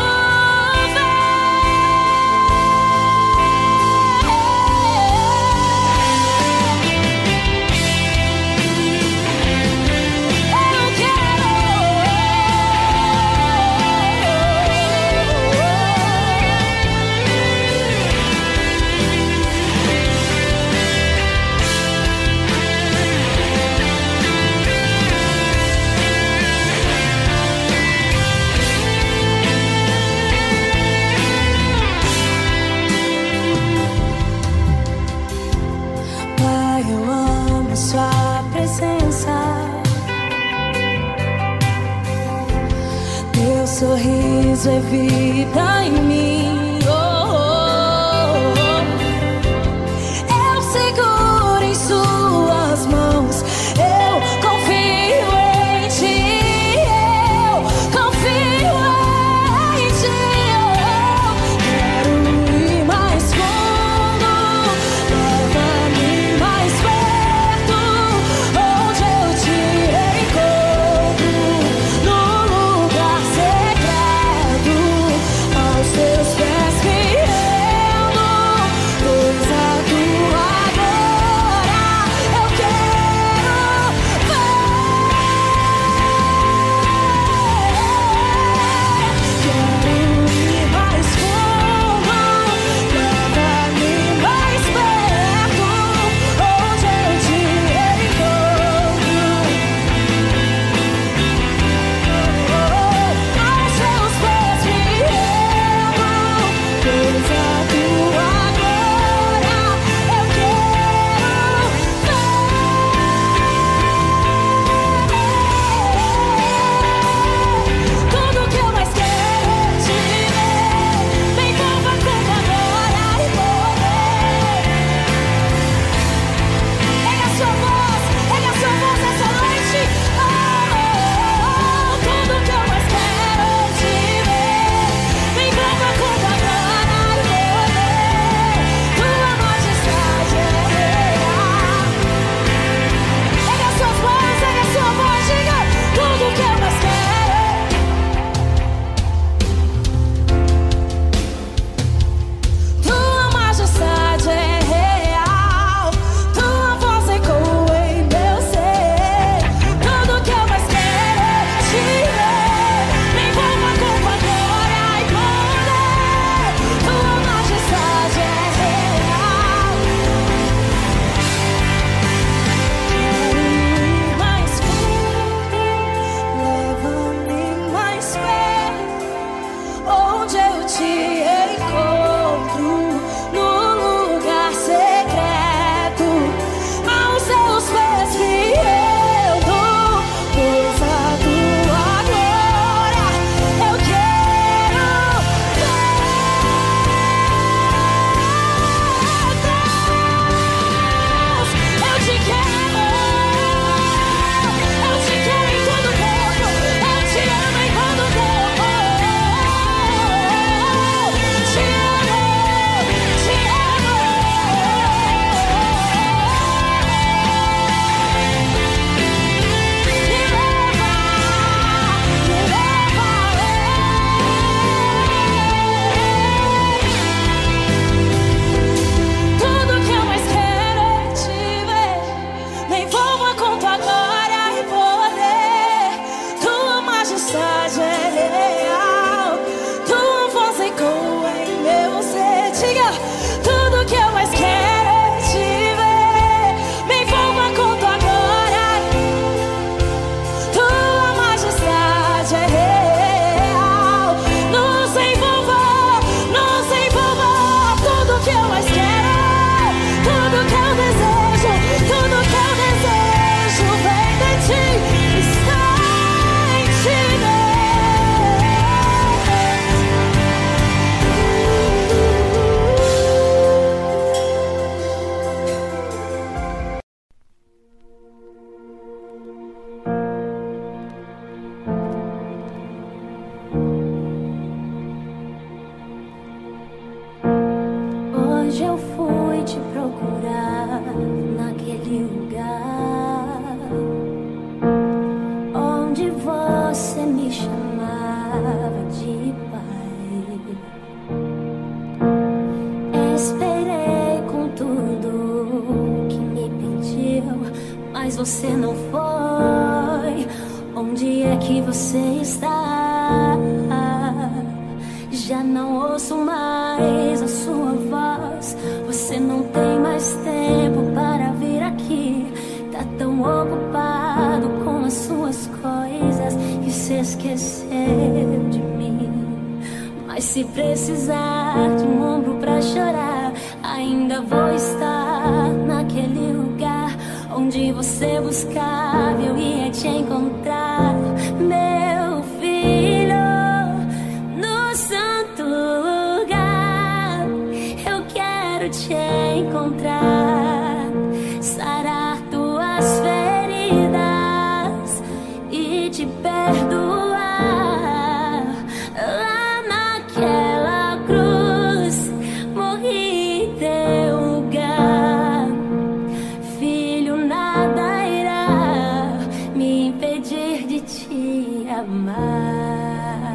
Pai, eu amo sua presença. Teu sorriso é vida em mim. Oh, oh, oh. Eu seguro em suas mãos. Eu confio em ti. Eu confio em ti. Eu quero ir mais fundo, leva-me mais perto, onde eu te encontro, no lugar secreto. Aos teus pés você não foi? Onde é que você está? Já não ouço mais a sua voz. Você não tem mais tempo para vir aqui. Tá tão ocupado com as suas coisas que se esqueceu de mim. Mas se precisar de um ombro pra chorar, ainda vou estar naquele lugar onde você buscava, eu ia te encontrar, meu filho, no santo lugar. Eu quero te encontrar, sarar tuas feridas e te perdoar. Lá naquela cruz morri em teu lugar. Filho, nada irá me impedir de te amar.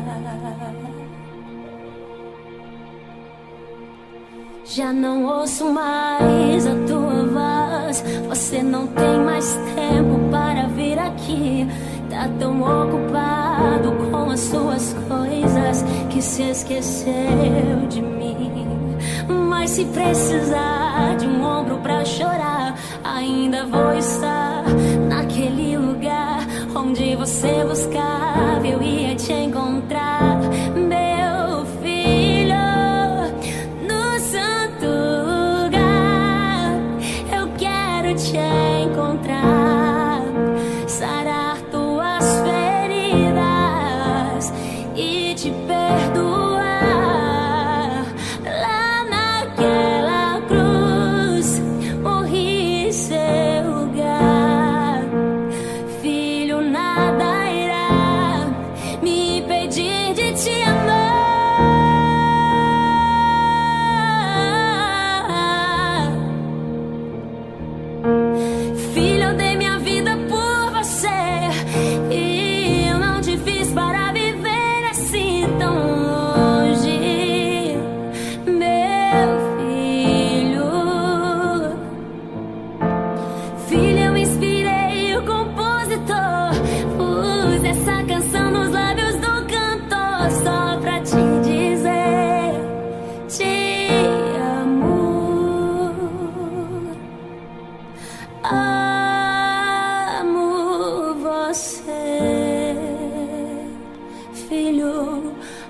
Já não ouço mais a tua voz. Você não tem mais tempo para vir aqui. Tá tão ocupado com as suas coisas que se esqueceu de mim. Mas se precisar de um ombro pra chorar, ainda vou estar naquele lugar onde você buscava, eu ia te encontrar, meu filho, no santo lugar. Eu quero te encontrar, sarar tuas feridas e te perdoar. Lá naquela cruz morri em seu lugar. Filho, nada irá me impedir de te amar. Filho, eu dei minha vida por você e eu não te fiz para viver assim tão longe, meu filho. Filho, eu inspirei o compositor, pus essa canção nos lábios do cantor só pra te dizer, te amo. Amo você, filho,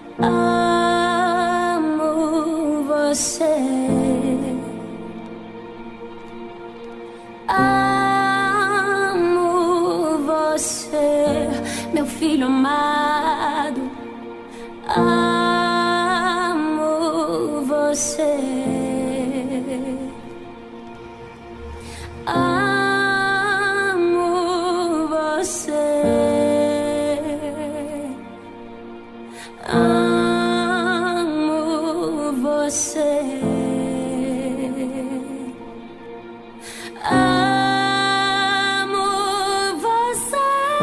amo você. Amo você, meu filho amado. Amo você. Amo você. Amo você. Amo você.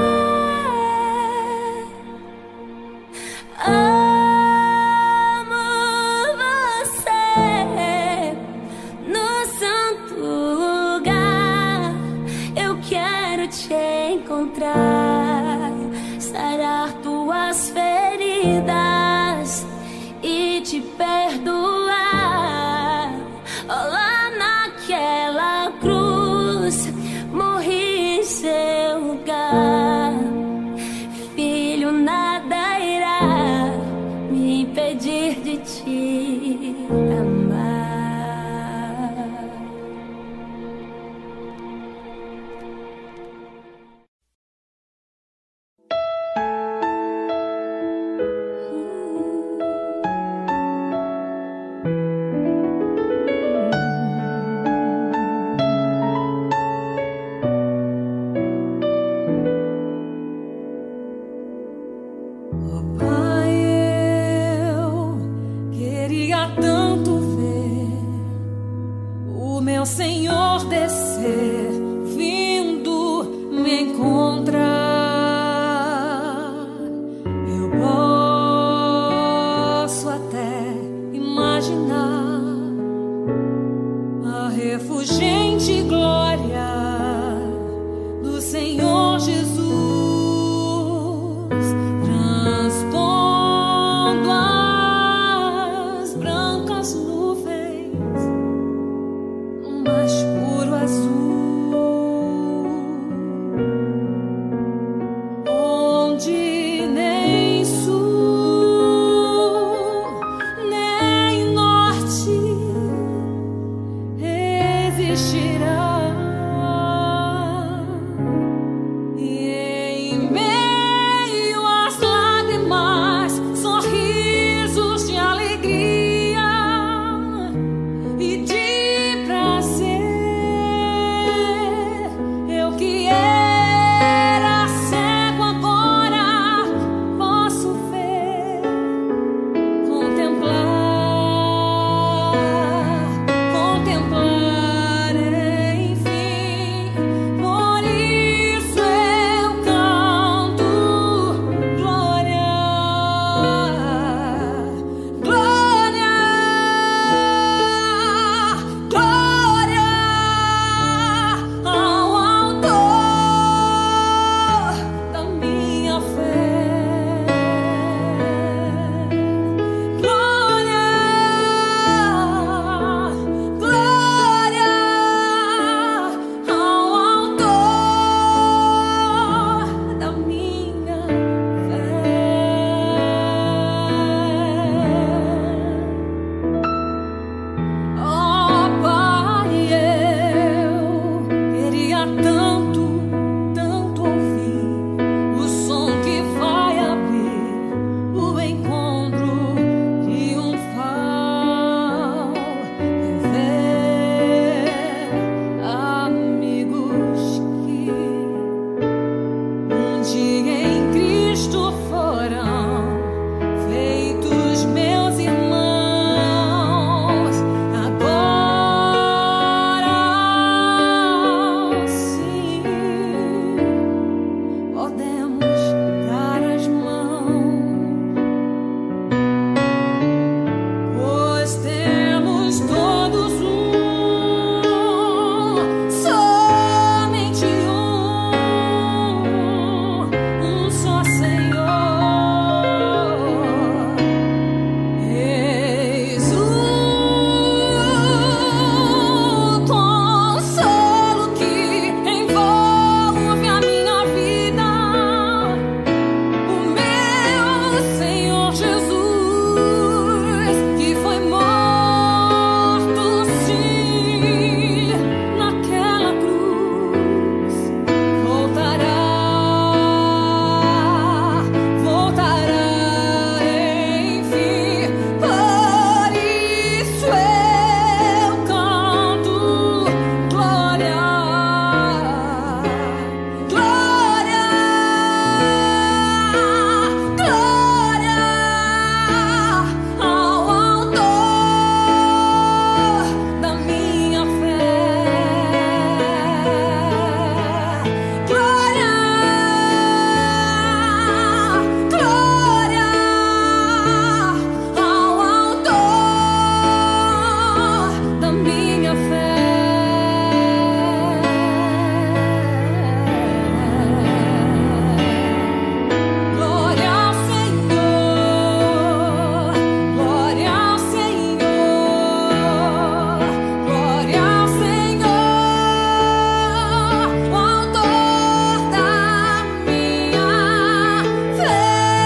Amo você. No santo lugar eu quero te encontrar, sarar tuas feridas e te perdoar. Lá naquela cruz morri em seu lugar. Filho, nada irá me impedir de te amar. Pai, eu queria tanto ver o meu Senhor descer, vindo me encontrar. Eu posso até imaginar a refulgente glória do onde nem sul, nem norte existirá. E em meio às lágrimas, sorrisos de alegria e de prazer, eu que era cego agora posso ver, contemplar, enfim. Por isso eu canto glória, glória, glória ao Autor da minha fé. Glória, glória ao Autor da minha fé. Oh, Pai, eu queria tanto, tanto ouvir o som que vai abrir o encontro triunfal e ver amigos que um dia em Cristo foram feitos meus irmãos. Agora sim podemos dar as mãos, pois temos todos somente um só Senhor. Eis o consolo que envolve a minha vida, o meu Senhor Jesus, que foi morto sim naquela cruz, voltará, enfim. Por isso eu canto glória, glória, glória ao Autor da minha fé. Glória, glória ao Autor da minha fé. Glória ao Senhor, glória ao Senhor, glória ao Senhor, o Autor da minha fé.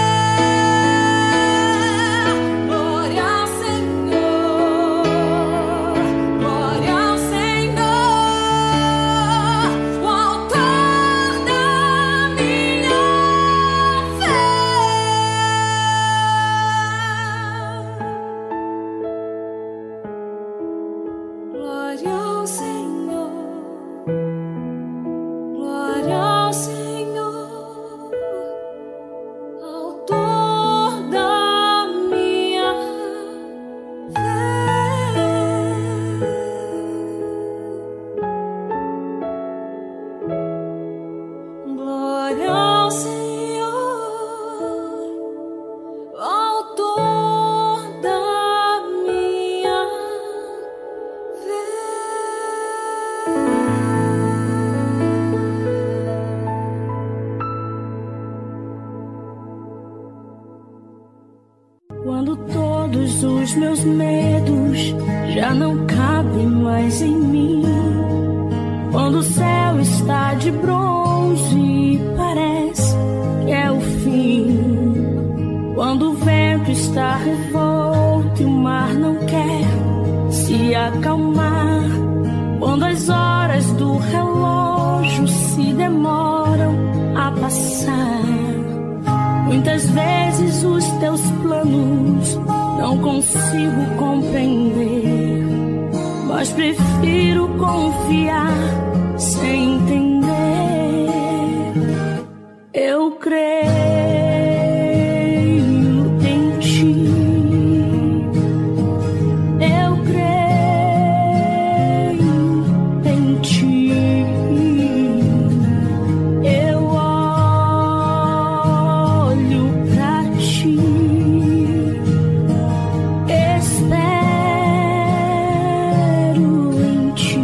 Glória ao Senhor, glória ao Senhor, o Autor da minha fé. Glória ao Senhor, glória ao Senhor, Autor da minha fé. Glória ao Senhor, Autor da minha fé. Quando todos os meus medos já não cabem mais em mim, quando o céu está de bronze e parece que é o fim está revolto e o mar não quer se acalmar. Quando as horas do relógio se demoram a passar, muitas vezes os teus planos não consigo compreender, mas prefiro confiar sem entender. Eu creio em ti, eu creio em ti, eu olho pra ti, espero em ti.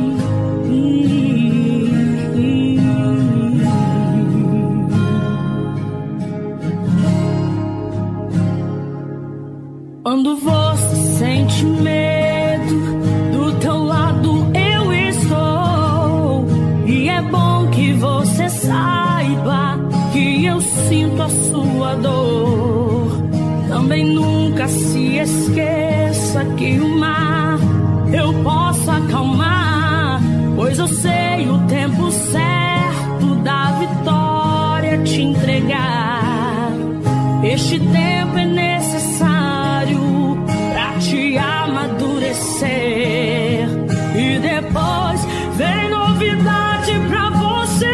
Quando você sente medo, do teu lado eu estou. E é bom que você saiba que eu sinto a sua dor. Também nunca se esqueça que o mar eu posso acalmar, pois eu sei o tempo certo da vitória te entregar. Este tempo é necessário pra te amadurecer, e depois vem novidade pra você.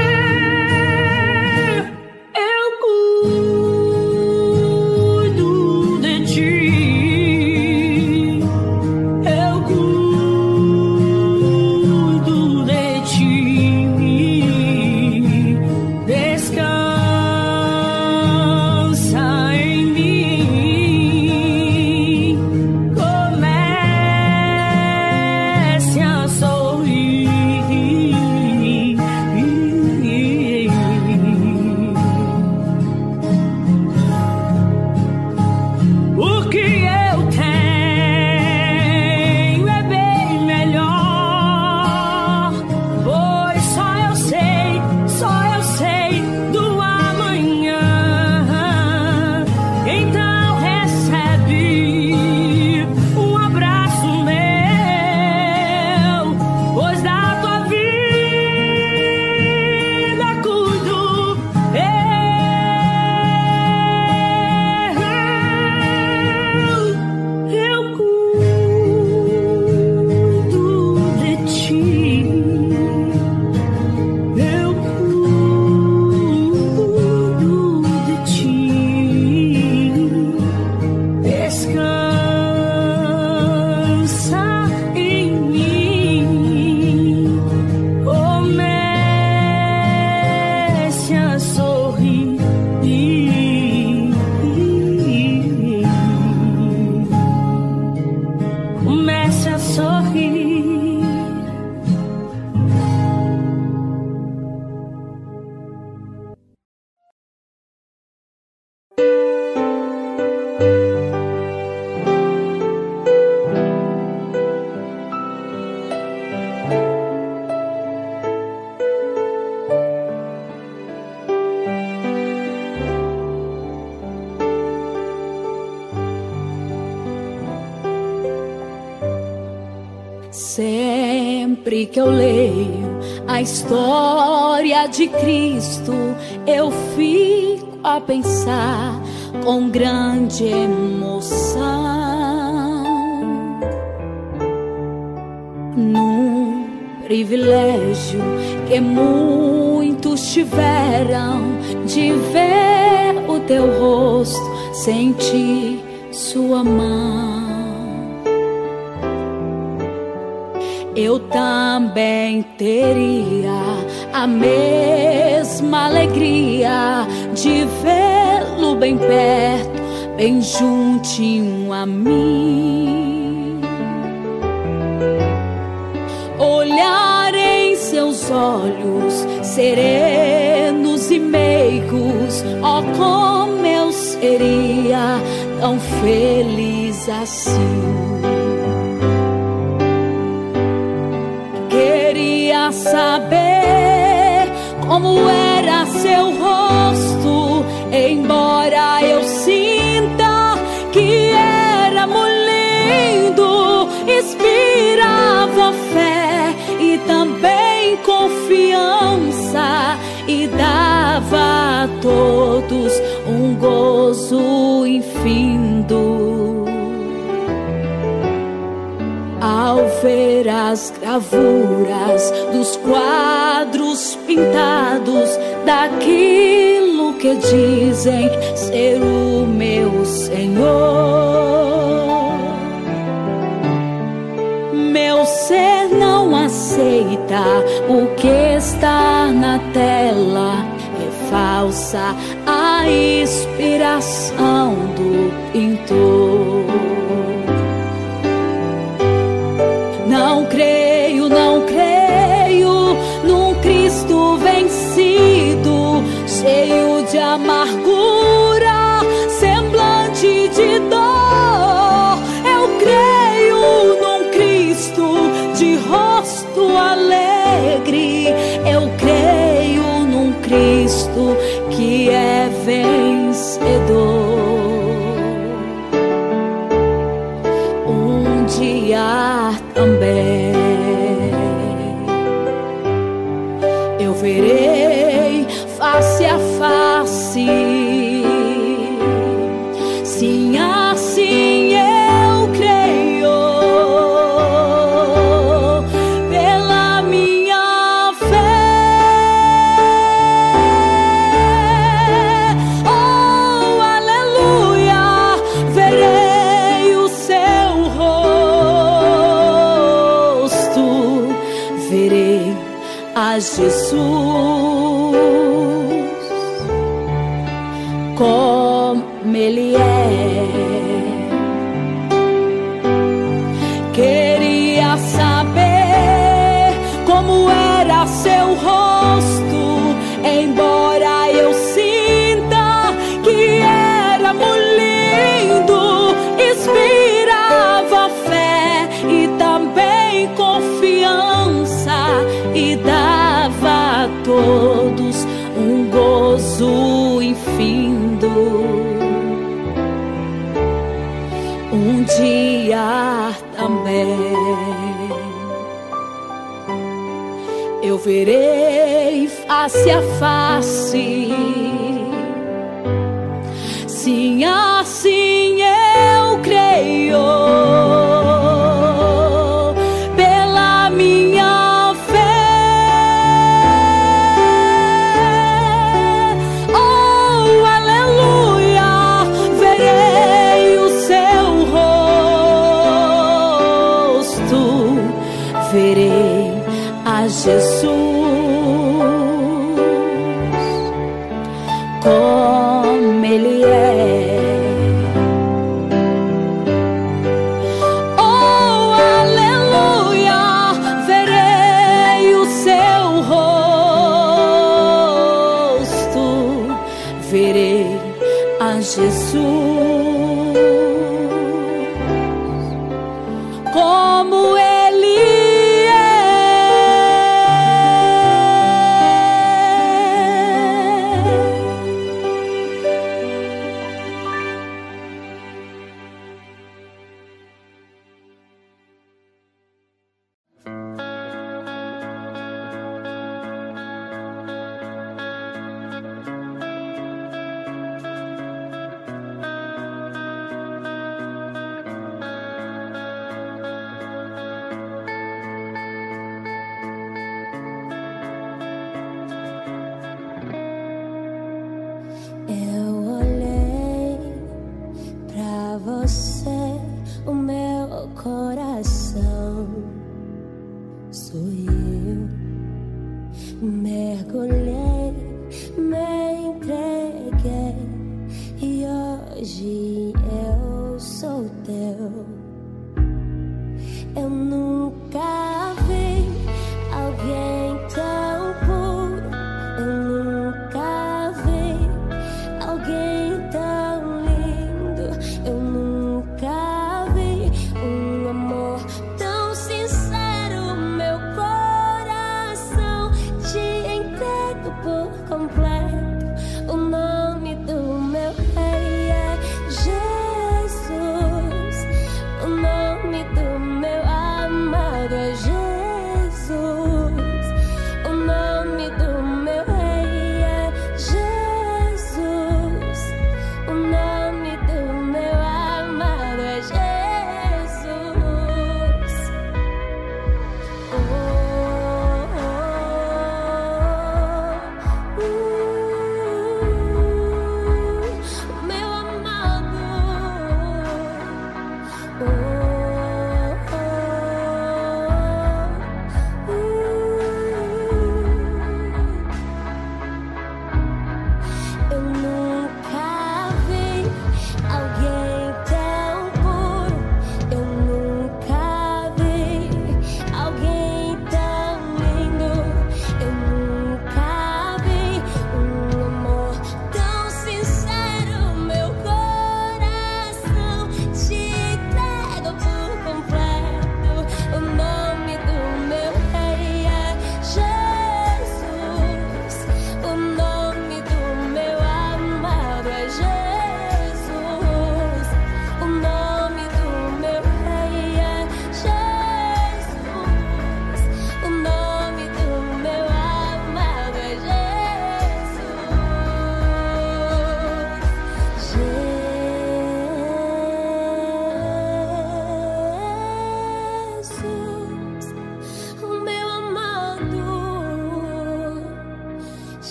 Eu cuido de ti, eu cuido de ti. Descansa em mim, comece a sorrir. O que eu tenho é bem melhor, pois só eu sei do amanhã. Então recebe um abraço meu, pois da tua vida cuido eu cuido de ti, eu cuido de ti. Descansa em mim, comece a sorrir. Comece a sorrir. Sempre que eu leio a história de Cristo, eu fico a pensar com grande emoção num privilégio que muitos tiveram de ver o teu rosto, sentir sua mão. Eu também teria a mesma alegria de vê-lo bem perto, bem juntinho a mim. Olhar em seus olhos serenos e meigos, oh, como eu seria tão feliz assim. Queria saber como era seu rosto, embora eu sinta que e dava a todos um gozo infindo. Ao ver as gravuras dos quadros pintados daquilo que dizem ser o meu Senhor, meu ser não aceita o que está na tela. É falsa a inspiração do pintor. Não creio, não creio num Cristo vencido, cheio de amargura, semblante de dor. Eu creio num Cristo de rosto alegre. Eu creio num Cristo que é vencedor. Um dia também eu verei face a face. Sim, assim eu creio, pela minha fé. Oh, aleluia, verei o seu rosto, verei a Jesus como Ele é. Queria saber como era seu rosto, embora eu sinta que era muito lindo. Inspirava fé e também confiança, e dava a todos um gozo infindo. Um dia também eu verei face a face. Sim, assim eu creio, pela minha fé. Oh, aleluia, verei o seu rosto, verei a Jesus como Ele é. Oh, aleluia, verei o seu rosto, verei a Jesus como Ele é. Eu olhei pra você, o meu coração sou eu. Mergulhei, me entreguei e hoje eu sou teu. Eu nunca vi alguém tão puro, eu nunca vi alguém tão lindo, eu nunca vi um amor tão sincero. Meu coração te entrego por completo. O nome do meu rei é Jesus, o nome do meu amado é Jesus.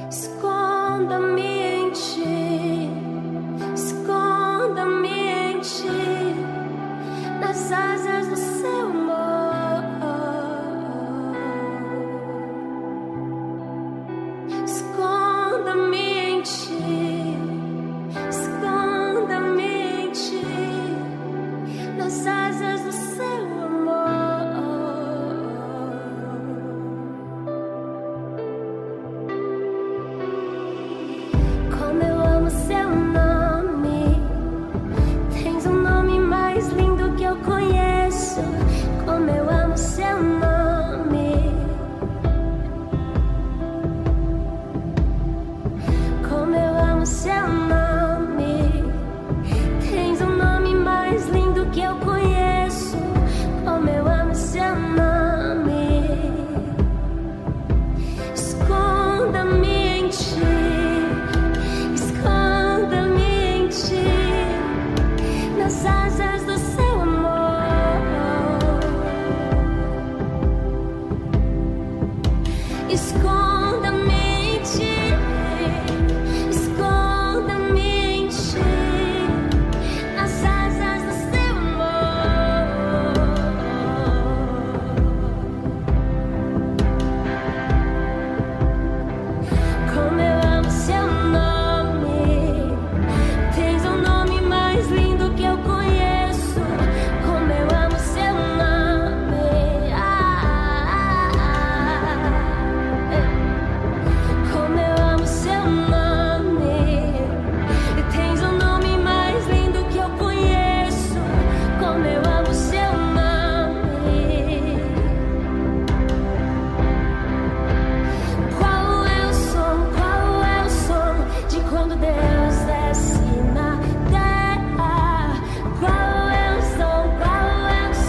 Esconda-me em ti, esconda-me em ti, nas asas do seu amor. Esconda-me em ti, esconda-me em ti, nas asas do seu amor. Como eu amo seu nome, tens um nome mais lindo que eu conheço. Como eu amo seu nome, como eu amo seu nome, tens um nome mais lindo que eu conheço. Como eu amo seu nome. Esconda-me em ti, esconda-me em ti, nas asas do seu amor. Esconda-me em ti, esconda-me em ti, nas asas do seu amor. Como eu amo seu nome, tens um nome mais lindo que eu conheço. Como eu amo seu nome. Como eu amo seu nome, tens um nome mais lindo que eu conheço. Como eu amo seu nome. Qual é o som de quando Deus desce na terra? Qual é o som, qual é o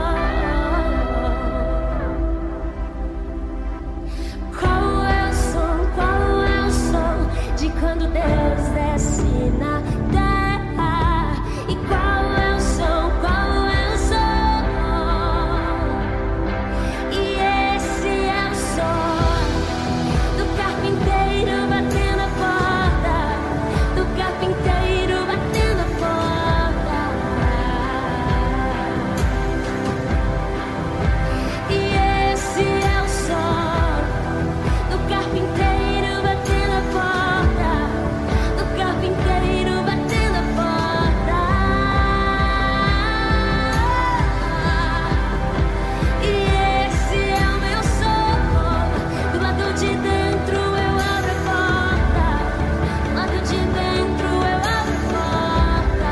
som? Qual é o som de quando Deus desce na terra? E qual é o som, qual é o som? E esse é o som do carpinteiro batendo a porta, do carpinteiro batendo a porta. E esse é o som do carpinteiro batendo a porta, do carpinteiro batendo a porta. E esse é o meu som, do lado de dentro eu abro a porta, do lado de dentro eu abro a porta.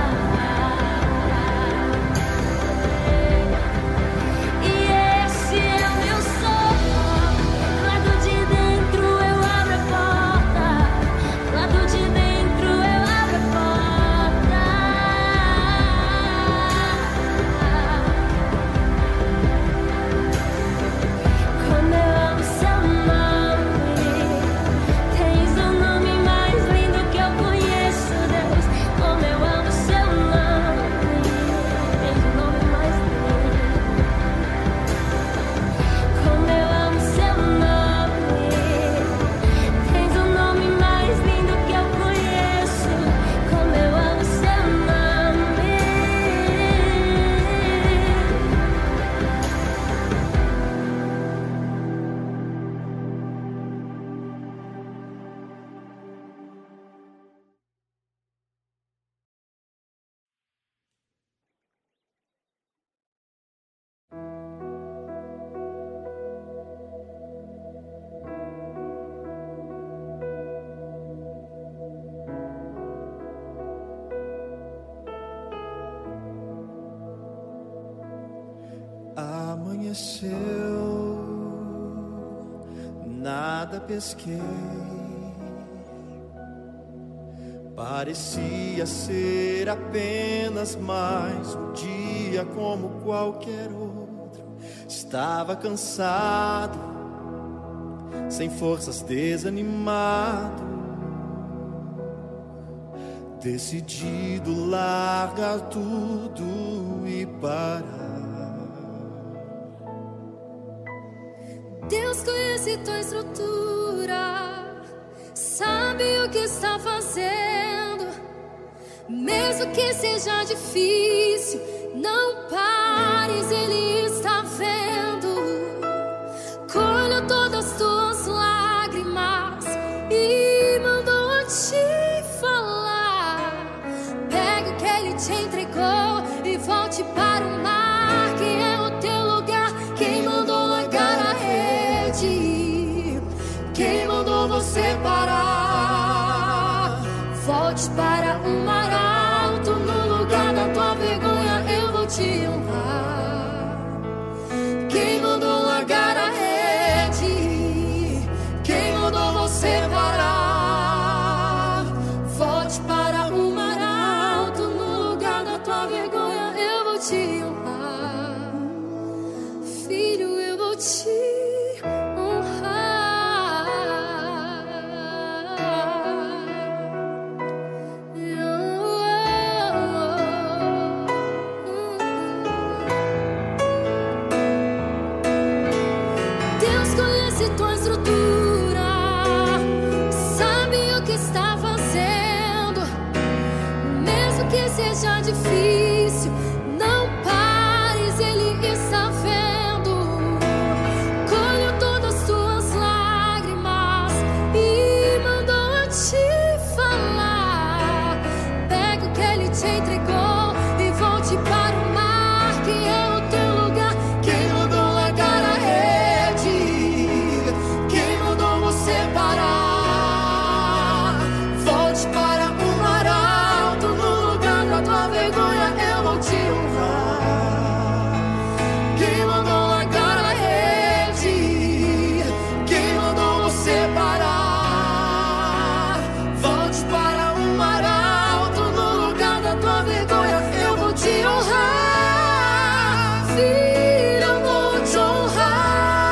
E esse é o meu som, do lado de dentro eu abro a porta, do lado de dentro eu abro a porta. Como eu amo seu nome, tens um nome mais lindo que eu conheço, Deus. Como eu amo seu nome, tens um nome mais lindo. Como eu amo seu nome, tens um nome mais lindo que eu conheço. Como eu amo seu nome. Amanheceu, nada pesquei. Parecia ser apenas mais um dia como qualquer outro. Estava cansado, sem forças, desanimado, decidido largar tudo e parar. Deus conhece tua estrutura, que está fazendo, mesmo que seja difícil, não pares, Ele está vendo. Colheu todas as tuas lágrimas e mandou te falar. Pega o que Ele te entregou e volte para o mar, que é o teu lugar. Quem mandou largar a rede? Quem mandou você parar? Volte para o mar alto, no lugar da tua vergonha eu vou te honrar. Quem mandou largar a rede? Quem mandou você parar? Volte para o mar alto, no lugar da tua vergonha eu vou te honrar. Filho, eu vou te seja difícil, não pares, Ele está vendo. Colheu todas as tuas lágrimas e mandou te falar. Pega o que Ele te entregou e volte para o mar, que é o teu lugar. Quem mandou largar a rede? Quem mandou você parar? Volte para o mar alto, no lugar da tua vergonha eu vou te honrar. Quem mandou largar a rede? Quem mandou você parar? Volte para o mar alto, no lugar da tua vergonha eu vou te honrar. Filho, eu vou te honrar.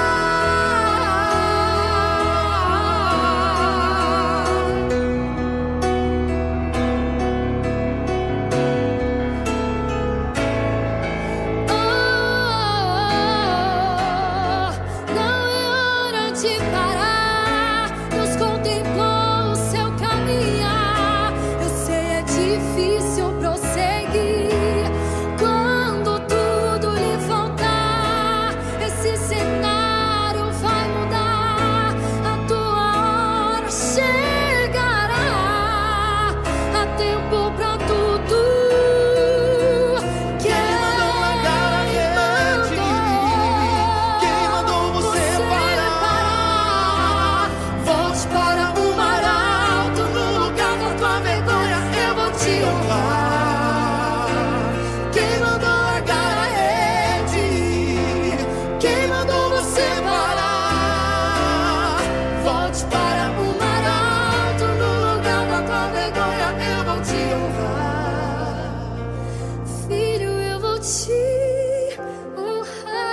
Não é hora de parar, Deus contemplou o seu caminhar. Eu sei, é difícil prosseguir quando tudo lhe faltar. Esse cenário vai mudar, a tua hora chegará. Há tempo pra tudo. Quem largar a rede? Quem mandou você parar? Volte para o mar alto, no lugar da tua vergonha eu vou te honrar. Quem mandou largar a rede? Quem mandou você parar? Volte para o mar alto, no lugar da tua vergonha eu vou te honrar. Filho, eu vou te honrar.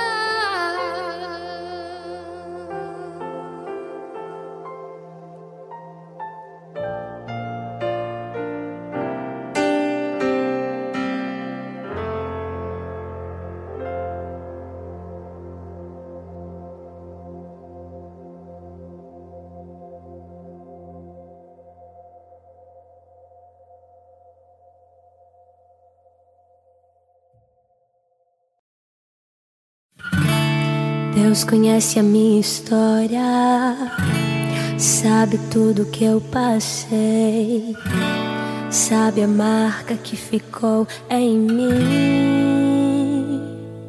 Deus conhece a minha história, sabe tudo que eu passei, sabe a marca que ficou em mim.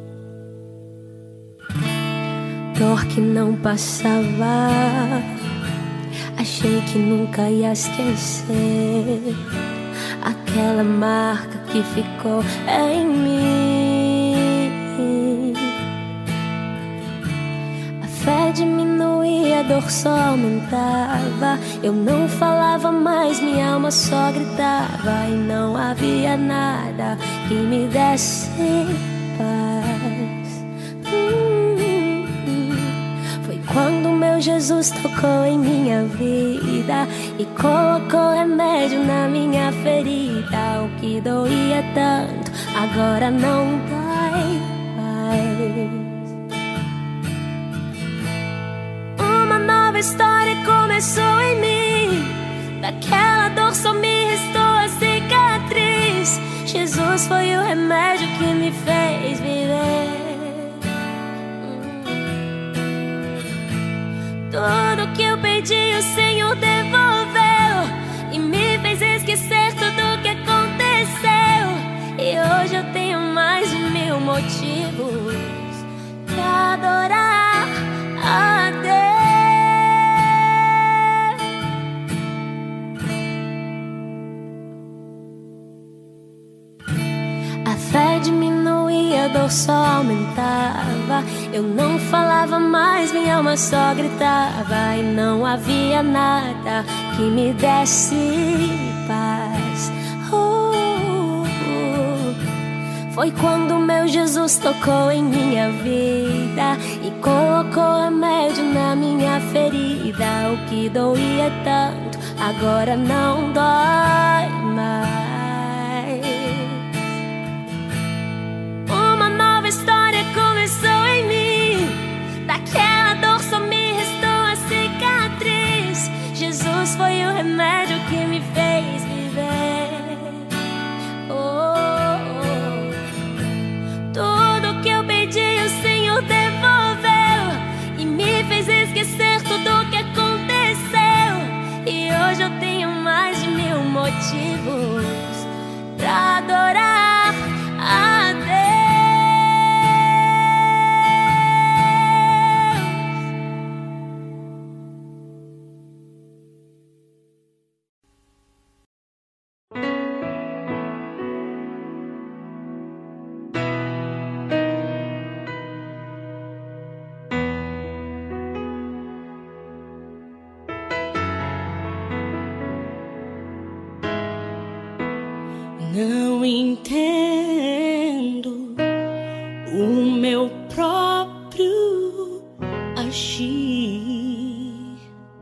Dor que não passava, achei que nunca ia esquecer aquela marca que ficou em mim. A fé diminuía, a dor só aumentava. Eu não falava mais, minha alma só gritava. E não havia nada que me desse paz. Foi quando meu Jesus tocou em minha vida e colocou remédio na minha ferida. O que doía tanto agora não dói mais. Uma nova história começou em mim. Daquela dor só me restou a cicatriz. Jesus foi o remédio que me fez viver. Tudo que eu pedi o Senhor devolveu e me fez esquecer tudo que aconteceu. E hoje eu tenho mais de 1000 motivos pra adorar a Deus. A fé diminuía, a dor só aumentava. Eu não falava mais, minha alma só gritava. E não havia nada que me desse paz. Foi quando meu Jesus tocou em minha vida e colocou remédio na minha ferida. O que doía tanto agora não dói mais. Uma nova história começou em mim. Daquela dor só me restou a cicatriz. Jesus foi o remédio que me fez viver. Tudo que eu pedi o Senhor devolveu e me fez esquecer tudo que aconteceu. E hoje eu tenho mais de 1000 motivos pra adorar a Deus. Não entendo o meu próprio agir.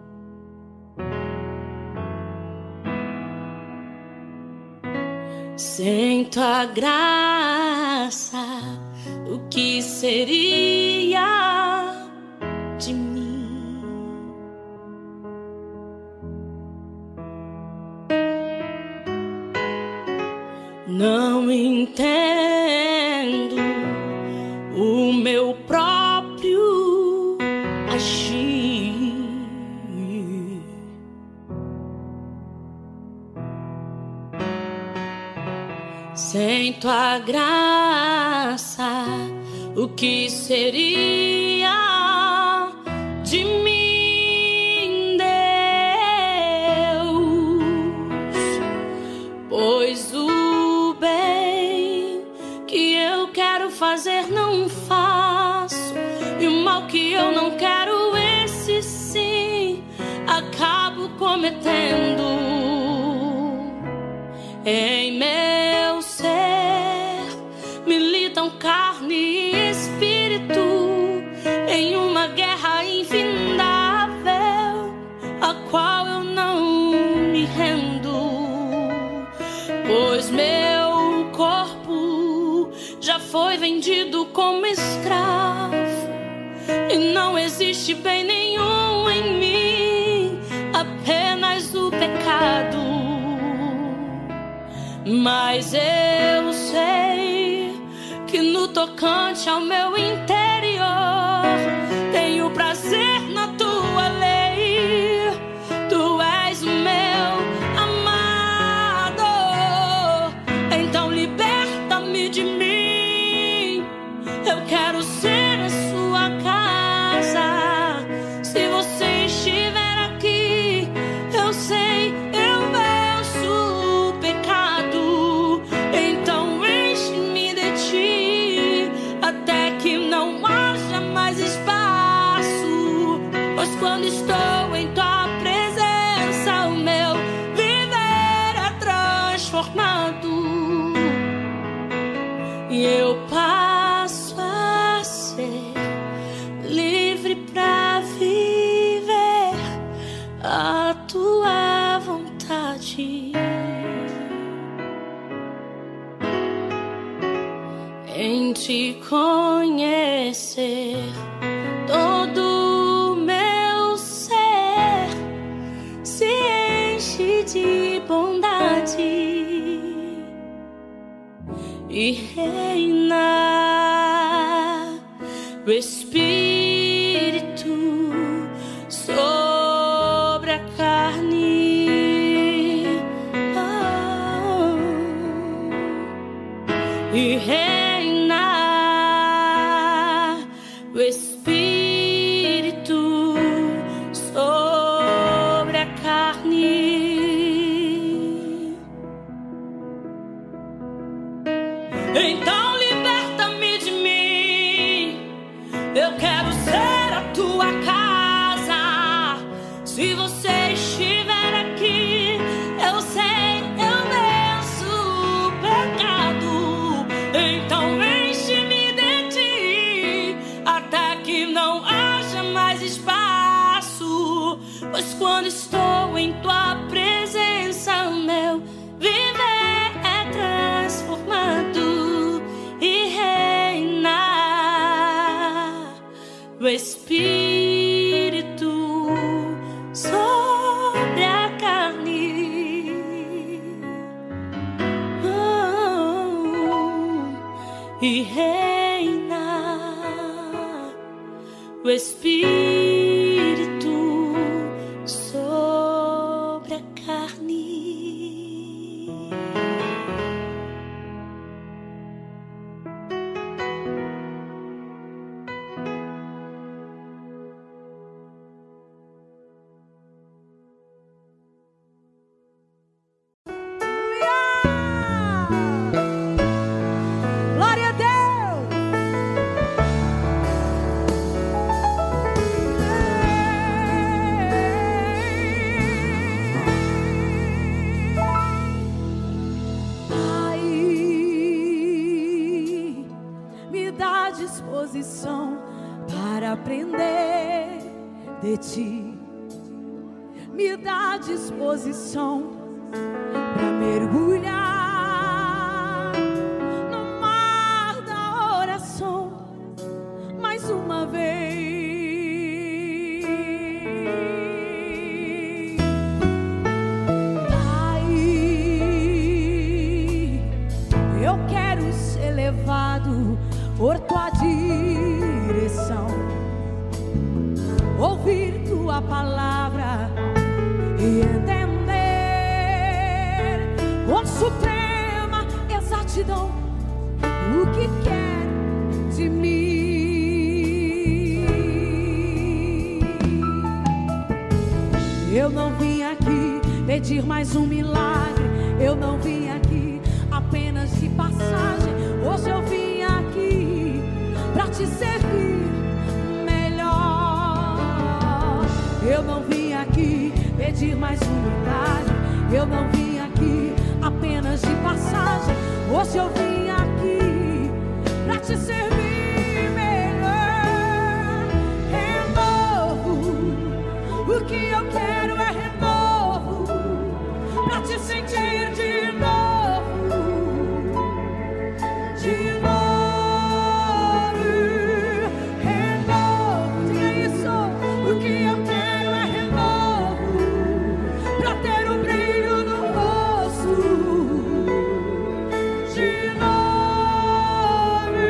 Sem tua graça, o que seria de mim? Não entendo o meu próprio agir. Sem tua graça, o que seria de mim, Deus? Pois o bem que eu quero fazer não faço, e o mal que eu não quero, esse sim acabo cometendo. Em meu ser militam carne e espírito em uma guerra infindável, a qual eu não me rendo. Pois meu corpo já foi vendido como escravo e não existe bem nenhum em mim, apenas o pecado. Mas eu sei que no tocante ao meu interior tenho prazer na tua lei. Tu és o meu amado, então liberta-me de mim. Eu quero ser a sua casa. Se você estiver aqui, eu sei, eu venço o pecado. Então enche-me de ti, até que não haja mais espaço. Pois quando estou em tua presença, o meu viver é transformado. E eu passo a ser livre pra viver a tua vontade. Em te conhecer, todo o meu ser se enche e reinar o Espírito sobre a carne, e reinar o Espírito sobre a carne. Então liberta-me de mim, eu quero ser a tua casa. Se você estiver aqui, eu sei, eu venço o pecado. Então enche-me de ti, até que não haja mais espaço. Pois quando estou em tua presença, meu viver é transformado. E reinar o Espírito sobre a carne, e reinar o Espírito sobre a carne. Glória a Deus! Pai, me dá disposição para aprender de Ti. Me dá disposição para mergulhar no mar da oração mais uma vez. Pai, eu quero ser levado por Tua direção, ouvir Tua palavra e entender com suprema exatidão o que quer de mim. Eu não vim aqui pedir mais um milagre, eu não vim aqui apenas de passagem. Hoje eu vim aqui pra Te servir melhor. Eu não vim aqui pedir mais um milagre, eu não vim aqui apenas de passagem. Hoje eu vim aqui pra Te servir melhor. Renovo, o que eu quero é renovo, pra Te sentir de novo, de novo. Renovo, diga isso, o que eu quero é renovo, pra ter o brilho no rosto de novo.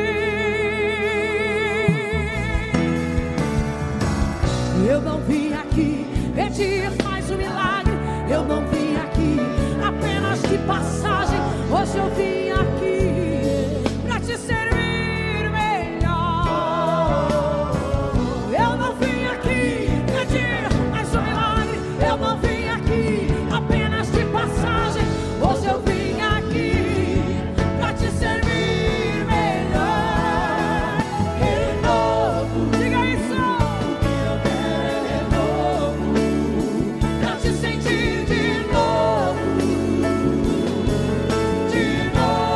Eu não vim aqui pedir mais um milagre, eu não vim aqui apenas de passagem. Hoje eu vim aqui pra Te servir melhor. Eu não vim aqui pedir mais um milagre, eu não vim aqui apenas de passagem. Hoje eu vim aqui pra Te servir melhor. Renovo, diga isso, o que eu quero é renovo, pra Te sentir de novo, de novo.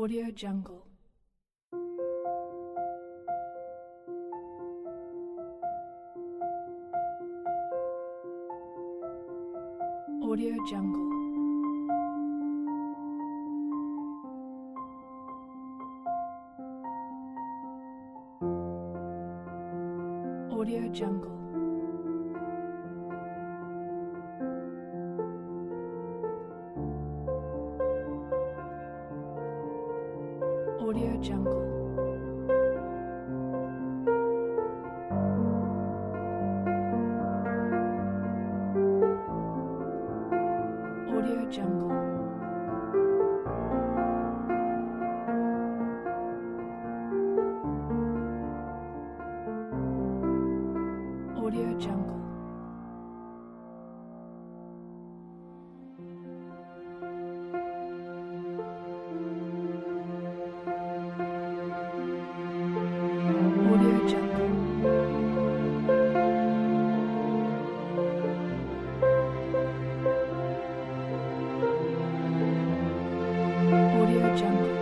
Audio Jungle. Audio Jungle. Audio Jungle. Audio Jungle. Audio Jungle. Audio Jungle. Audio Jungle. Audio Jungle.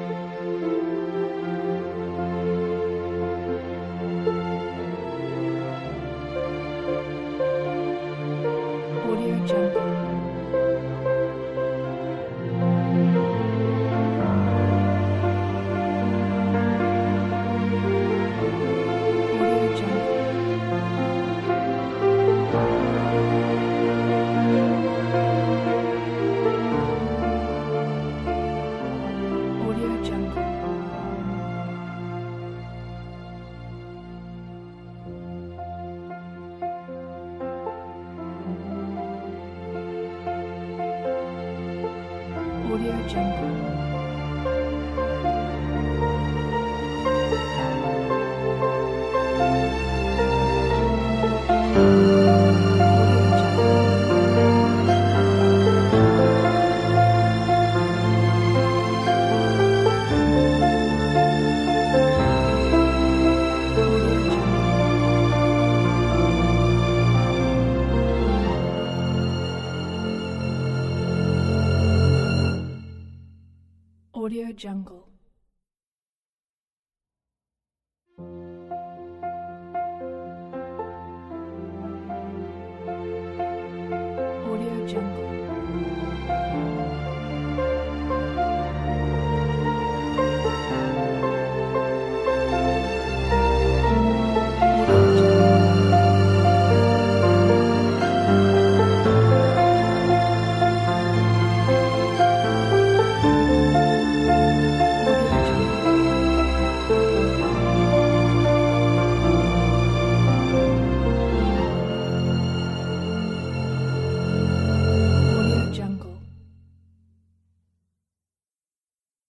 Audio Jungle. Audio Jungle. Audio Jungle. Audio Jungle. Audio Jungle. Audio Jungle.